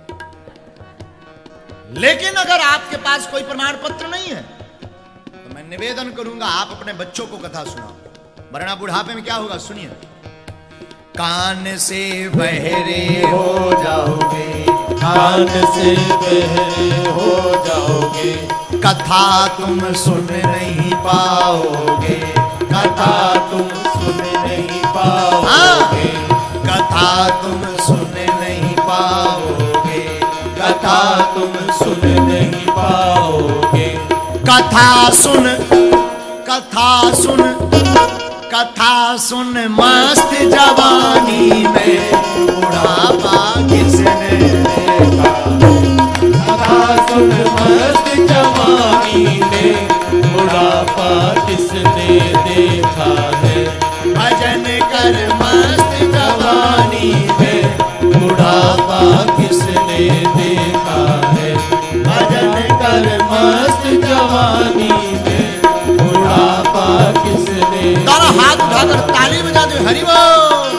लेकिन अगर आपके पास कोई प्रमाण पत्र नहीं है तो मैं निवेदन करूंगा आप अपने बच्चों को कथा सुनाओ, वरना बुढ़ापे में क्या होगा सुनिए। कान से बहरे हो जाओगे कान से बहरे हो जाओगे। कथा तुम सुन नहीं पाओगे कथा तुम सुन नहीं पाओगे कथा तुम सुन नहीं पाओगे कथा तुम सुन नहीं पाओगे। कथा सुन कथा सुन कथा सुन मस्त जवानी में बुढ़ापा किसने देखा। कथा सुन मस्त जवानी में बुढ़ापा किसने देखा है। भजन कर मस्त जवानी में बुढ़ापा किसने देखा है। भजन कर मस्त जवानी में बुढ़ापा किसने दोनों हाथ उठाकर ताली बजाते हुए हरि बोल।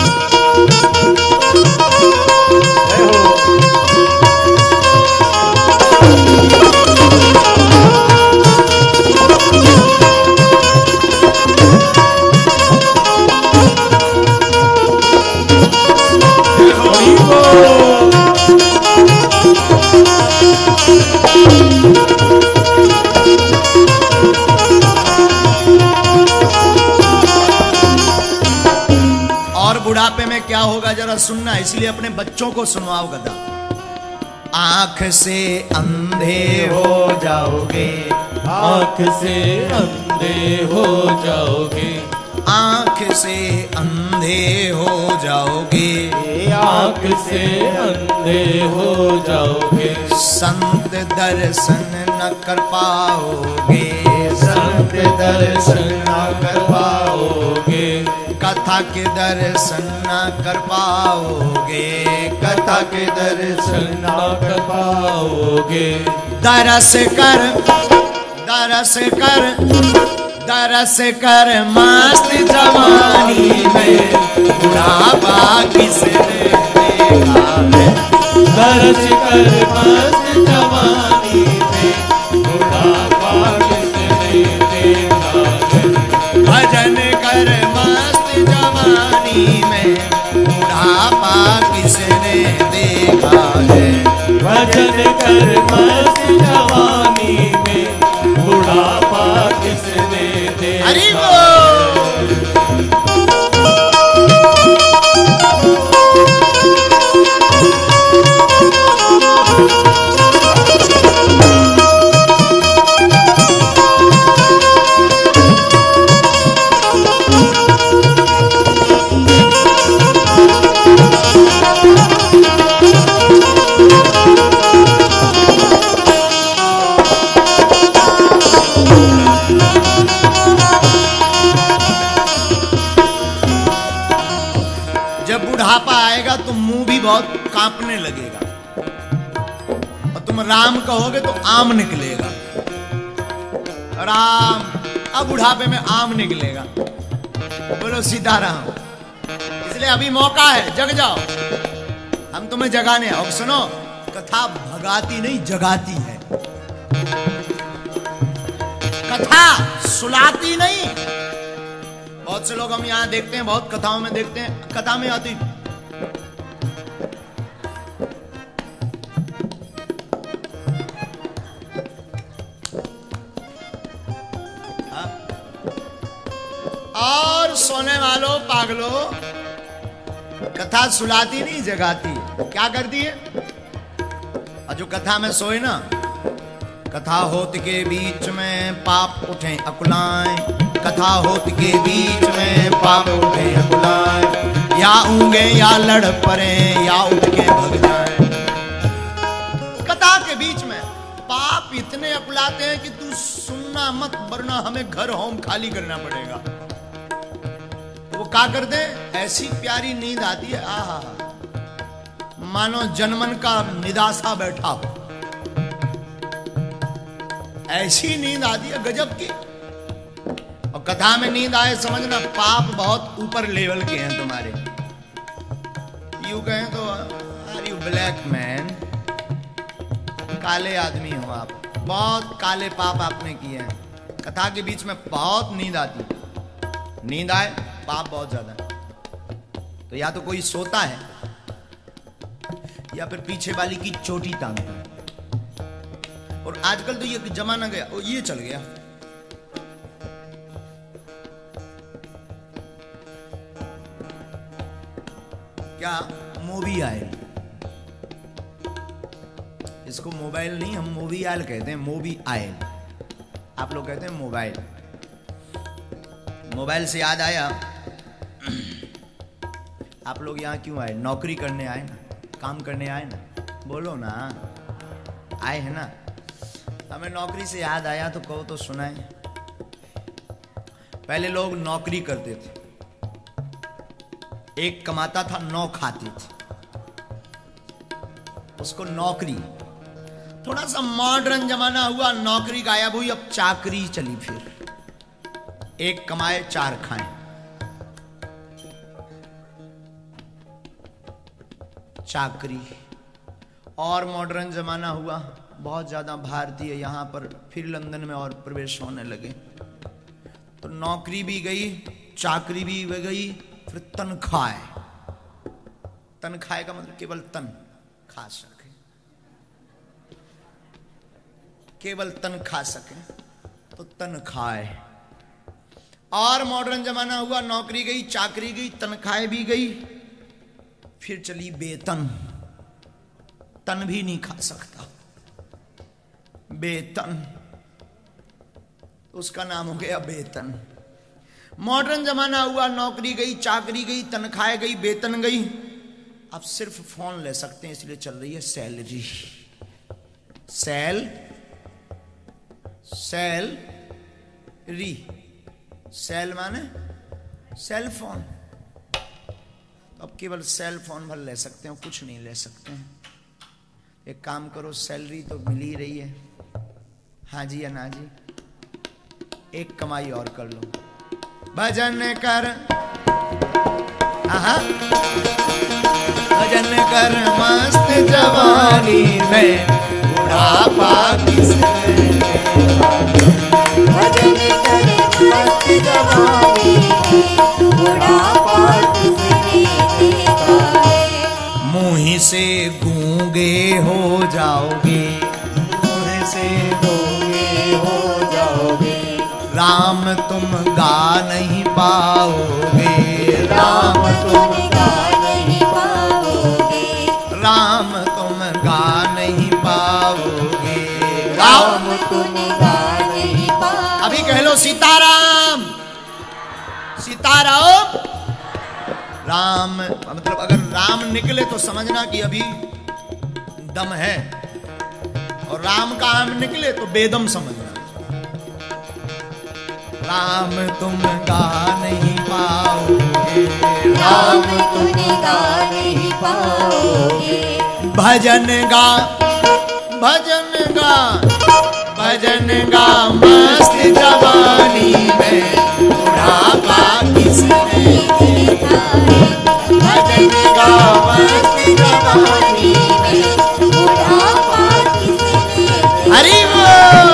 बुढ़ापे में क्या होगा जरा सुनना, इसलिए अपने बच्चों को सुनवाओ गदा। आंख से अंधे हो जाओगे, आंख से अंधे हो जाओगे, आंख से अंधे हो जाओगे, आंख से अंधे हो जाओगे, संत दर्शन न कर पाओगे, संत दर्शन न कर पाओगे, कथा के दर्शन न कर पाओगे, कथा के दर्शन न कर पाओगे। दरस कर दरस कर दरस कर मस्त जवानी में बुढ़ापा किसने देखा है। दरस कर मस्त जवानी में बुढ़ापा किसने देखा है। भजन कर मस्त जवानी में बुढ़ापा किसने देखा है। भजन कर मस्त जवानी में बुढ़ापा किसने देखा। हरि बोल। बुढ़ापा आएगा तो मुंह भी बहुत कांपने लगेगा और तुम राम कहोगे तो आम निकलेगा। राम, अब बुढ़ापे में आम निकलेगा। बोलो सीताराम। इसलिए अभी मौका है, जग जाओ, हम तुम्हें जगाने। और सुनो, कथा भगाती नहीं जगाती है, कथा सुलाती नहीं। बहुत से लोग हम यहां देखते हैं, बहुत कथाओं में देखते हैं, कथा में आती और सोने वालों पागलों, कथा सुलाती नहीं जगाती। क्या करती है? और जो कथा में सोए ना, कथा होत के बीच में पाप उठे अकुलाएं, कथा होत के बीच में पाप उठे अकुलाएं, या ऊंगे या लड़ पड़े या उठ के भग जाएं। कथा के बीच में पाप इतने अकुलाते हैं कि तू सुनना मत, वरना हमें घर होम खाली करना पड़ेगा। वो क्या करते हैं? ऐसी प्यारी नींद आती है, आहा, मानो जनमन का निदासा बैठा हो। ऐसी नींद आती है गजब की। और कथा में नींद आए, समझना पाप बहुत ऊपर लेवल के हैं तुम्हारे। यू कहें तो आर यू ब्लैक मैन, काले आदमी हो आप, बहुत काले पाप आपने किए हैं। कथा के बीच में बहुत नींद आती, नींद आए पाप बहुत ज्यादा। तो या तो कोई सोता है या फिर पीछे वाली की चोटी टांगता है। और आजकल तो ये जमाना गया, और ये चल गया, क्या मूवी आयल। इसको मोबाइल नहीं, हम मूवी आयल कहते हैं, मूवी आयल। आप लोग कहते हैं मोबाइल। मोबाइल से याद आया, आप लोग यहाँ क्यों आए? नौकरी करने आए ना, काम करने आए ना, बोलो ना, आए हैं ना। हमें नौकरी से याद आया तो कहो तो सुनाए। पहले लोग नौकरी करते थे, एक कमाता था, नौ खाते थे, उसको नौकरी। थोड़ा सा मॉडर्न जमाना हुआ, नौकरी गायब हुई, अब चाकरी चली। फिर एक कमाए चार खाएं। चाकरी। और मॉडर्न जमाना हुआ, बहुत ज्यादा भारतीय यहां पर फिर लंदन में और प्रवेश होने लगे। तो नौकरी भी गई, चाकरी भी गई, फिर तनख्वाह। तनख्वाह का मतलब केवल तन खा सके, केवल तन खा सके तो तनख्वाह। और मॉडर्न जमाना हुआ, नौकरी गई, चाकरी गई, तनख्वाह भी गई, फिर चली वेतन। तन भी नहीं खा सकता, वेतन, उसका नाम हो गया वेतन। मॉडर्न जमाना हुआ, नौकरी गई, चाकरी गई, तनख्वाह गई, वेतन गई, अब सिर्फ फोन ले सकते हैं, इसलिए चल रही है salary. Cell salary cell माने सेल फोन। तो अब केवल सेल फोन भर ले सकते हैं, कुछ नहीं ले सकते हैं। एक काम करो, सैलरी तो मिल ही रही है, हाँ जी या ना जी, एक कमाई और कर लो, भजन कर, आहा, भजन कर मस्त जवानी में, बुढ़ापा किसने, भजन कर मस्त जवानी में, बुढ़ापा किसने देखा है। मुँह से गूंगे हो जाओगे, मुँह से गूंगे हो जाओगे, राम तुम गा नहीं पाओगे, राम तुम गा नहीं पाओगे, राम तुम गा नहीं पाओगे, राम तुम गा नहीं पाओगे। अभी कह लो सीताराम, सीताराम। राम मतलब अगर राम निकले तो समझना कि अभी दम है, और राम का आम निकले तो बेदम समझना। राम तुम गा नहीं पाओगे, राम तुम गा नहीं पाओगे, भजन गा, भजन गा, भजन गा मस्त जवानी में, बुढ़ापा किसने देखा है। भजन गा मस्त जवानी में, बुढ़ापा किसने देखा। हरि बोल।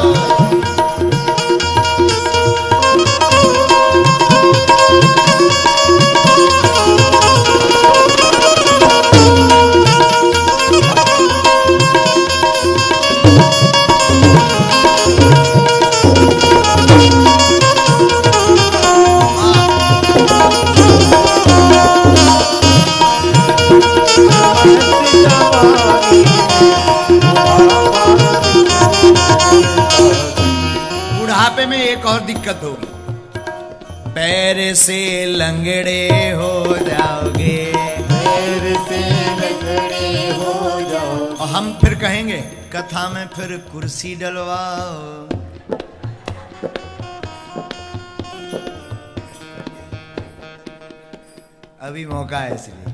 बुढ़ापे में एक और दिक्कत होगी, पैर से लंगड़े हो जाओगे, पैर से लंगड़े हो जाओ। और हम फिर कहेंगे कथा में फिर कुर्सी डलवाओ। अभी मौका है, इसलिए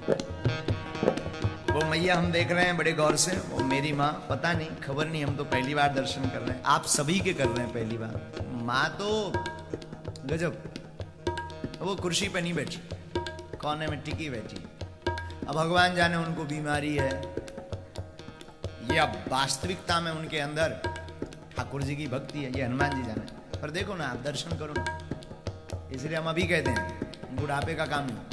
वो मैया हम देख रहे हैं बड़े गौर से, वो मेरी माँ, पता नहीं, खबर नहीं, हम तो पहली बार दर्शन कर रहे हैं, आप सभी के कर रहे हैं पहली बार। माँ तो गजब, वो कुर्सी पे नहीं बैठी, कोने में टिकी बैठी। अब भगवान जाने उनको बीमारी है, ये अब वास्तविकता में उनके अंदर ठाकुर जी की भक्ति है, ये हनुमान जी जाने। पर देखो ना, आप दर्शन करो ना, इसलिए हम अभी कहते हैं बुढ़ापे का काम नहीं।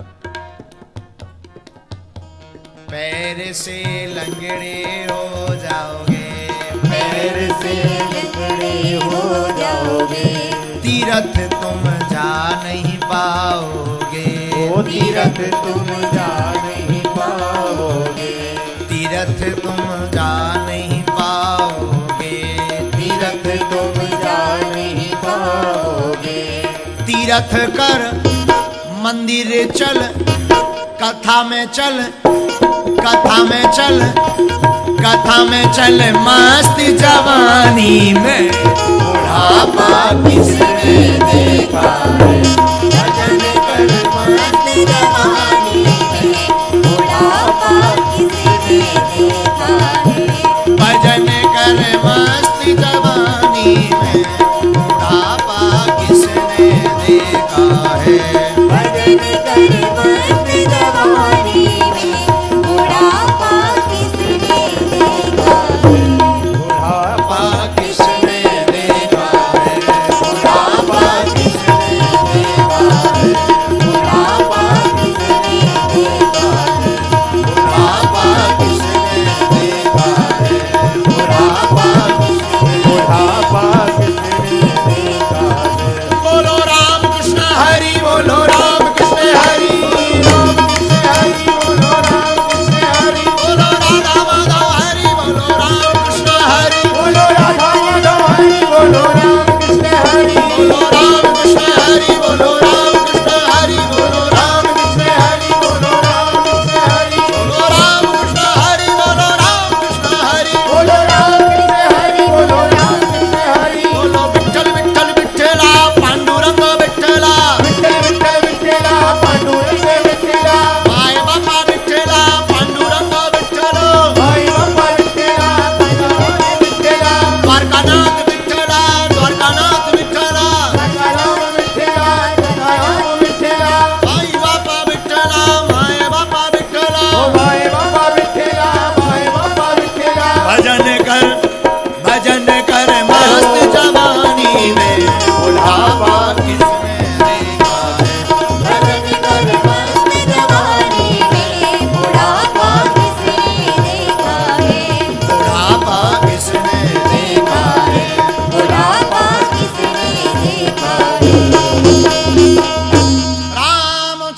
पैर से लंगड़े हो जाओगे, पैर से लंगड़े हो जाओगे, तीरथ तुम जा नहीं पाओगे, ओ तीरथ तुम जा नहीं पाओगे, तीरथ तुम जा नहीं पाओगे, तीरथ तुम जा नहीं पाओगे। तीरथ कर मंदिर चल, कथा में चल, कथा में चल, कथा में चल मस्त जवानी में, बुढ़ापा किसने देखा है। भजन कर मस्त जवानी में, बुढ़ापा किसने देखा है। भजन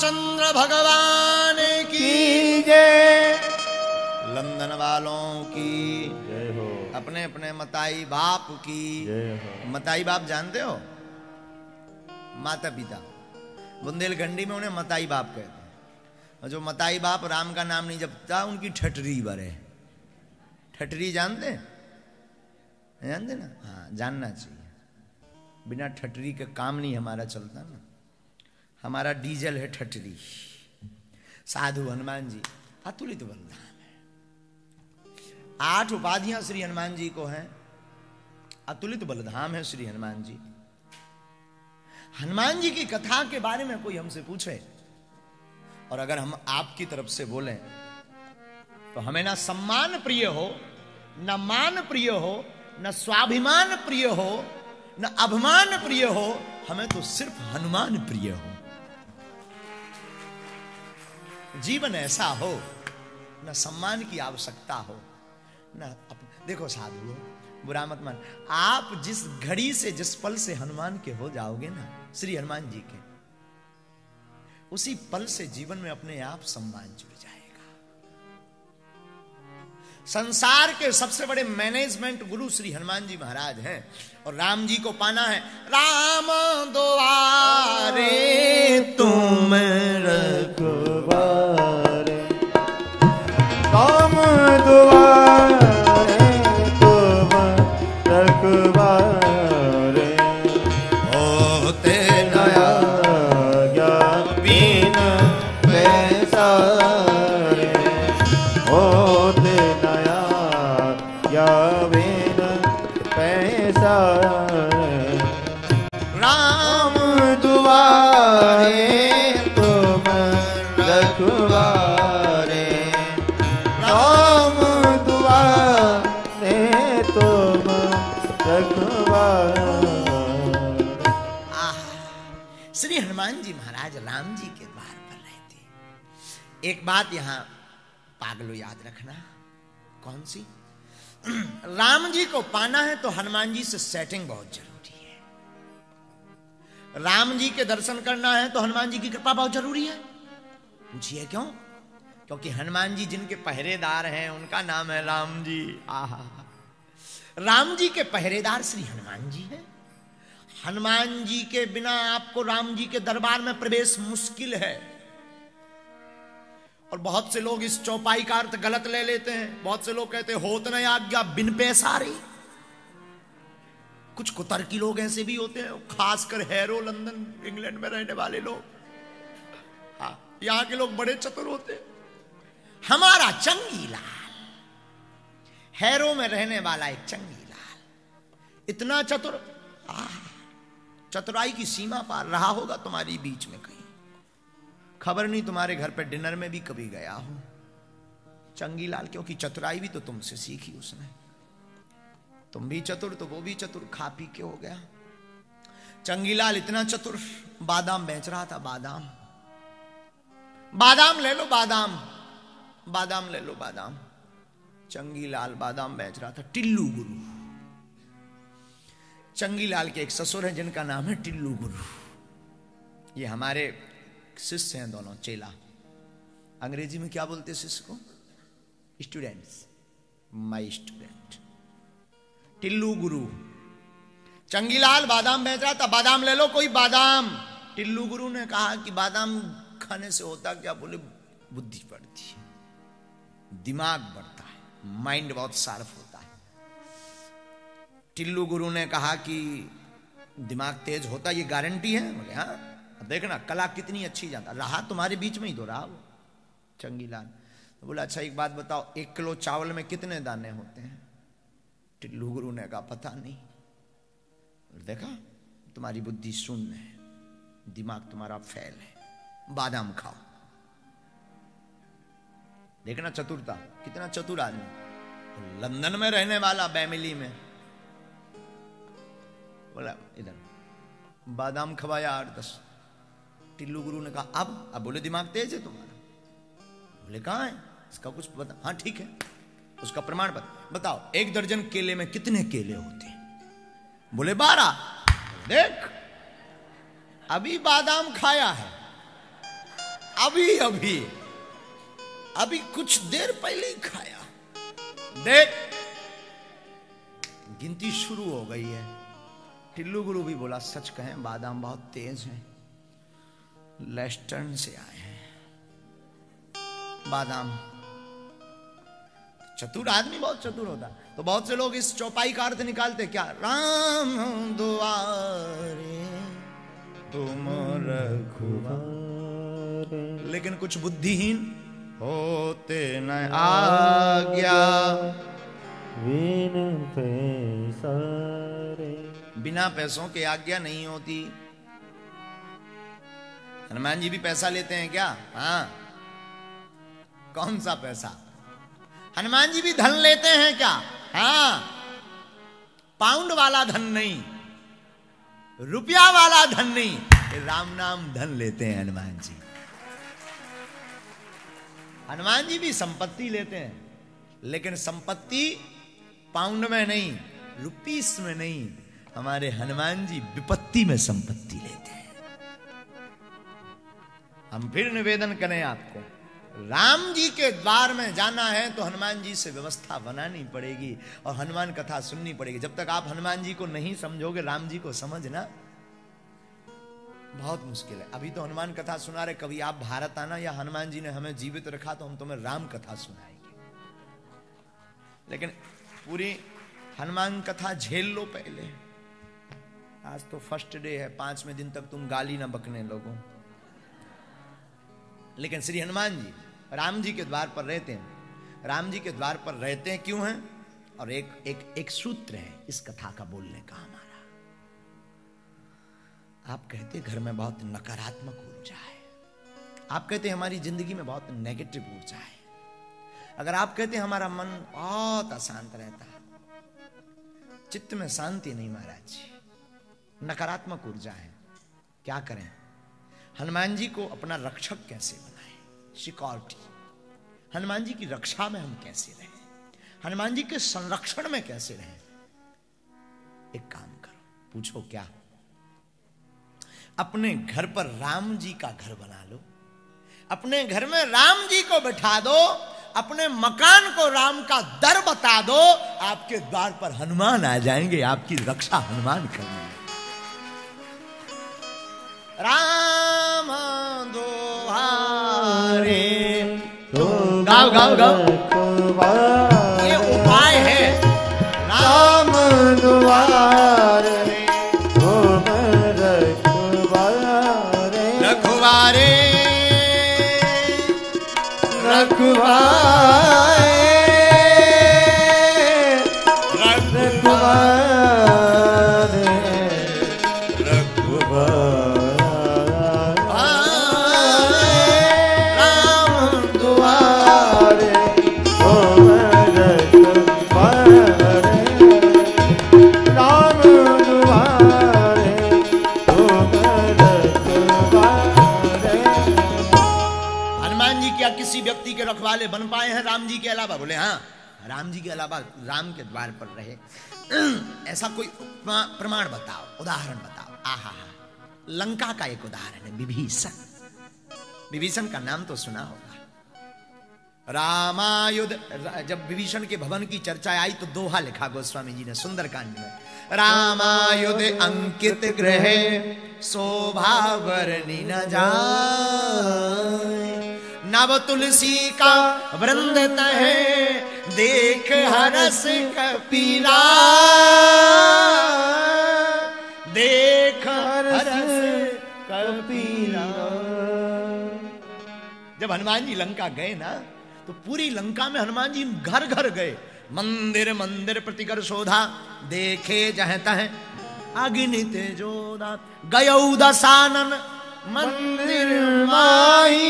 रामचंद्र भगवान की जय। लंदन वालों की जय हो, अपने अपने मताई बाप की जय हो। मताई बाप जानते हो? माता पिता। बुंदेलखंडी में उन्हें मताई बाप कहते हैं। और जो मताई बाप राम का नाम नहीं जपता उनकी ठटरी बरे। ठटरी जानते हैं? जानते ना? हाँ, जानना चाहिए। बिना ठटरी के काम नहीं हमारा चलता ना। हमारा डीजल है ठटरी। साधु हनुमान जी अतुलित बलधाम है। आठ उपाधियां श्री हनुमान जी को हैं। अतुलित बलधाम है श्री हनुमान जी। हनुमान जी की कथा के बारे में कोई हमसे पूछे और अगर हम आपकी तरफ से बोलें तो हमें ना सम्मान प्रिय हो, न मान प्रिय हो, न स्वाभिमान प्रिय हो, न अभिमान प्रिय हो, हमें तो सिर्फ हनुमान प्रिय हो। जीवन ऐसा हो न सम्मान की आवश्यकता हो न अप... देखो साधु, बुरा मत मान, आप जिस घड़ी से जिस पल से हनुमान के हो जाओगे ना, श्री हनुमान जी के, उसी पल से जीवन में अपने आप सम्मान जुड़ जाएगा। संसार के सबसे बड़े मैनेजमेंट गुरु श्री हनुमान जी महाराज हैं और राम जी को पाना है। राम द्वारे तुम रखवारे, राम द्वारे तुम रखवारे, होते नया बिन पैसारे, होते नया या बिन पैसारे। राम दुआरे तुम रखवारे, राम दुआरे तुम रखवारे। श्री हनुमान जी महाराज राम जी के द्वार पर रहते। एक बात यहां पागलो याद रखना। कौन सी? राम जी को पाना है तो हनुमान जी से सेटिंग बहुत जरूरी है। राम जी के दर्शन करना है तो हनुमान जी की कृपा बहुत जरूरी है। पूछिए क्यों? क्योंकि हनुमान जी जिनके पहरेदार हैं उनका नाम है राम जी। आहा, राम जी के पहरेदार श्री हनुमान जी हैं। हनुमान जी के बिना आपको राम जी के दरबार में प्रवेश मुश्किल है। और बहुत से लोग इस चौपाई का अर्थ गलत ले लेते हैं। बहुत से लोग कहते हैं होत न आज्ञा बिन पैसारे। कुछ कुतर्की लोग ऐसे भी होते हैं, खासकर हैरो लंदन इंग्लैंड में रहने वाले लोग। हाँ, यहां के लोग बड़े चतुर होते हैं। हमारा चंगी लाल, हैरो में रहने वाला एक चंगी लाल, इतना चतुर, चतुराई की सीमा पार रहा होगा तुम्हारी बीच में कहीं। खबर नहीं तुम्हारे घर पे डिनर में भी कभी गया हो। चंगी लाल, क्योंकि चतुराई भी तो तुमसे सीखी उसने। तुम भी चतुर तो वो भी चतुर, खा पी के हो गया। चंगी लाल इतना चतुर, बादाम बेच रहा था। बादाम बादाम ले लो, बादाम बादाम ले लो, बादाम। चंगी लाल बादाम बेच रहा था। टिल्लू गुरु, चंगी लाल के एक ससुर हैं जिनका नाम है टिल्लू गुरु। ये हमारे शिष्य हैं दोनों, चेला। अंग्रेजी में क्या बोलते हैं शिष्य को? Students, my student. टिल्लू गुरु। चंगीलाल बादाम बेच रहा था। बादाम ले लो कोई बादाम। टिल्लू गुरु ने कहा कि बादाम खाने से होता क्या? बोले बुद्धि बढ़ती है, दिमाग बढ़ता है, माइंड बहुत शार्प होता है। टिल्लू गुरु ने कहा कि दिमाग तेज होता, ये गारंटी है? बोले हाँ, देखना कला कितनी अच्छी जाता रहा, तुम्हारे बीच में ही तो रहा वो चंगीलाल। तो बोला अच्छा एक बात बताओ, एक किलो चावल में कितने दाने होते हैं? टिल्लू गुरु ने कहा पता नहीं। देखा, तुम्हारी बुद्धि शून्य है, दिमाग तुम्हारा फेल है, बादाम खाओ। देखना चतुरता, कितना चतुर आदमी। लंदन में रहने वाला, फैमिली में। बोला इधर बादाम खवाया आठ दस। टिल्लू गुरु ने कहा अब अब बोले दिमाग तेज है तुम्हारा। बोले कहाँ है इसका कुछ बता? हाँ ठीक है, उसका प्रमाण पत्र बताओ। एक दर्जन केले में कितने केले होते हैं? बोले बारह। देख अभी बादाम खाया है, अभी अभी अभी कुछ देर पहले ही खाया। देख गिनती शुरू हो गई है। टिल्लू गुरु भी बोला सच कहें बादाम बहुत तेज हैं, लेस्टर्न से आए हैं बादाम। चतुर आदमी बहुत चतुर होता। तो बहुत से लोग इस चौपाई का अर्थ निकालते क्या, राम दुआरे तुम रघुवारे, लेकिन कुछ बुद्धिहीन होते न आज्ञा बिन पैसारे, बिना पैसों के आज्ञा नहीं होती। हनुमान जी भी पैसा लेते हैं क्या? हाँ, कौन सा पैसा? हनुमान जी भी धन लेते हैं क्या? हाँ, पाउंड वाला धन नहीं, रुपया वाला धन नहीं, राम नाम धन लेते हैं हनुमान जी। हनुमान जी भी संपत्ति लेते हैं, लेकिन संपत्ति पाउंड में नहीं, रुपीस में नहीं। हमारे हनुमान जी विपत्ति में संपत्ति लेते हैं। हम फिर निवेदन करें आपको, राम जी के द्वार में जाना है तो हनुमान जी से व्यवस्था बनानी पड़ेगी और हनुमान कथा सुननी पड़ेगी। जब तक आप हनुमान जी को नहीं समझोगे, राम जी को समझना बहुत मुश्किल है। अभी तो हनुमान कथा सुना रहे, कभी आप भारत आना या हनुमान जी ने हमें जीवित रखा तो हम तुम्हें राम कथा सुनाएंगे। लेकिन पूरी हनुमान कथा झेल लो पहले। आज तो फर्स्ट डे है, पांचवें दिन तक तुम गाली ना बकने लोगों। लेकिन श्री हनुमान जी राम जी के द्वार पर रहते हैं। राम जी के द्वार पर रहते हैं क्यों हैं? और एक एक एक सूत्र है इस कथा का बोलने का हमारा। आप कहते घर में बहुत नकारात्मक ऊर्जा है, आप कहते हमारी जिंदगी में बहुत नेगेटिव ऊर्जा है। अगर आप कहते हमारा मन बहुत अशांत रहता है, चित्त में शांति नहीं महाराज जी, नकारात्मक ऊर्जा है, क्या करें? हनुमान जी को अपना रक्षक कैसे बनाएं? सिक्योरिटी, हनुमान जी की रक्षा में हम कैसे रहें, हनुमान जी के संरक्षण में कैसे रहें? एक काम करो, पूछो क्या? अपने घर पर राम जी का घर बना लो, अपने घर में राम जी को बिठा दो, अपने मकान को राम का दर बता दो, आपके द्वार पर हनुमान आ जाएंगे, आपकी रक्षा हनुमान करेंगे। राम दुआरे गाओ गाओ गाओ, ये उपाय है। राम दुआरे तुम रखवारे, रखवारे रखवारे व्यक्ति के रखवाले बन पाए हैं राम जी के अलावा? बोले हाँ, राम जी के अलावा राम के द्वार पर रहे। ऐसा कोई प्रमाण बताओ, उदाहरण बताओ। आहा, लंका का एक उदाहरण है, विभीषण। विभीषण का नाम तो सुना होगा। रामायुध, जब विभीषण के भवन की चर्चा आई तो दोहा लिखा गोस्वामी जी ने सुंदरकांड में। रामायुध अंकित गृह शोभा वर्णि न जाए, नव तुलसी का वृंद तहे देख हरस कपीरा, देख हरस कपीरा। जब हनुमान जी लंका गए ना तो पूरी लंका में हनुमान जी घर घर गए, मंदिर मंदिर प्रतिकर शोधा, देखे जह तह अग्नि तेजोदा, गयौ दसानन मंदिर माही,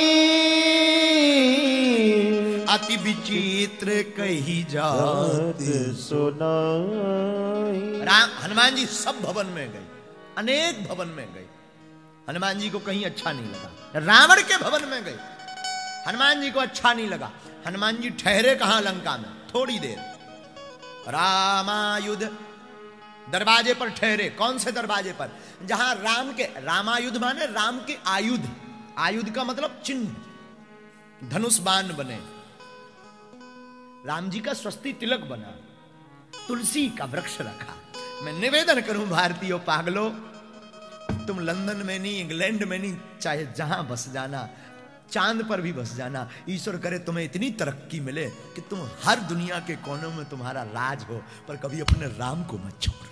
अति विचित्र कही जात सुनाई। राम हनुमान जी सब भवन में गए, अनेक भवन में गए, हनुमान जी को कहीं अच्छा नहीं लगा। रावण के भवन में गए, हनुमान जी को अच्छा नहीं लगा। हनुमान जी ठहरे कहां? लंका में थोड़ी देर। रामायुध दरवाजे पर ठहरे। कौन से दरवाजे पर? जहां राम के, रामायुध माने राम के आयुध, आयुध का मतलब चिन्ह, धनुष बाण बने, राम जी का स्वस्ति तिलक बना, तुलसी का वृक्ष रखा। मैं निवेदन करूं भारतीयों पागलों, तुम लंदन में नहीं, इंग्लैंड में नहीं, चाहे जहां बस जाना, चांद पर भी बस जाना, ईश्वर करे तुम्हें इतनी तरक्की मिले कि तुम हर दुनिया के कोनों में तुम्हारा राज हो, पर कभी अपने राम को मत छोड़ना।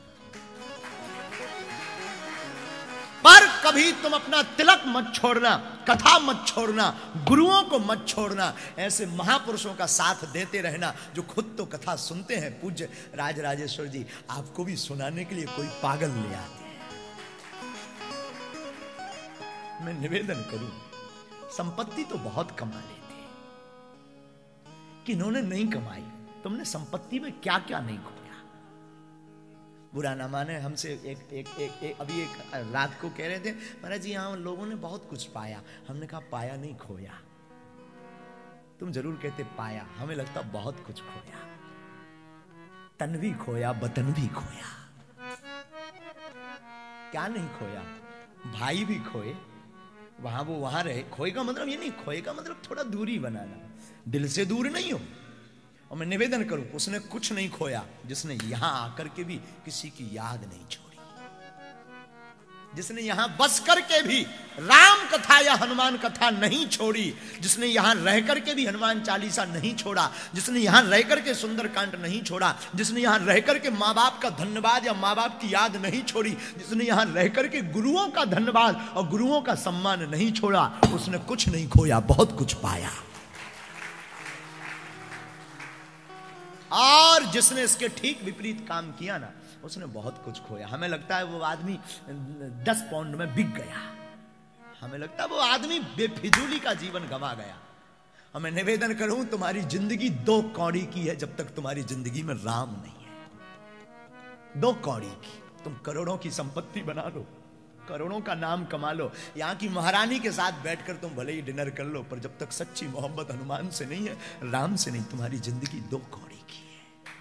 पर कभी तुम अपना तिलक मत छोड़ना, कथा मत छोड़ना, गुरुओं को मत छोड़ना, ऐसे महापुरुषों का साथ देते रहना जो खुद तो कथा सुनते हैं। पूज्य राजराजेश्वर जी आपको भी सुनाने के लिए कोई पागल ले आते हैं। मैं निवेदन करूं, संपत्ति तो बहुत कमा लेते हैं, किन्होंने नहीं कमाई? तुमने संपत्ति में क्या क्या नहीं खोया? बुरा ना माने, हमसे एक एक एक, एक अभी एक रात को कह रहे थे, महाराज जी हाँ लोगों ने बहुत कुछ पाया। हमने कहा पाया नहीं, खोया। तुम जरूर कहते पाया, हमें लगता बहुत कुछ खोया। तन भी खोया, बतन भी खोया। क्या नहीं खोया? भाई भी खोए, वहां वो वहां रहे। खोए का मतलब ये नहीं, खोए का मतलब थोड़ा दूरी बनाना, दिल से दूर नहीं हो। और मैं निवेदन करूं, उसने कुछ नहीं खोया जिसने यहां आकर के भी किसी की याद नहीं छोड़ी, जिसने यहां बस करके भी राम कथा या हनुमान कथा नहीं छोड़ी, जिसने यहां रह करके भी हनुमान चालीसा नहीं छोड़ा, जिसने यहां रह करके सुंदरकांड नहीं छोड़ा, जिसने यहां रह करके माँ बाप का धन्यवाद या माँ बाप की याद नहीं छोड़ी, जिसने यहां रह करके गुरुओं का धन्यवाद और गुरुओं का सम्मान नहीं छोड़ा, उसने कुछ नहीं खोया, बहुत कुछ पाया। और जिसने इसके ठीक विपरीत काम किया ना, उसने बहुत कुछ खोया। हमें लगता है वो आदमी दस पाउंड में बिक गया, हमें लगता है वो आदमी बेफिजूली का जीवन गंवा गया। और मैं निवेदन करूं, तुम्हारी जिंदगी दो कौड़ी की है जब तक तुम्हारी जिंदगी में राम नहीं है। दो कौड़ी की। तुम करोड़ों की संपत्ति बना लो, करोड़ों का नाम कमा लो, यहां की महारानी के साथ बैठकर तुम भले ही डिनर कर लो, पर जब तक सच्ची मोहब्बत हनुमान से नहीं है, राम से नहीं, तुम्हारी जिंदगी दो कौड़ी की है।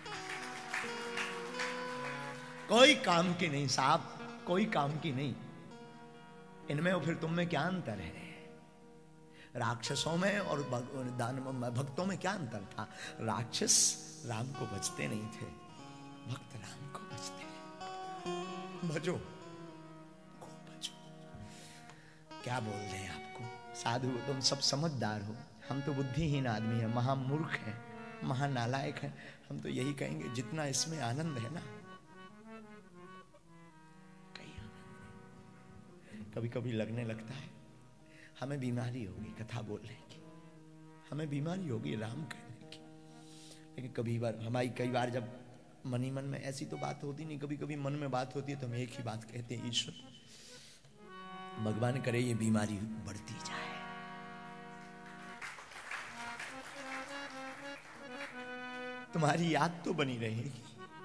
कोई काम की नहीं साहब, कोई काम की नहीं। इनमें और फिर तुम में क्या अंतर है? राक्षसों में और दानव भक्तों में क्या अंतर था? राक्षस राम को बचते नहीं थे, भक्त राम को बचते। भजो खूब भजो। क्या बोल रहे हैं आपको? साधु तुम सब समझदार हो, हम तो बुद्धिहीन आदमी है, महामूर्ख है, महानालायक है। हम तो यही कहेंगे जितना इसमें आनंद है ना, कभी कभी लगने लगता है हमें बीमारी होगी कथा बोलने की, हमें बीमारी होगी राम कहने की। लेकिन कभी बार हमारी कई बार जब मन ही मन में, ऐसी तो बात होती नहीं, कभी कभी मन में बात होती है तो हम एक ही बात कहते हैं, ईश्वर भगवान करे ये बीमारी बढ़ती जाए। तुम्हारी याद तो बनी रहेगी,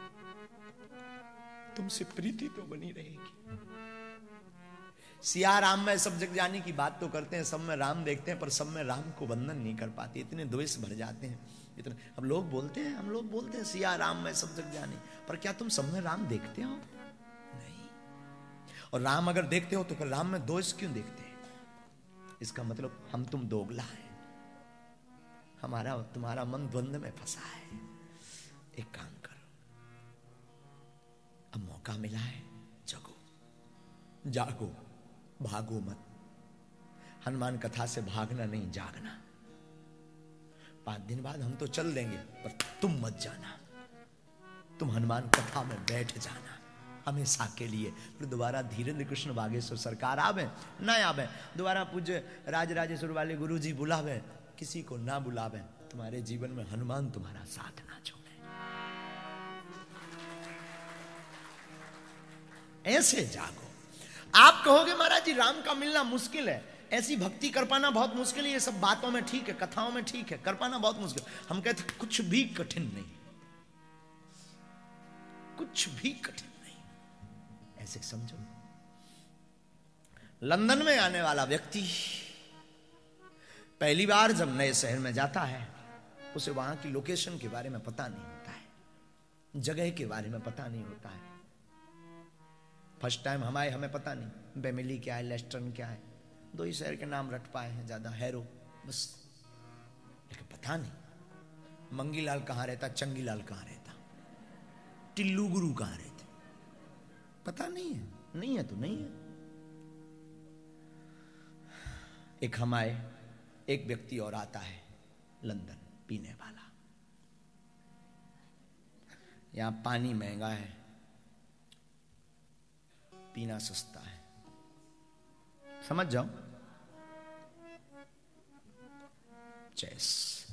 तुमसे प्रीति तो बनी रहेगी। सिया राम में सब जग जाने की बात तो करते हैं, सब में राम देखते हैं, पर सब में राम को वंदन नहीं कर पाते, इतने द्वेष भर जाते हैं। इतने हम लोग बोलते हैं हम लोग बोलते हैं सिया राम में सब जग जाने, पर क्या तुम सब में राम देखते हो? नहीं। और राम अगर देखते हो तो फिर राम में दोष क्यों देखते हैं? इसका मतलब हम तुम दोगला है, हमारा तुम्हारा मन द्वंद्व में फंसा है। एक काम करो, अब मौका मिला है, जगो, जागो, भागो मत। हनुमान कथा से भागना नहीं, जागना। पांच दिन बाद हम तो चल देंगे, पर तुम मत जाना, तुम हनुमान कथा में बैठ जाना हमेशा के लिए। फिर दोबारा धीरेन्द्र कृष्ण बागेश्वर सरकार आवे ना आवे, दोबारा पूज्य राजराजेश्वर वाले गुरु जी बुलावे, किसी को ना बुलावे, तुम्हारे जीवन में हनुमान तुम्हारा साथ ना छोड़े। ऐसे जागो। आप कहोगे महाराज जी राम का मिलना मुश्किल है, ऐसी भक्ति कर पाना बहुत मुश्किल है। ये सब बातों में ठीक है, कथाओं में ठीक है, कर पाना बहुत मुश्किल। हम कहते कुछ भी कठिन नहीं, कुछ भी कठिन नहीं, ऐसे समझो। लंदन में आने वाला व्यक्ति पहली बार जब नए शहर में जाता है, उसे वहां की लोकेशन के बारे में पता नहीं होता है, जगह के बारे में पता नहीं होता है। फर्स्ट टाइम हमारे हमें पता नहीं बेमिली क्या है, लेस्टर्न क्या है, दो ही शहर के नाम रट पाए हैं ज्यादा, हैरो बस। लेकिन पता नहीं मंगीलाल कहां रहता, चंगीलाल कहां रहता, टिल्लू गुरु कहां रहते, पता नहीं है। नहीं है तो नहीं है। एक हम आए, एक व्यक्ति और आता है लंदन पीने वाला। यहां पानी महंगा है, पीना सस्ता है, समझ जाओ। चेस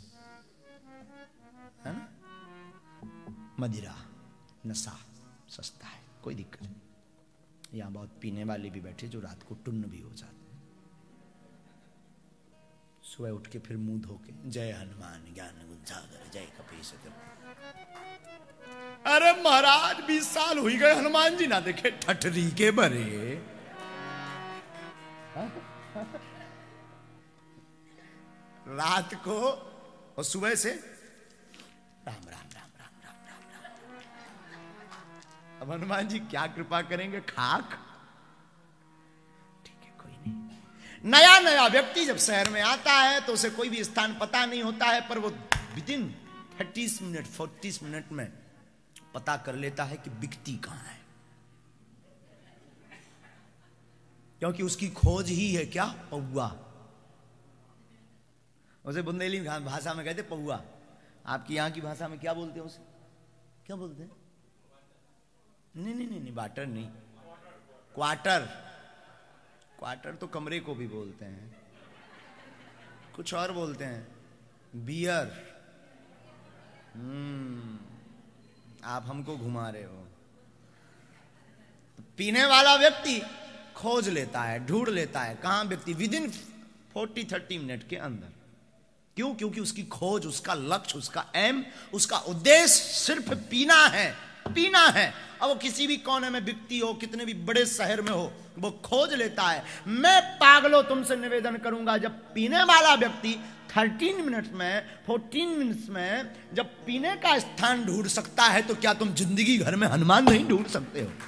है ना, मदिरा नशा सस्ता है, कोई दिक्कत नहीं। यहां बहुत पीने वाले भी बैठे जो रात को टुन्न भी हो जाते हैं। सुबह उठ के फिर मुंह धो के जय हनुमान ज्ञान गुण सागर जय कपीस तिलक। अरे महाराज बीस साल हुई गए हनुमान जी ना देखे ठठरी के बरे। रात को और सुबह से राम राम राम राम राम राम राम। अब हनुमान जी क्या कृपा करेंगे, खाक। ठीक है कोई नहीं। नया नया व्यक्ति जब शहर में आता है तो उसे कोई भी स्थान पता नहीं होता है, पर वो within thirties minute forties minute में पता कर लेता है कि बिकती कहां है, क्योंकि उसकी खोज ही है क्या, पौआ। उसे बुंदेली भाषा में कहते पौआ। आपकी यहां की भाषा में क्या बोलते हैं उसे, क्या बोलते हैं? नहीं नहीं नहीं नहीं वाटर नहीं, क्वार्टर। क्वार्टर तो कमरे को भी बोलते हैं, कुछ और बोलते हैं, बियर। हम्म आप हमको घुमा रहे हो। पीने वाला व्यक्ति खोज लेता है, ढूंढ लेता है कहां व्यक्ति, within forty thirty minute के अंदर। क्यों? क्योंकि उसकी खोज, उसका लक्ष्य, उसका एम, उसका उद्देश्य सिर्फ पीना है, पीना है। अब वो किसी भी कोने में बिकती हो, कितने भी बड़े शहर में हो, वो खोज लेता है। मैं पागलों तुमसे निवेदन करूंगा, जब पीने वाला व्यक्ति थर्टीन मिनट में, फोर्टीन मिनट्स में जब पीने का स्थान ढूंढ सकता है, तो क्या तुम जिंदगी भर में हनुमान नहीं ढूंढ सकते हो?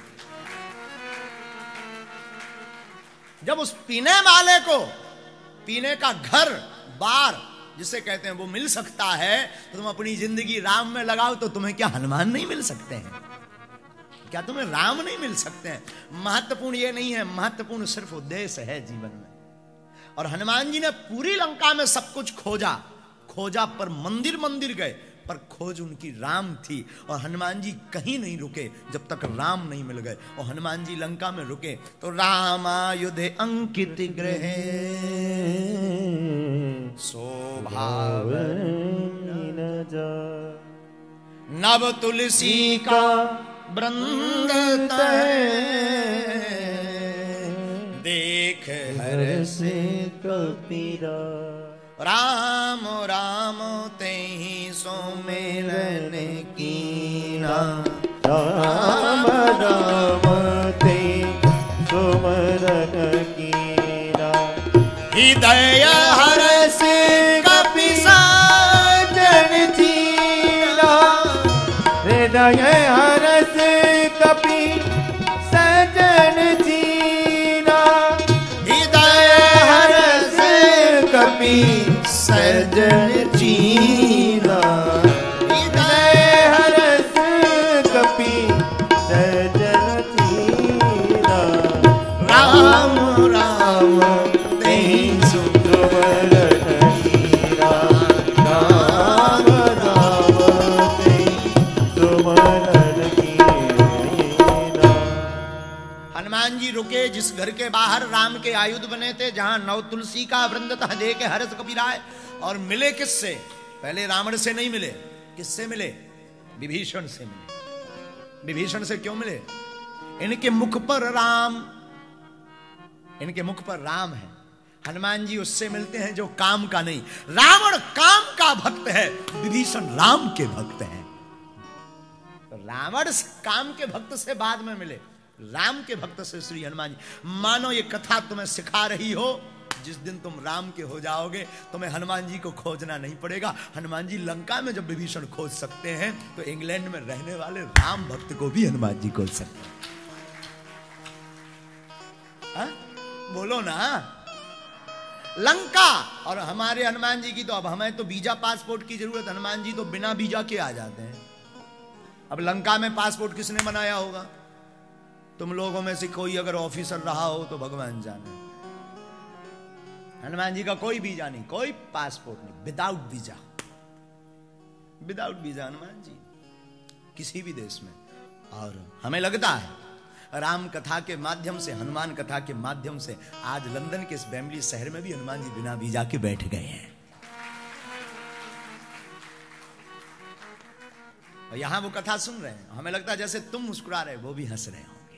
जब उस पीने वाले को पीने का घर, बार जिसे कहते हैं, वो मिल सकता है, तो तुम अपनी जिंदगी राम में लगाओ, तो तुम्हें क्या हनुमान नहीं मिल सकते हैं? क्या तुम्हें राम नहीं मिल सकते हैं? महत्वपूर्ण ये नहीं है, महत्वपूर्ण सिर्फ उद्देश्य है जीवन में। और हनुमान जी ने पूरी लंका में सब कुछ खोजा, खोजा पर मंदिर मंदिर गए, पर खोज उनकी राम थी। और हनुमान जी कहीं नहीं रुके जब तक राम नहीं मिल गए। और हनुमान जी लंका में रुके तो रामायुधे अंकित गृह शोभावन नव तुलसी का वृंद देख हर से कपीरा। राम राम तेहि सुमिरन कीना, राम राम ते सुमिरन कीना। हृदय हरस कपि साजन जीना, हृदय हरस कपि सजन जीना। हृदय हरस कपि सजन जीना। हृदय हरस कपि सजन जीना। राम राम तेहि सुमिरन कीना, राम राम तेहि सुमिरन कीना। हनुमान जी रुके जिस घर के बाहर राम के आयुध बने थे, जहां नव तुलसी का वृंद था, दे के हर्ष कपीराय। और मिले किससे? पहले रावण से नहीं मिले, किससे मिले? विभीषण से मिले। विभीषण से क्यों मिले? इनके मुख पर राम, इनके मुख पर राम है। हनुमान जी उससे मिलते हैं जो काम का नहीं। रावण काम का भक्त है, विभीषण राम के भक्त हैं। तो रावण काम के भक्त से बाद में मिले, राम के भक्त से श्री हनुमान जी। मानो ये कथा तुम्हें सिखा रही हो, जिस दिन तुम राम के हो जाओगे, तुम्हें हनुमान जी को खोजना नहीं पड़ेगा। हनुमान जी लंका में जब विभीषण खोज सकते हैं, तो इंग्लैंड में रहने वाले राम भक्त को भी हनुमान जी खोज सकते हैं। हा? बोलो ना, लंका। और हमारे हनुमान जी की तो अब हमें तो वीजा पासपोर्ट की जरूरत, हनुमान जी तो बिना वीजा के आ जाते हैं। अब लंका में पासपोर्ट किसने बनाया होगा? तुम लोगों में से कोई अगर ऑफिसर रहा हो तो भगवान जाने। हनुमान जी का कोई वीजा नहीं, कोई पासपोर्ट नहीं, without visa, without visa Hanuman ji किसी भी देश में। और हमें लगता है राम कथा के माध्यम से, हनुमान कथा के माध्यम से आज लंदन के इस वेम्बली शहर में भी हनुमान जी बिना वीजा के बैठ गए हैं। और यहां वो कथा सुन रहे हैं, हमें लगता है जैसे तुम मुस्कुरा रहे वो भी हंस रहे होंगे।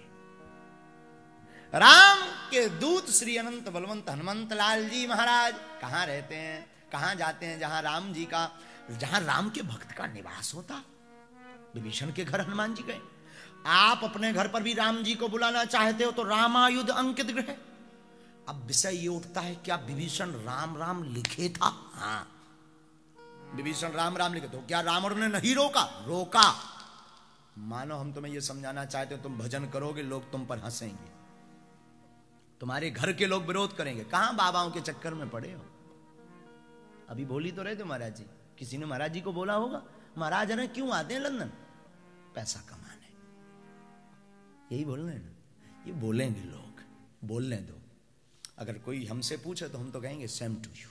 राम के दूत श्री अनंत बलवंत हनुमंत लाल जी महाराज कहां रहते हैं, कहां जाते हैं? जहां राम जी का, जहां राम के भक्त का निवास होता। विभीषण के घर हनुमान जी गए। आप अपने घर पर भी राम जी को बुलाना चाहते हो तो रामायुध अंकित गृह। अब विषय ये उठता है, क्या विभीषण राम राम लिखे था? हाँ, विभीषण राम राम लिखे तो क्या रावण ने नहीं रोका? रोका। मानो हम तुम्हें यह समझाना चाहते हो, तुम भजन करोगे लोग तुम पर हंसेंगे, तुम्हारे घर के लोग विरोध करेंगे। कहां बाबाओं के चक्कर में पड़े हो? अभी बोली तो रहे थे महाराज जी, किसी ने महाराज जी को बोला होगा महाराज ने क्यों आते हैं लंदन? पैसा कमाने। यही बोल रहे हैं ना, ये बोलेंगे लोग, बोलने दो। अगर कोई हमसे पूछे तो हम तो कहेंगे सेम टू यू।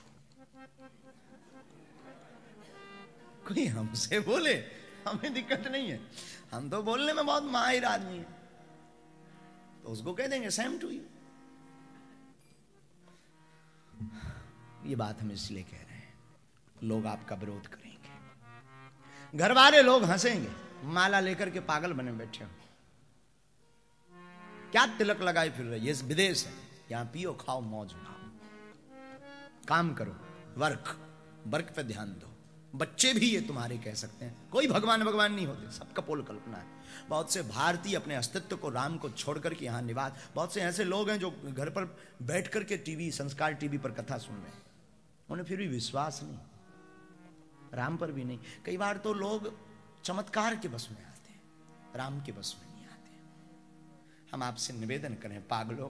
कोई हमसे बोले हमें दिक्कत नहीं है, हम तो बोलने में बहुत माहिर आदमी है, तो उसको कह देंगे सेम टू यू। ये बात हम इसलिए कह रहे हैं, लोग आपका विरोध करेंगे, घर वाले लोग हंसेंगे, माला लेकर के पागल बने बैठे हो, क्या तिलक लगाए फिर रहे? ये विदेश है, यहां पियो खाओ मौज उठाओ, काम करो, वर्क वर्क पे ध्यान दो। बच्चे भी ये तुम्हारे कह सकते हैं, कोई भगवान भगवान नहीं होते, सब कपोल कल्पना है। बहुत से भारतीय अपने अस्तित्व को, राम को छोड़ करके यहाँ निवास, बहुत से ऐसे लोग हैं जो घर पर बैठ करके टीवी, संस्कार टीवी पर कथा सुन रहे हैं, उन्हें फिर भी विश्वास नहीं, राम पर भी नहीं। कई बार तो लोग चमत्कार के बस में आते हैं, राम के बस में नहीं आते। हम आपसे निवेदन करें पागलों,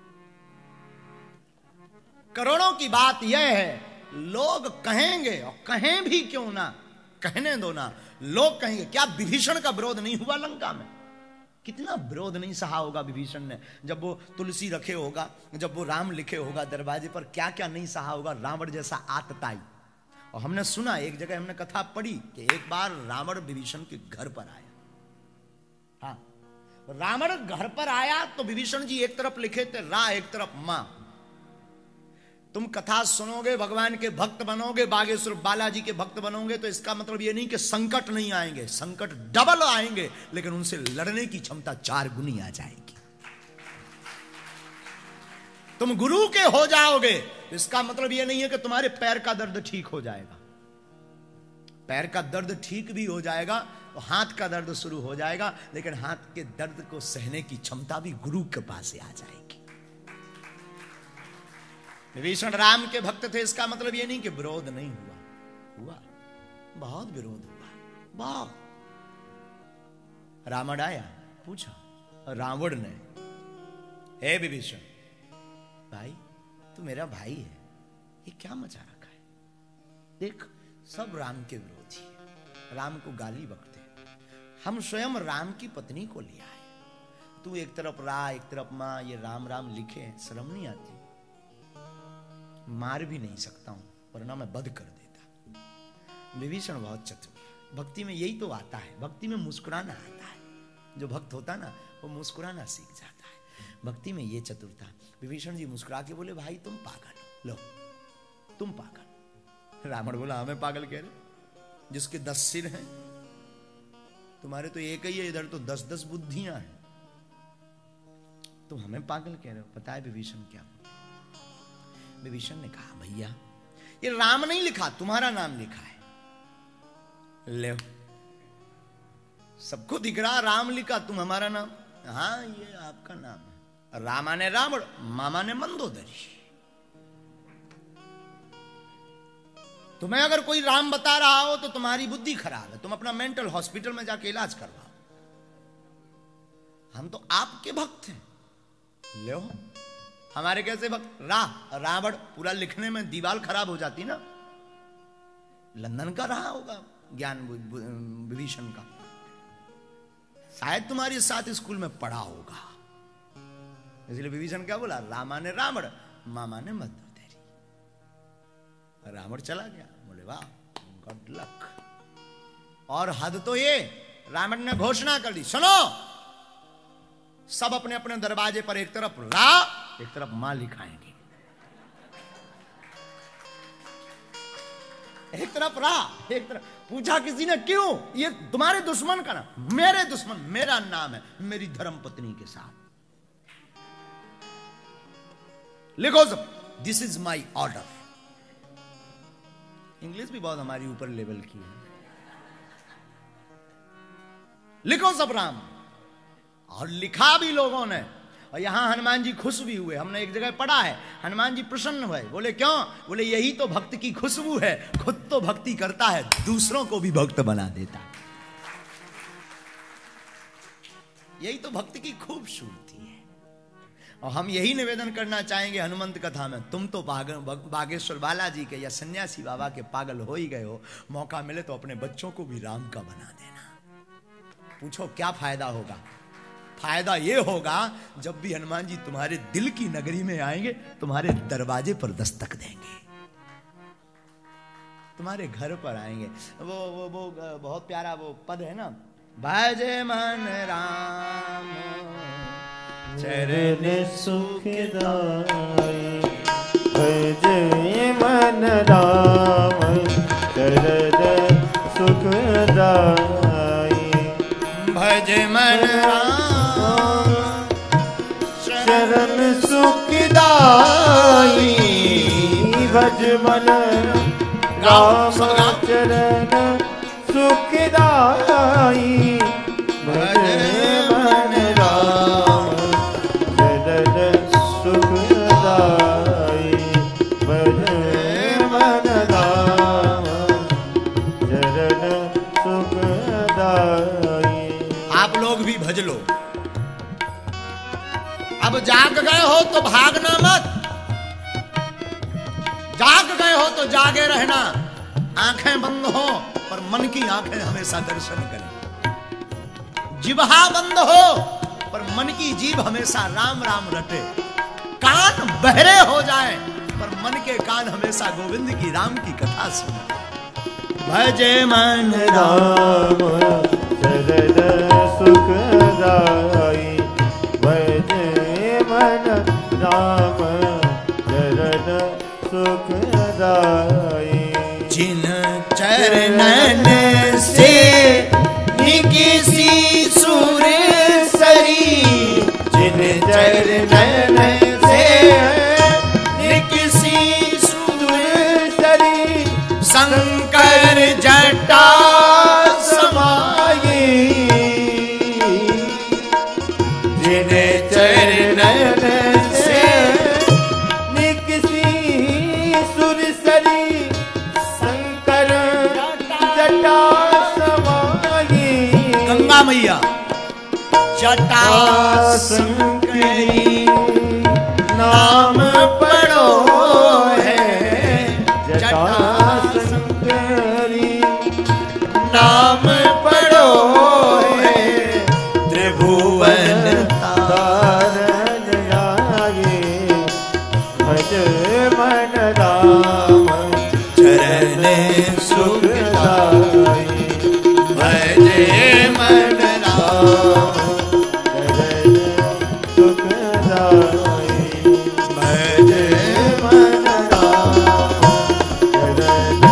करोड़ों की बात यह है, लोग कहेंगे, और कहें भी क्यों ना, कहने दो ना, लोग कहेंगे क्या विभीषण का विरोध नहीं हुआ लंका में? कितना विरोध नहीं सहा होगा विभीषण ने, जब वो तुलसी रखे होगा, जब वो राम लिखे होगा दरवाजे पर, क्या क्या नहीं सहा होगा, रावण जैसा आतताई। और हमने सुना, एक जगह हमने कथा पढ़ी कि एक बार रावण विभीषण के घर पर आया। हाँ, रावण घर पर आया तो विभीषण जी एक तरफ लिखे थे रा, एक तरफ मां। तुम कथा सुनोगे, भगवान के भक्त बनोगे, बागेश्वर बालाजी के भक्त बनोगे, तो इसका मतलब ये नहीं कि संकट नहीं आएंगे, संकट डबल आएंगे, लेकिन उनसे लड़ने की क्षमता चार गुनी आ जाएगी। तुम गुरु के हो जाओगे, इसका मतलब यह नहीं है कि तुम्हारे पैर का दर्द ठीक हो जाएगा। पैर का दर्द ठीक भी हो जाएगा तो हाथ का दर्द शुरू हो जाएगा, लेकिन हाथ के दर्द को सहने की क्षमता भी गुरु के पास से आ जाएगी। विभीषण राम के भक्त थे, इसका मतलब यह नहीं कि विरोध नहीं हुआ, हुआ बहुत विरोध हुआ, बहुत। रावण आया, पूछा रावण ने, हे विभीषण भाई, तू मेरा भाई है, ये क्या मचा रखा है? देख, सब राम के विरोधी है, राम को गाली बकते हैं। हम स्वयं राम की पत्नी को लिया है, तू एक तरफ रा, एक तरफ मां, ये राम राम लिखे, शर्म नहीं आती? मार भी नहीं सकता हूं, वरना मैं वध कर देता। विभीषण बहुत चतुर, भक्ति में यही तो आता है, भक्ति में मुस्कुराना आता है। जो भक्त होता ना, वो मुस्कुराना सीख जाता है, भक्ति में ये चतुरता। विभीषण जी मुस्कुरा के बोले, भाई तुम पागल हो, लो तुम पागल। रावण बोला, हमें पागल कह रहे, जिसके दस सिर हैं, तुम्हारे तो एक ही है, इधर तो दस दस बुद्धियां हैं, तुम हमें पागल कह रहे हो। पता है विभीषण क्या? विभीषण ने कहा, भैया ये राम नहीं लिखा, तुम्हारा नाम लिखा है, ले सबको दिख रहा राम लिखा, तुम हमारा नाम, हाँ ये आपका नाम है। रामा ने रावण, मामा ने मंदोदरी। तुम्हें अगर कोई राम बता रहा हो तो तुम्हारी बुद्धि खराब है, तुम अपना मेंटल हॉस्पिटल में जाके इलाज करवाओ। हम तो आपके भक्त हैं, ले हमारे कैसे भक्त रा रावण पूरा लिखने में दीवार खराब हो जाती ना, लंदन का रहा होगा ज्ञान विभीषण का, शायद तुम्हारे साथ स्कूल में पढ़ा होगा, इसलिए विभीषण क्या बोला, रामा ने रावण मामा ने मधु तेरी। रावण चला गया, बोले वाह गुड लक। और हद तो ये, रावण ने घोषणा कर दी, सुनो सब अपने अपने दरवाजे पर एक तरफ रा एक तरफ मां लिखाएंगे, एक तरफ रा एक तरफ। पूछा किसी ने क्यों, ये तुम्हारे दुश्मन का नाम, मेरे दुश्मन, मेरा नाम है मेरी धर्म पत्नी के साथ, लिखो सब, this is my order. English भी बहुत हमारी ऊपर लेवल की है, लिखो सब राम। और लिखा भी लोगों ने, और यहां हनुमान जी खुश भी हुए। हमने एक जगह पढ़ा है, हनुमान जी प्रसन्न हुए, बोले क्यों, बोले यही तो भक्त की खुशबू है, खुद तो भक्ति करता है, दूसरों को भी भक्त बना देता है, यही तो भक्त की खूबसूरती है। और हम यही निवेदन करना चाहेंगे हनुमंत कथा में, तुम तो बागेश्वर बालाजी के या सन्यासी बाबा के पागल हो ही गए हो, मौका मिले तो अपने बच्चों को भी राम का बना देना। पूछो क्या फायदा होगा, फायदा ये होगा जब भी हनुमान जी तुम्हारे दिल की नगरी में आएंगे, तुम्हारे दरवाजे पर दस्तक देंगे, तुम्हारे घर पर आएंगे। वो वो वो बहुत प्यारा वो पद है ना, भजे मन राम चरण सुखदाई, भजे मन राम चरण सुखदाई, भजे मन राम चरण सुखदाई, भज मन राम चरण सुखदाई, भज मन राम चरण सुखदाई, भज मन राम चरण सुखदाई। आप लोग भी भज लो। अब जाग गए हो तो भागना मत, जाग गए हो तो जागे रहना, आंखें बंद हो पर मन की आंखें हमेशा दर्शन करें, जिह्वा बंद हो पर मन की जीभ हमेशा राम राम रटे, कान बहरे हो जाए पर मन के कान हमेशा गोविंद की राम की कथा सुने। भजे मन राम चरण सुखदाई, भजे मन राम चरण सुखदाई, जिन चरणन से निकिसी सुर सरी, जिन चरणन से निकिसी सुर सरी, शंकर जटा समाई, जिन चरणन से निकिसी सुर सरी, शंकर जटा समाई, गंगा मैया जटा शंकरी नाम पढ़ो है, जटा शंकरी नाम पढ़ो है, त्रिभुवन तारण आए, भज मन राम चरण सुखदाई, भजे मन राम चरण सुखदाई, भजे मन राम चरण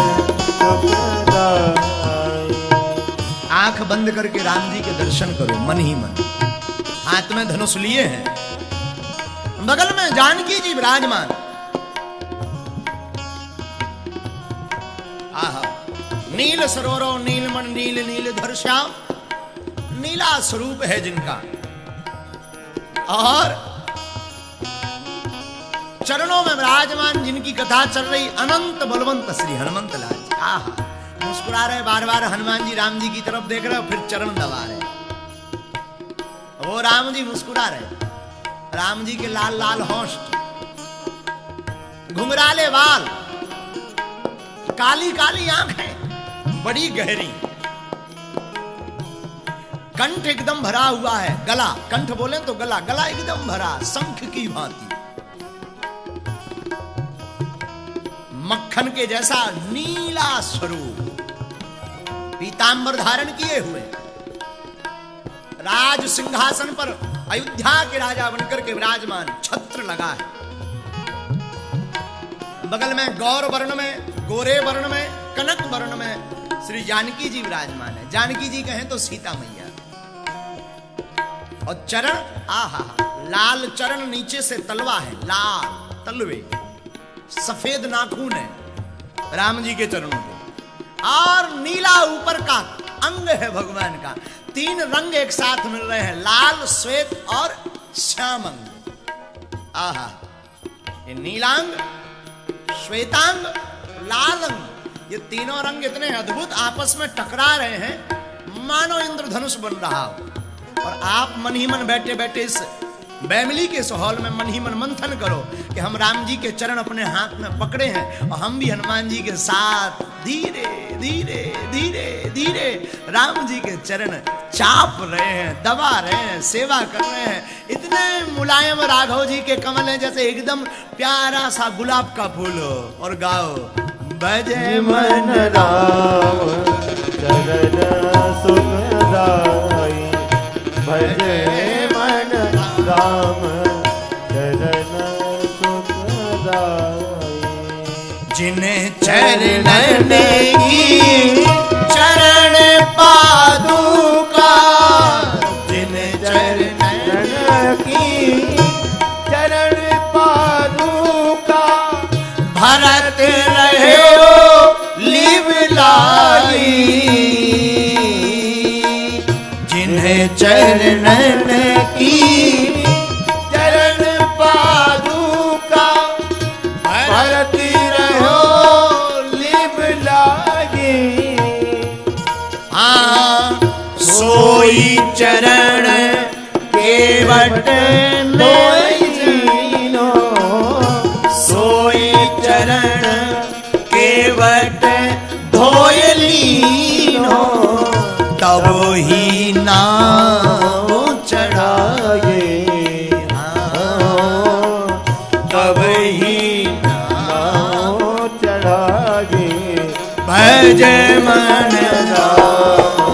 सुखदाई। आंख बंद करके राम जी के दर्शन करो मन ही मन, हाथ में धनुष लिए हैं, बगल में जानकी जी विराजमान, आहा नील सरोवरो नीलमण नील नीलधर श्याम, नीला स्वरूप है जिनका, और चरणों में विराजमान जिनकी कथा चल रही, अनंत बलवंत श्री हनुमंत लाल जी। आहा मुस्कुरा रहे बार बार हनुमान जी राम जी की तरफ देख रहे, फिर चरण दबा रहे, वो राम जी मुस्कुरा रहे, राम जी के लाल लाल होंठ घुंघराले बाल, काली काली आंखें, बड़ी गहरी, कंठ एकदम भरा हुआ है, गला, कंठ बोले तो गला, गला एकदम भरा, शंख की भांति, मक्खन के जैसा नीला स्वरूप, पीतांबर धारण किए हुए, राज सिंहासन पर अयोध्या के राजा बनकर के विराजमान, छत्र लगा है, बगल में गौर वर्ण में, गोरे वर्ण में, कनक वर्ण में श्री जानकी जी विराजमान है। जानकी जी कहें तो सीता मैया, और चरण, आहा, लाल चरण, नीचे से तलवा है, लाल तलवे, सफेद नाखून है राम जी के चरणों पे, और नीला ऊपर का अंग है भगवान का। तीन रंग एक साथ मिल रहे हैं, लाल, श्वेत और श्याम अंग। आहा, ये नीलांग, श्वेतांग, लाल अंग, ये तीनों रंग इतने अद्भुत आपस में टकरा रहे हैं मानो इंद्रधनुष बन रहा हो। और आप मन ही मन बैठे बैठे इस बैमिली के इस हॉल में मन ही मन मंथन करो कि हम राम जी के चरण अपने हाथ में पकड़े हैं और हम भी हनुमान जी के साथ धीरे धीरे धीरे धीरे राम जी के चरण चाप रहे हैं, दबा रहे हैं, सेवा कर रहे हैं। इतने मुलायम राघव जी के कमल हैं जैसे एकदम प्यारा सा गुलाब का फूल हो। और गाओ, भजे मन राम चरण सुखदाई, भजे मन राम चरण सुखदाई। जिन्हें चरणन की चरण पादुका, जिन्हें चरणन की चरण पादुका, भरत रहे हो लिवलाई। जिन्हें चरणन की चरण पादुका, भरती रहो लिवलाई। हाँ, सोई चरण केवट लीनो, सोई चरण केवट धोय लीनो, तब ही नाम चढ़ाए, तब ही नाम चढ़ाए। भज मन राम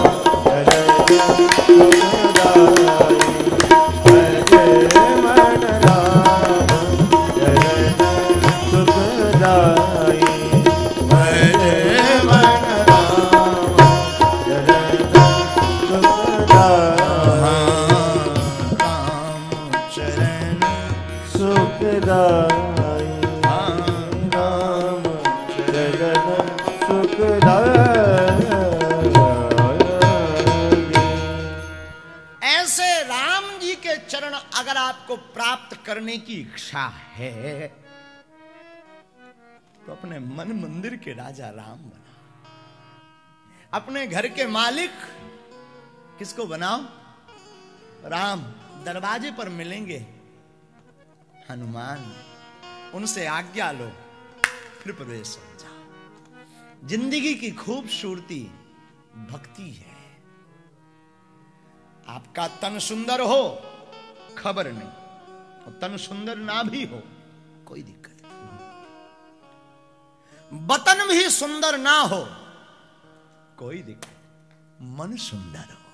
प्राप्त करने की इच्छा है तो अपने मन मंदिर के राजा राम बनाओ, अपने घर के मालिक किसको बनाओ? राम। दरवाजे पर मिलेंगे हनुमान, उनसे आज्ञा लो, फिर प्रवेश हो जाओ। जिंदगी की खूबसूरती भक्ति है। आपका तन सुंदर हो खबर नहीं, और तन सुंदर ना भी हो कोई दिक्कत नहीं, बतन भी सुंदर ना हो कोई दिक्कत, मन सुंदर हो,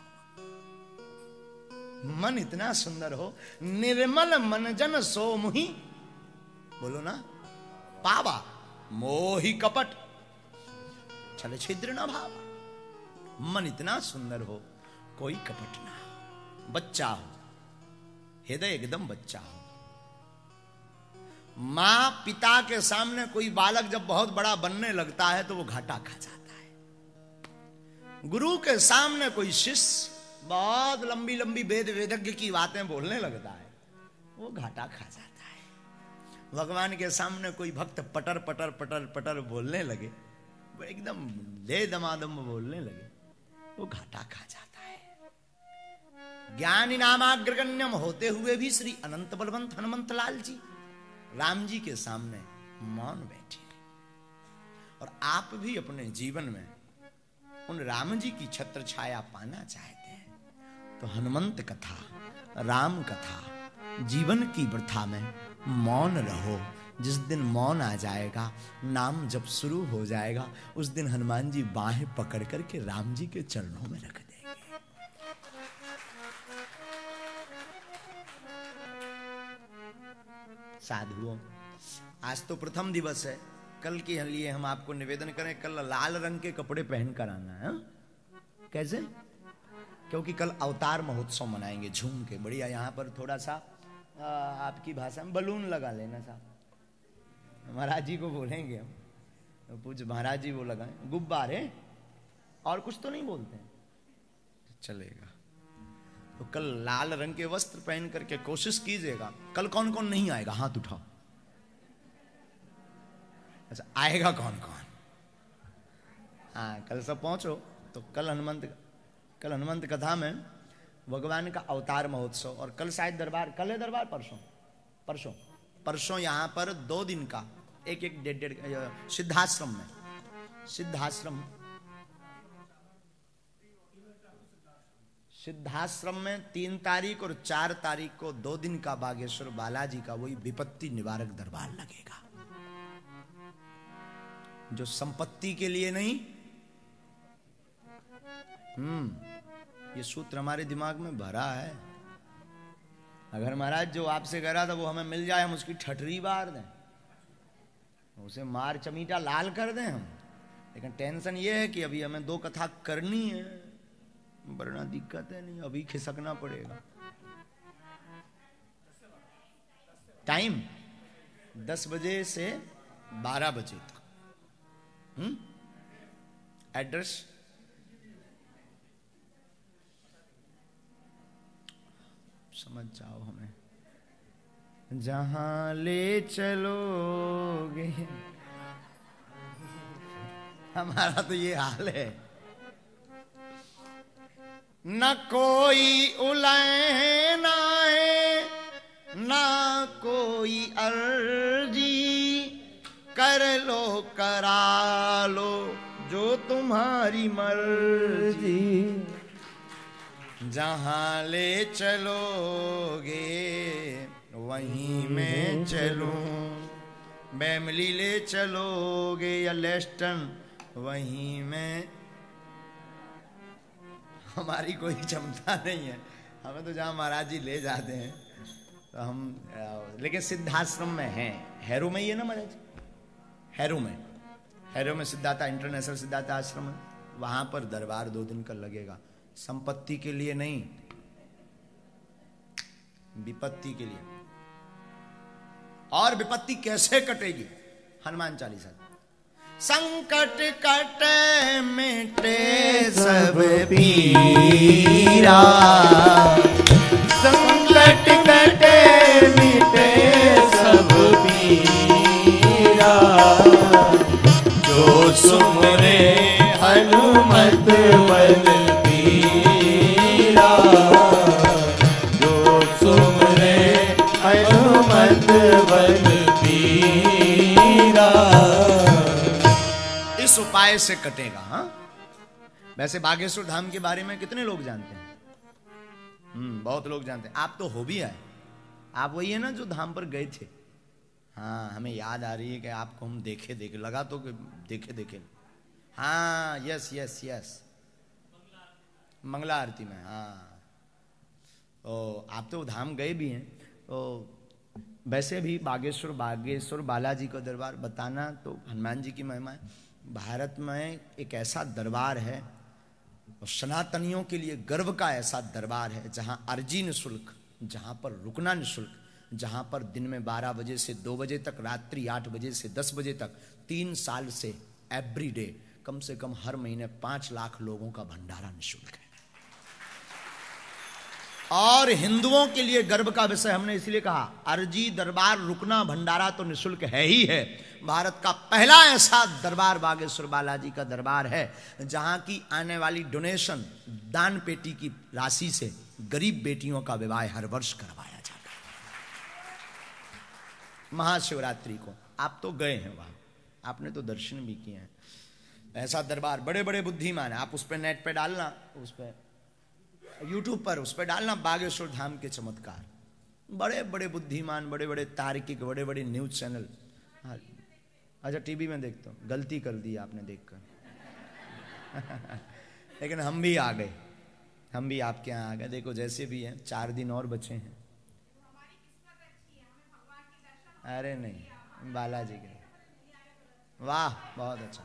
मन इतना सुंदर हो, निर्मल मन जन सो मुहि, बोलो ना, पावा मोहि कपट छल छिद्र न भावा। मन इतना सुंदर हो कोई कपट ना हो, बच्चा हो, हृदय एकदम बच्चा हो। मां पिता के सामने कोई बालक जब बहुत बड़ा बनने लगता है तो वो घाटा खा जाता है। गुरु के सामने कोई शिष्य बहुत लंबी लंबी वेद वेदज्ञ की बातें बोलने लगता है, वो घाटा खा जाता है। भगवान के सामने कोई भक्त पटर पटर पटर पटर बोलने लगे, वो एकदम दे दमादम बोलने लगे, वो घाटा खा जाता है। ज्ञानी नामाग्रगण्यम होते हुए भी श्री अनंत बलवंत हनुमंत लाल जी राम जी के सामने मौन बैठिए। और आप भी अपने जीवन में उन राम जी की छत्र छाया पाना चाहते हैं तो हनुमंत कथा, राम कथा, जीवन की प्रथा में मौन रहो। जिस दिन मौन आ जाएगा, नाम जब शुरू हो जाएगा, उस दिन हनुमान जी बाहें पकड़ करके राम जी के चरणों में रख देंगे। साधुओं, आज तो प्रथम दिवस है। कल के लिए हम आपको निवेदन करें, कल लाल रंग के कपड़े पहन कर आना है। कैसे? क्योंकि कल अवतार महोत्सव मनाएंगे झूम के बढ़िया। यहाँ पर थोड़ा सा आ, आपकी भाषा में बलून लगा लेना साहब। महाराज जी को बोलेंगे हम, तो पूछ महाराज जी वो लगाएं गुब्बारे, और कुछ तो नहीं बोलते हैं, चलेगा। तो कल लाल रंग के वस्त्र पहन करके कोशिश कीजिएगा। कल कौन कौन नहीं आएगा हाथ उठाओ। अच्छा, आएगा कौन कौन? हाँ, कल सब पहुंचो। तो कल हनुमंत कल हनुमंत कथा में भगवान का अवतार महोत्सव, और कल शायद दरबार, कल है दरबार, परसों परसों परसों यहां पर दो दिन का एक एक डेढ़ डेढ़ सिद्धाश्रम में सिद्धाश्रम सिद्धाश्रम में तीन तारीख और चार तारीख को दो दिन का बागेश्वर बालाजी का वही विपत्ति निवारक दरबार लगेगा। जो संपत्ति के लिए नहीं, हम्म ये सूत्र हमारे दिमाग में भरा है। अगर महाराज जो आपसे कह रहा था वो हमें मिल जाए, हम उसकी ठठरी बार दें, उसे मार चमीटा लाल कर दें हम। लेकिन टेंशन ये है कि अभी हमें दो कथा करनी है, वरना दिक्कत है नहीं, अभी खिसकना पड़ेगा। टाइम दस बजे से बारह बजे तक। हम्म एड्रेस समझ जाओ हमें। जहां ले चलोगे, हमारा तो ये हाल है। न कोई उलहना है, ना कोई अर्जी, कर लो करा लो जो तुम्हारी मर्जी। जहां ले चलोगे वहीं मैं चलूं, बैमली ले चलोगे या लेस्टन वहीं मैं। हमारी कोई क्षमता नहीं है, हमें तो जहां महाराज जी ले जाते हैं तो हम, लेकिन सिद्धाश्रम में हैं। हैरो में ही है ना महाराज, हैरो में हैरो में सिद्धार्थ इंटरनेशनल सिद्धार्थ आश्रम है, वहां पर दरबार दो दिन का लगेगा। संपत्ति के लिए नहीं, विपत्ति के लिए। और विपत्ति कैसे कटेगी? हनुमान चालीसा। संकट कटे मिटे सब पीरा, संकट कटे मिटे सब पीरा, जो सुमरे हनुमत बल पीरा, जो सुमरे हनुमत बल पीरा। इस उपाय से कटेगा। हाँ, वैसे बागेश्वर धाम के बारे में कितने लोग जानते हैं? हम्म बहुत लोग जानते हैं। आप तो हो भी आए, आप वही है ना जो धाम पर गए थे। हाँ, हमें याद आ रही है कि आपको हम देखे देखे लगा तो कि देखे देखे हाँ, यस यस यस, मंगला आरती में। हाँ, तो आप तो धाम गए भी हैं। तो वैसे भी बागेश्वर बागेश्वर बालाजी का दरबार बताना तो हनुमान जी की महिमा है। भारत में एक ऐसा दरबार है, और सनातनियों के लिए गर्व का ऐसा दरबार है, जहां अर्जी निःशुल्क, जहां पर रुकना निःशुल्क, जहां पर दिन में बारह बजे से दो बजे तक, रात्रि आठ बजे से दस बजे तक, तीन साल से एवरी डे कम से कम हर महीने पांच लाख लोगों का भंडारा निःशुल्क है। और हिंदुओं के लिए गर्व का विषय हमने इसलिए कहा, अर्जी दरबार रुकना भंडारा तो निःशुल्क है ही है। भारत का पहला ऐसा दरबार बागेश्वर बालाजी का दरबार है, जहां की आने वाली डोनेशन, दान पेटी की राशि से गरीब बेटियों का विवाह हर वर्ष करवाया जाता है। महाशिवरात्रि को आप तो गए हैं वहां, आपने तो दर्शन भी किए हैं। ऐसा दरबार, बड़े बड़े बुद्धिमान है। आप उस पर नेट पे डालना, उस पर यूट्यूब पर उस पर डालना बागेश्वर धाम के चमत्कार, बड़े बड़े बुद्धिमान, बड़े बड़े तार्किक, बड़े बड़े न्यूज चैनल। हाँ, अच्छा टीवी में देखता हूँ, गलती कर दी आपने देखकर लेकिन हम भी आ गए, हम भी आपके यहाँ आ गए। देखो जैसे भी हैं, चार दिन और बचे हैं। अरे नहीं, बालाजी के, वाह बहुत अच्छा।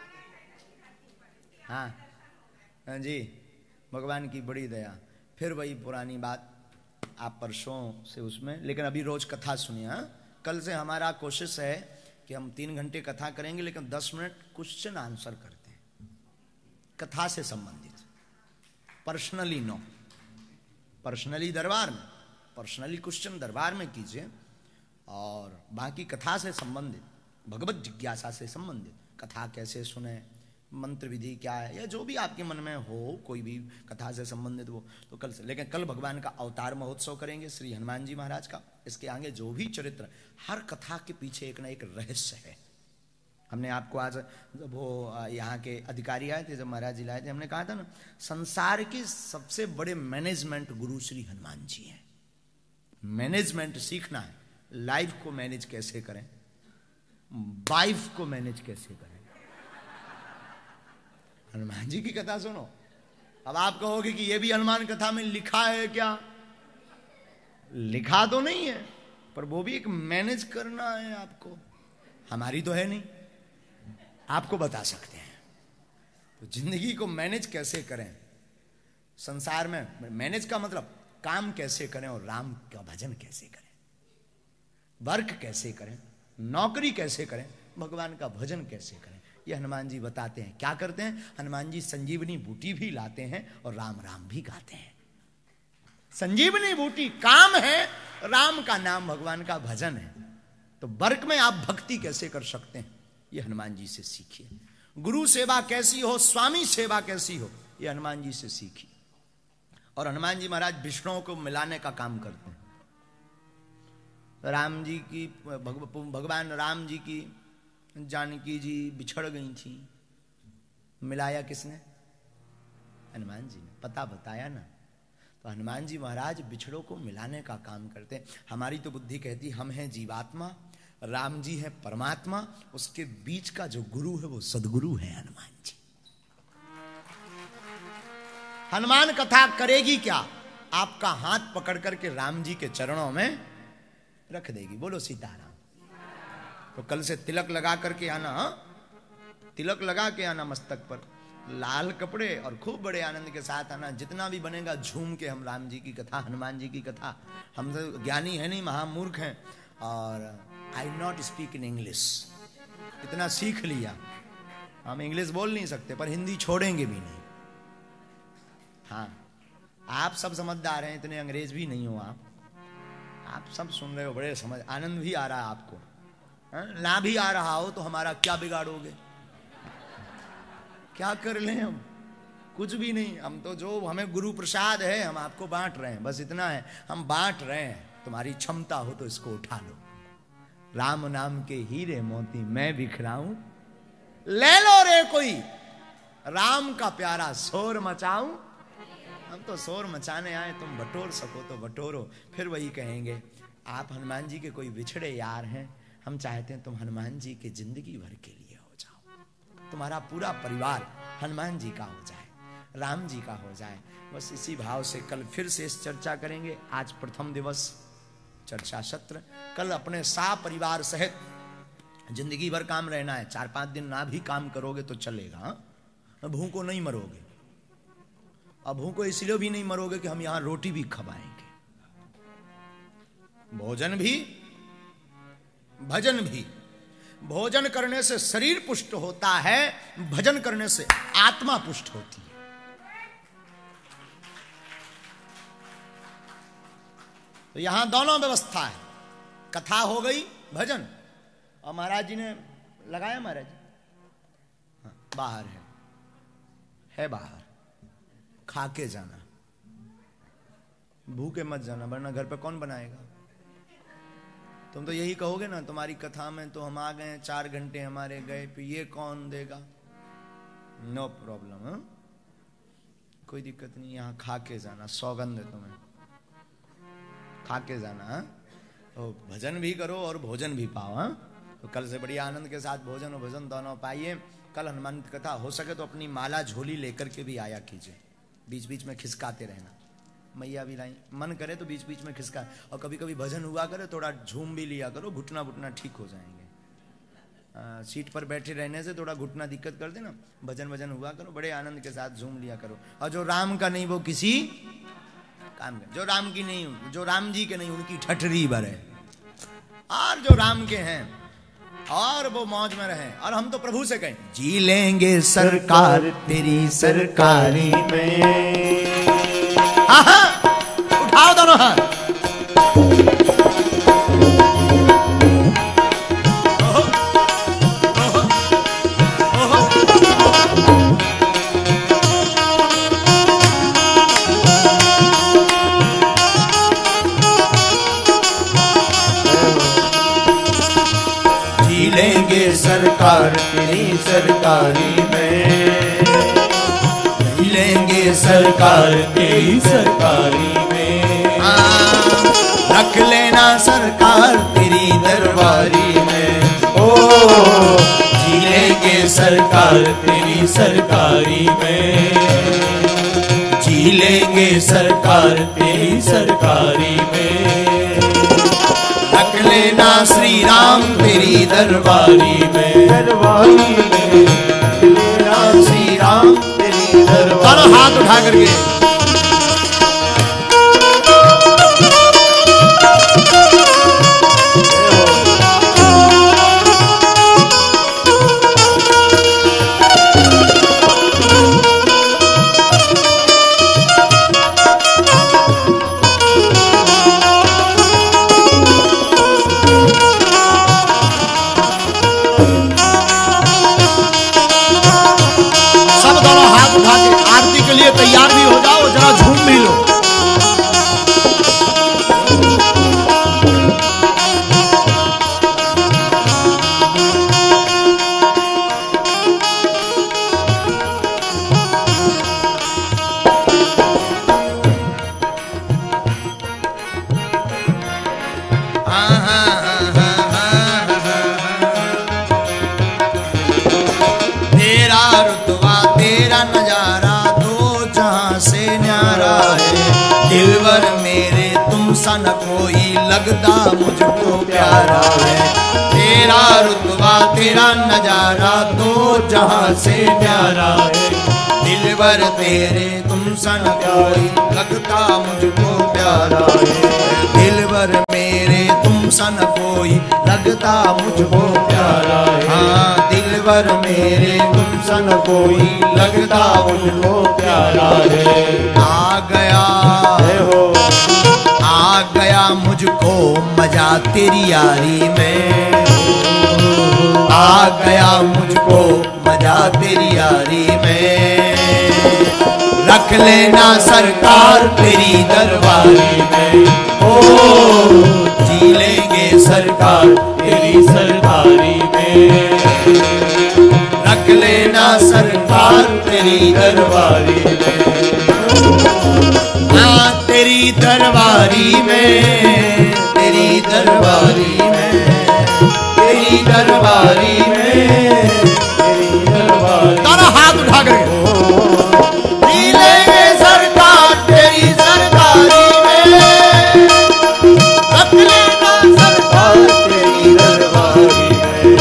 हाँ हाँ जी, भगवान की बड़ी दया। फिर वही पुरानी बात, आप परसों से उसमें, लेकिन अभी रोज कथा सुनिए। हाँ, कल से हमारा कोशिश है कि हम तीन घंटे कथा करेंगे, लेकिन दस मिनट क्वेश्चन आंसर करते हैं कथा से संबंधित। पर्सनली नो, पर्सनली दरबार में, पर्सनली क्वेश्चन दरबार में कीजिए, और बाकी कथा से संबंधित, भगवत जिज्ञासा से संबंधित, कथा कैसे सुने, मंत्र विधि क्या है, या जो भी आपके मन में हो, कोई भी कथा से संबंधित वो, तो कल से। लेकिन कल भगवान का अवतार महोत्सव करेंगे श्री हनुमान जी महाराज का। इसके आगे जो भी चरित्र, हर कथा के पीछे एक ना एक रहस्य है। हमने आपको आज जब वो यहाँ के अधिकारी आए थे, जब महाराज जी लाए थे, हमने कहा था ना, संसार के सबसे बड़े मैनेजमेंट गुरु श्री हनुमान जी हैं। मैनेजमेंट सीखना है, लाइफ को मैनेज कैसे करें, वाइफ को मैनेज कैसे करें। हनुमान जी की कथा सुनो। अब आप कहोगे कि ये भी हनुमान कथा में लिखा है क्या? लिखा तो नहीं है, पर वो भी एक मैनेज करना है आपको। हमारी तो है नहीं, आपको बता सकते हैं। तो जिंदगी को मैनेज कैसे करें, संसार में मैनेज का मतलब काम कैसे करें, और राम का भजन कैसे करें, वर्क कैसे करें, नौकरी कैसे करें, भगवान का भजन कैसे करें, ये हनुमान जी बताते हैं। क्या करते हैं? हनुमान जी संजीवनी बूटी भी लाते हैं और राम राम भी गाते हैं। संजीवनी बूटी काम है, राम का नाम भगवान का भजन है। तो वर्क में आप भक्ति कैसे कर सकते हैं, ये हनुमान जी से सीखिए। गुरु सेवा कैसी हो, स्वामी सेवा कैसी हो, ये हनुमान जी से सीखिए। और हनुमान जी महाराज विष्णुओं को मिलाने का काम करते हैं। राम जी की, भगवान राम जी की जानकी जी बिछड़ गई थी, मिलाया किसने? हनुमान जी ने, पता बताया ना। तो हनुमान जी महाराज बिछड़ों को मिलाने का काम करते हैं। हमारी तो बुद्धि कहती हम हैं जीवात्मा, राम जी है परमात्मा, उसके बीच का जो गुरु है वो सदगुरु है हनुमान जी। हनुमान कथा करेगी क्या? आपका हाथ पकड़ करके राम जी के चरणों में रख देगी। बोलो सीताराम। तो कल से तिलक लगा करके आना, तिलक लगा के आना मस्तक पर, लाल कपड़े, और खूब बड़े आनंद के साथ आना। जितना भी बनेगा झूम के हम राम जी की कथा, हनुमान जी की कथा। हम तो ज्ञानी है नहीं, महामूर्ख हैं, और I not speak in English, इतना सीख लिया, हम इंग्लिश बोल नहीं सकते, पर हिंदी छोड़ेंगे भी नहीं। हाँ, आप सब समझदार हैं, इतने अंग्रेज भी नहीं हो आप आप सब सुन रहे हो, बड़े समझ, आनंद भी आ रहा है आपको। ना भी आ रहा हो तो हमारा क्या बिगाड़ोगे? क्या कर लें हम? कुछ भी नहीं। हम तो जो हमें गुरु प्रसाद है हम आपको बांट रहे हैं, बस इतना है, हम बांट रहे हैं। तुम्हारी क्षमता हो तो इसको उठा लो। राम नाम के हीरे मोती मैं बिखराऊं, ले लो रे कोई, राम का प्यारा शोर मचाऊं। हम तो शोर मचाने आए, तुम बटोर सको तो बटोरो। फिर वही कहेंगे, आप हनुमान जी के कोई बिछड़े यार हैं, हम चाहते हैं तुम हनुमान जी के जिंदगी भर के लिए हो जाओ, तुम्हारा पूरा परिवार हनुमान जी का हो जाए, राम जी का हो जाए। बस इसी भाव से कल फिर से इस चर्चा करेंगे। आज प्रथम दिवस चर्चा सत्र, कल अपने सा परिवार सहित जिंदगी भर काम रहना है। चार पांच दिन ना भी काम करोगे तो चलेगा, भूखों नहीं मरोगे। अब भूखों इसलिए भी नहीं मरोगे कि हम यहां रोटी भी खवाएंगे, भोजन भी भजन भी। भोजन करने से शरीर पुष्ट होता है, भजन करने से आत्मा पुष्ट होती है। तो यहां दोनों व्यवस्था है, कथा हो गई, भजन। और महाराज जी ने लगाया, महाराज हाँ, बाहर है है बाहर, खा के जाना, भूखे मत जाना, वरना घर पे कौन बनाएगा। तुम तो यही कहोगे ना, तुम्हारी कथा में तो हम आ गए, चार घंटे हमारे गए, फिर ये कौन देगा? नो प्रॉब्लम, हाँ? कोई दिक्कत नहीं, यहाँ खा के जाना, सौगंध है तुम्हें, खा के जाना, हाँ? तो भजन भी करो और भोजन भी पाओ, हाँ? तो कल से बड़ी आनंद के साथ भोजन और भजन दोनों पाइए। कल हनुमान कथा हो सके तो अपनी माला झोली लेकर के भी आया कीजिए, बीच बीच में खिसकाते रहना, मैया भी लाई, मन करे तो बीच बीच में खिसका, और कभी कभी भजन हुआ करे थोड़ा झूम भी लिया करो, घुटना घुटना ठीक हो जाएंगे। आ, सीट पर बैठे रहने से थोड़ा घुटना दिक्कत कर देना, भजन भजन हुआ करो, बड़े आनंद के साथ झूम लिया करो। और जो राम का नहीं वो किसी काम का, जो राम की नहीं, जो राम जी के नहीं उनकी ठठरी भर है, और जो राम के हैं और वो मौज में रहे। और हम तो प्रभु से कहें, जी लेंगे सरकार तेरी सरकारी में। हाँ हाँ, उठाओ दोनों हाथ। ओहो, ओहो, ओहो। जी लेंगे सरकार तेरी सरकारी में, लेंगे सरकार तेरी सरकारी में। रख लेना सरकार तेरी दरबारी में। ओ जी लेंगे सरकार तेरी सरकारी में, जी लेंगे सरकार तेरी सरकारी में। रख लेना श्री राम तेरी दरबारी में, दरबारी में रख लेना श्री राम तेरी दरबारी। दोनों हाथ उठा करके तैयार भी हो जाओ, जरा झूम भी लो। तेरा रुतबा तेरा नजारा दिलवर मेरे तुम सा न कोई लगता मुझको प्यारा है। तेरा रुतबा तेरा नजारा दो जहां से प्यारा है। दिलवर तेरे तुम सा न कोई लगता मुझको प्यारा है। दिलवर मेरे तुम सा न कोई लगता मुझको प्यारा है। हाँ दिलवर मेरे तुम सा न कोई लगता मुझको प्यारा है। आ गया हो, आ गया मुझको मजा तेरी यारी में। आ गया मुझको मजा तेरी यारी में। रख लेना सरकार तेरी दरबारी में। ओ जी लेंगे सरकार तेरी सरकारी में। रख लेना सरकार तेरी दरबारी में। हाँ तेरी दरबारी में, तेरी दरबारी में, तेरी दरबारी में, तेरी दरबारी। तारा हाथ उठा कर सरकार तेरी सरकारी में। रख लेना सरकार तेरी दरबारी में।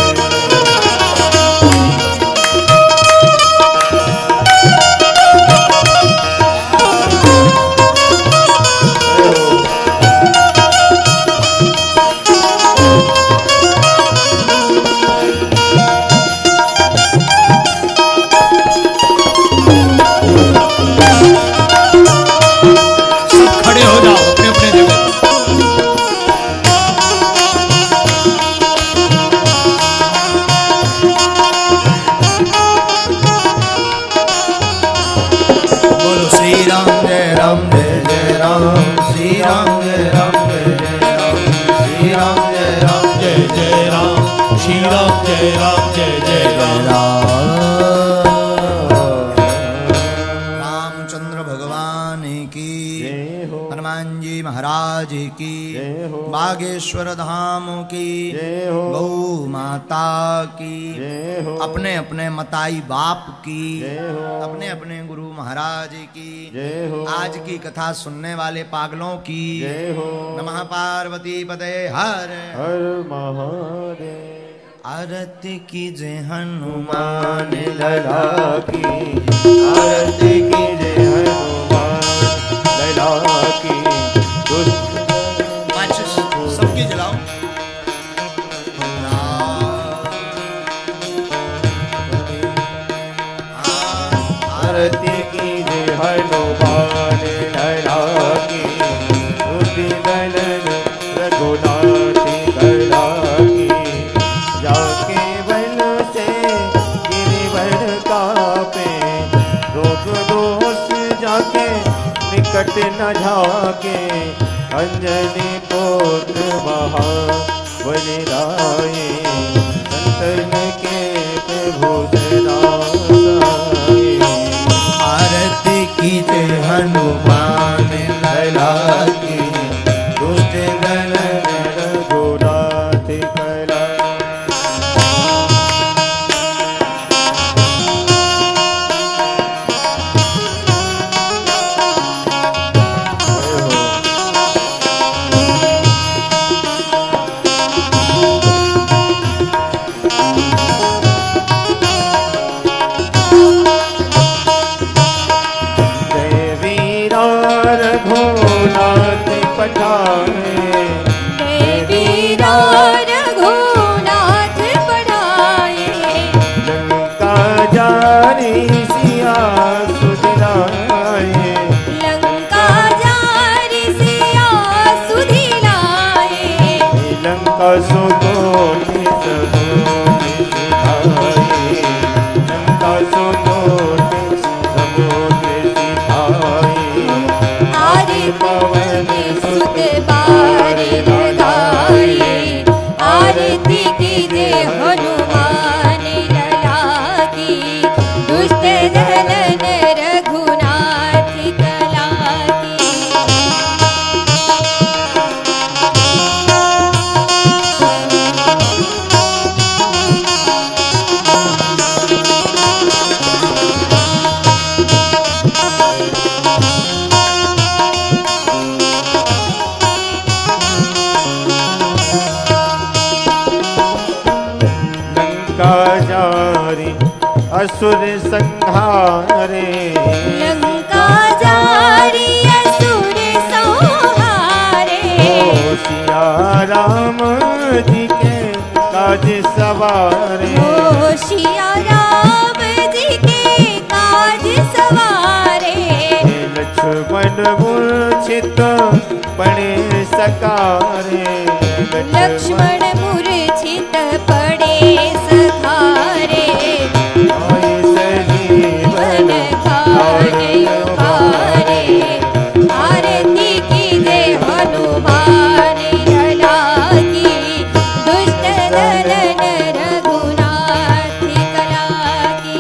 महाराज की, जय हो। बागेश्वर धाम की, जय हो। गौ माता की, जय हो। अपने अपने मताई बाप की, जय हो। अपने अपने गुरु महाराज की, जय हो। आज की कथा सुनने वाले पागलों की, जय हो। नमः पार्वती पते हर हर महादेव। आरती की जय हनुमान लला की, आरती की जय हनुमान लला की। दुष्ट माचिस सबकी जलाओ। आरती की जय हनुमान लला की, दुष्ट दलन रघुनाथ कला की। जाके वन से गिरिवर कापे, रोग दोष जाके निकट न झाके। अंजनी पुत्र महाबलिराये, संतन के प्रभु सदाए। आरती की जय हनुमान लला की, दुष्ट दलन रघुनाथ कला। रघुनाथ पठाए, वीरा रघुनाथ पढ़ाए। लंका जारी सिया सुदिलाए, लंका जारी सिया सुधिलाए। लंका सुकोटि समुद्र सिधाए, लंका सुकोटि समुद्र सिधाए। पवन सुत बार लगाए, आरती की जय हनुमान लला की, दुष्ट दलन रघुनाथ कला की। जारी असुर संहारे, लंका जारी असुर संहारे। सिया राम जी के काज सवारे, सिया राम जी के काज सवारे। लक्ष्मण मूर्छित पड़े सकारे, लक्ष्मण मूर्छित पड़े सखारे। जीवन खाए उखारे, आरती की जय हनुमान लला की, दुष्ट दलन रघुनाथ कला की।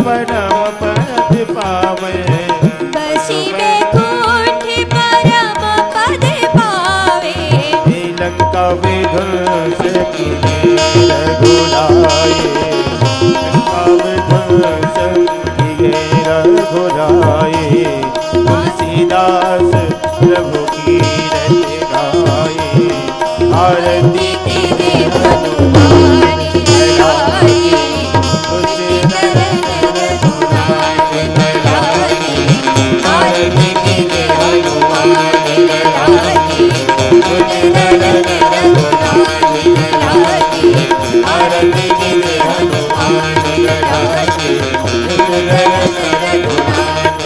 परम पद पावे बसी बैकुंठ परम पद पावे लंका विध्वंस की रघुराए लंका विध्वंस की रघुराए तुलसीदास प्रभु की रट गाए आरती की दे हनुमान लागे कुछ दरद रघुनाथ लागे आरती की दे हनुमान लागे कुछ दरद रघुनाथ लागे आरती की दे हनुमान लागे कुछ दरद रघुनाथ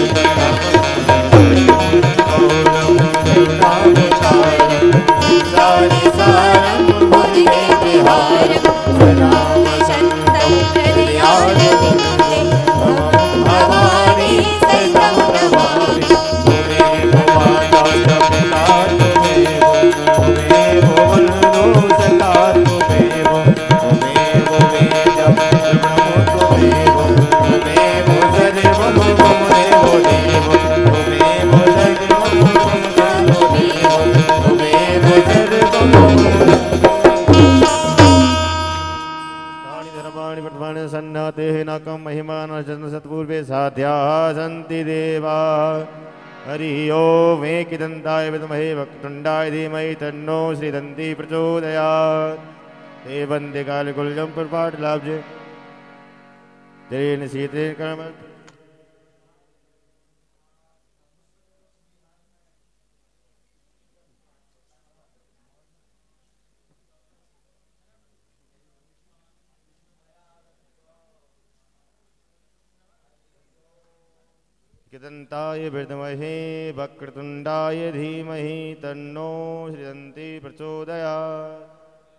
सारे सारम मुझे बिहार सुनाम संतम हृदयार विंदे भवानी सहितम नमामि तुम्हें माता पिता तुम्हें हो तुम्हें हो बंधु सखा तुम्हें हो तुम्हें हो वेदम ब्रह्म तुम्हें हो तुम्हें हो सर्व तुम्हें हो देव तुम्हें हो सर्व तुम्हें हो देव तुम्हें हो सर्व धर्माणि वर्तमानि सन्नाते नाकं महिमान जन सत्पूर्वे साध्या सन्ति देवा हरि ओम एकदन्ताय विद्महे वक्रतुण्डाय धीमहि तन्नो श्रीदन्ती प्रचोदयात् ते वन्दे कालकुल्यं प्रपाटलाब्जे जयेन शीतेन कर्म एकदन्ताय विद्महे वक्रतुण्डाय धीमहि तन्नो श्रीदन्ती प्रचोदयात्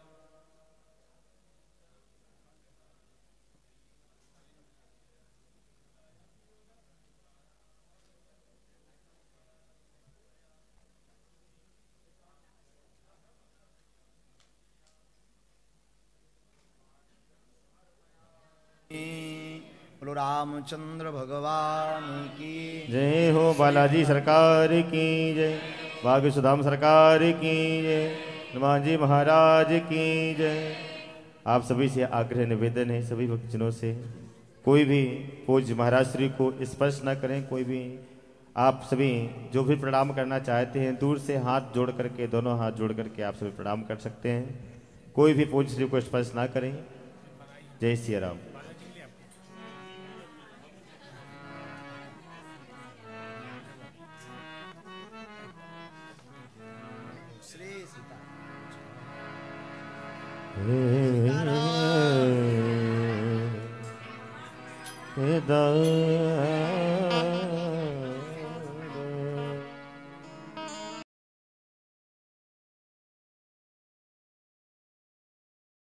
बोलो रामचंद्र भगवान की जय हो बालाजी सरकार की जय भाग्य सुधाम सरकार की जय हनुमान जी महाराज की जय। आप सभी से आग्रह निवेदन है, सभी भक्तजनों से कोई भी पूज्य महाराज श्री को स्पर्श न करें। कोई भी आप सभी जो भी प्रणाम करना चाहते हैं दूर से हाथ जोड़ करके, दोनों हाथ जोड़ करके आप सभी प्रणाम कर सकते हैं। कोई भी पूज्य श्री को स्पर्श ना करें। जय सिया राम। दास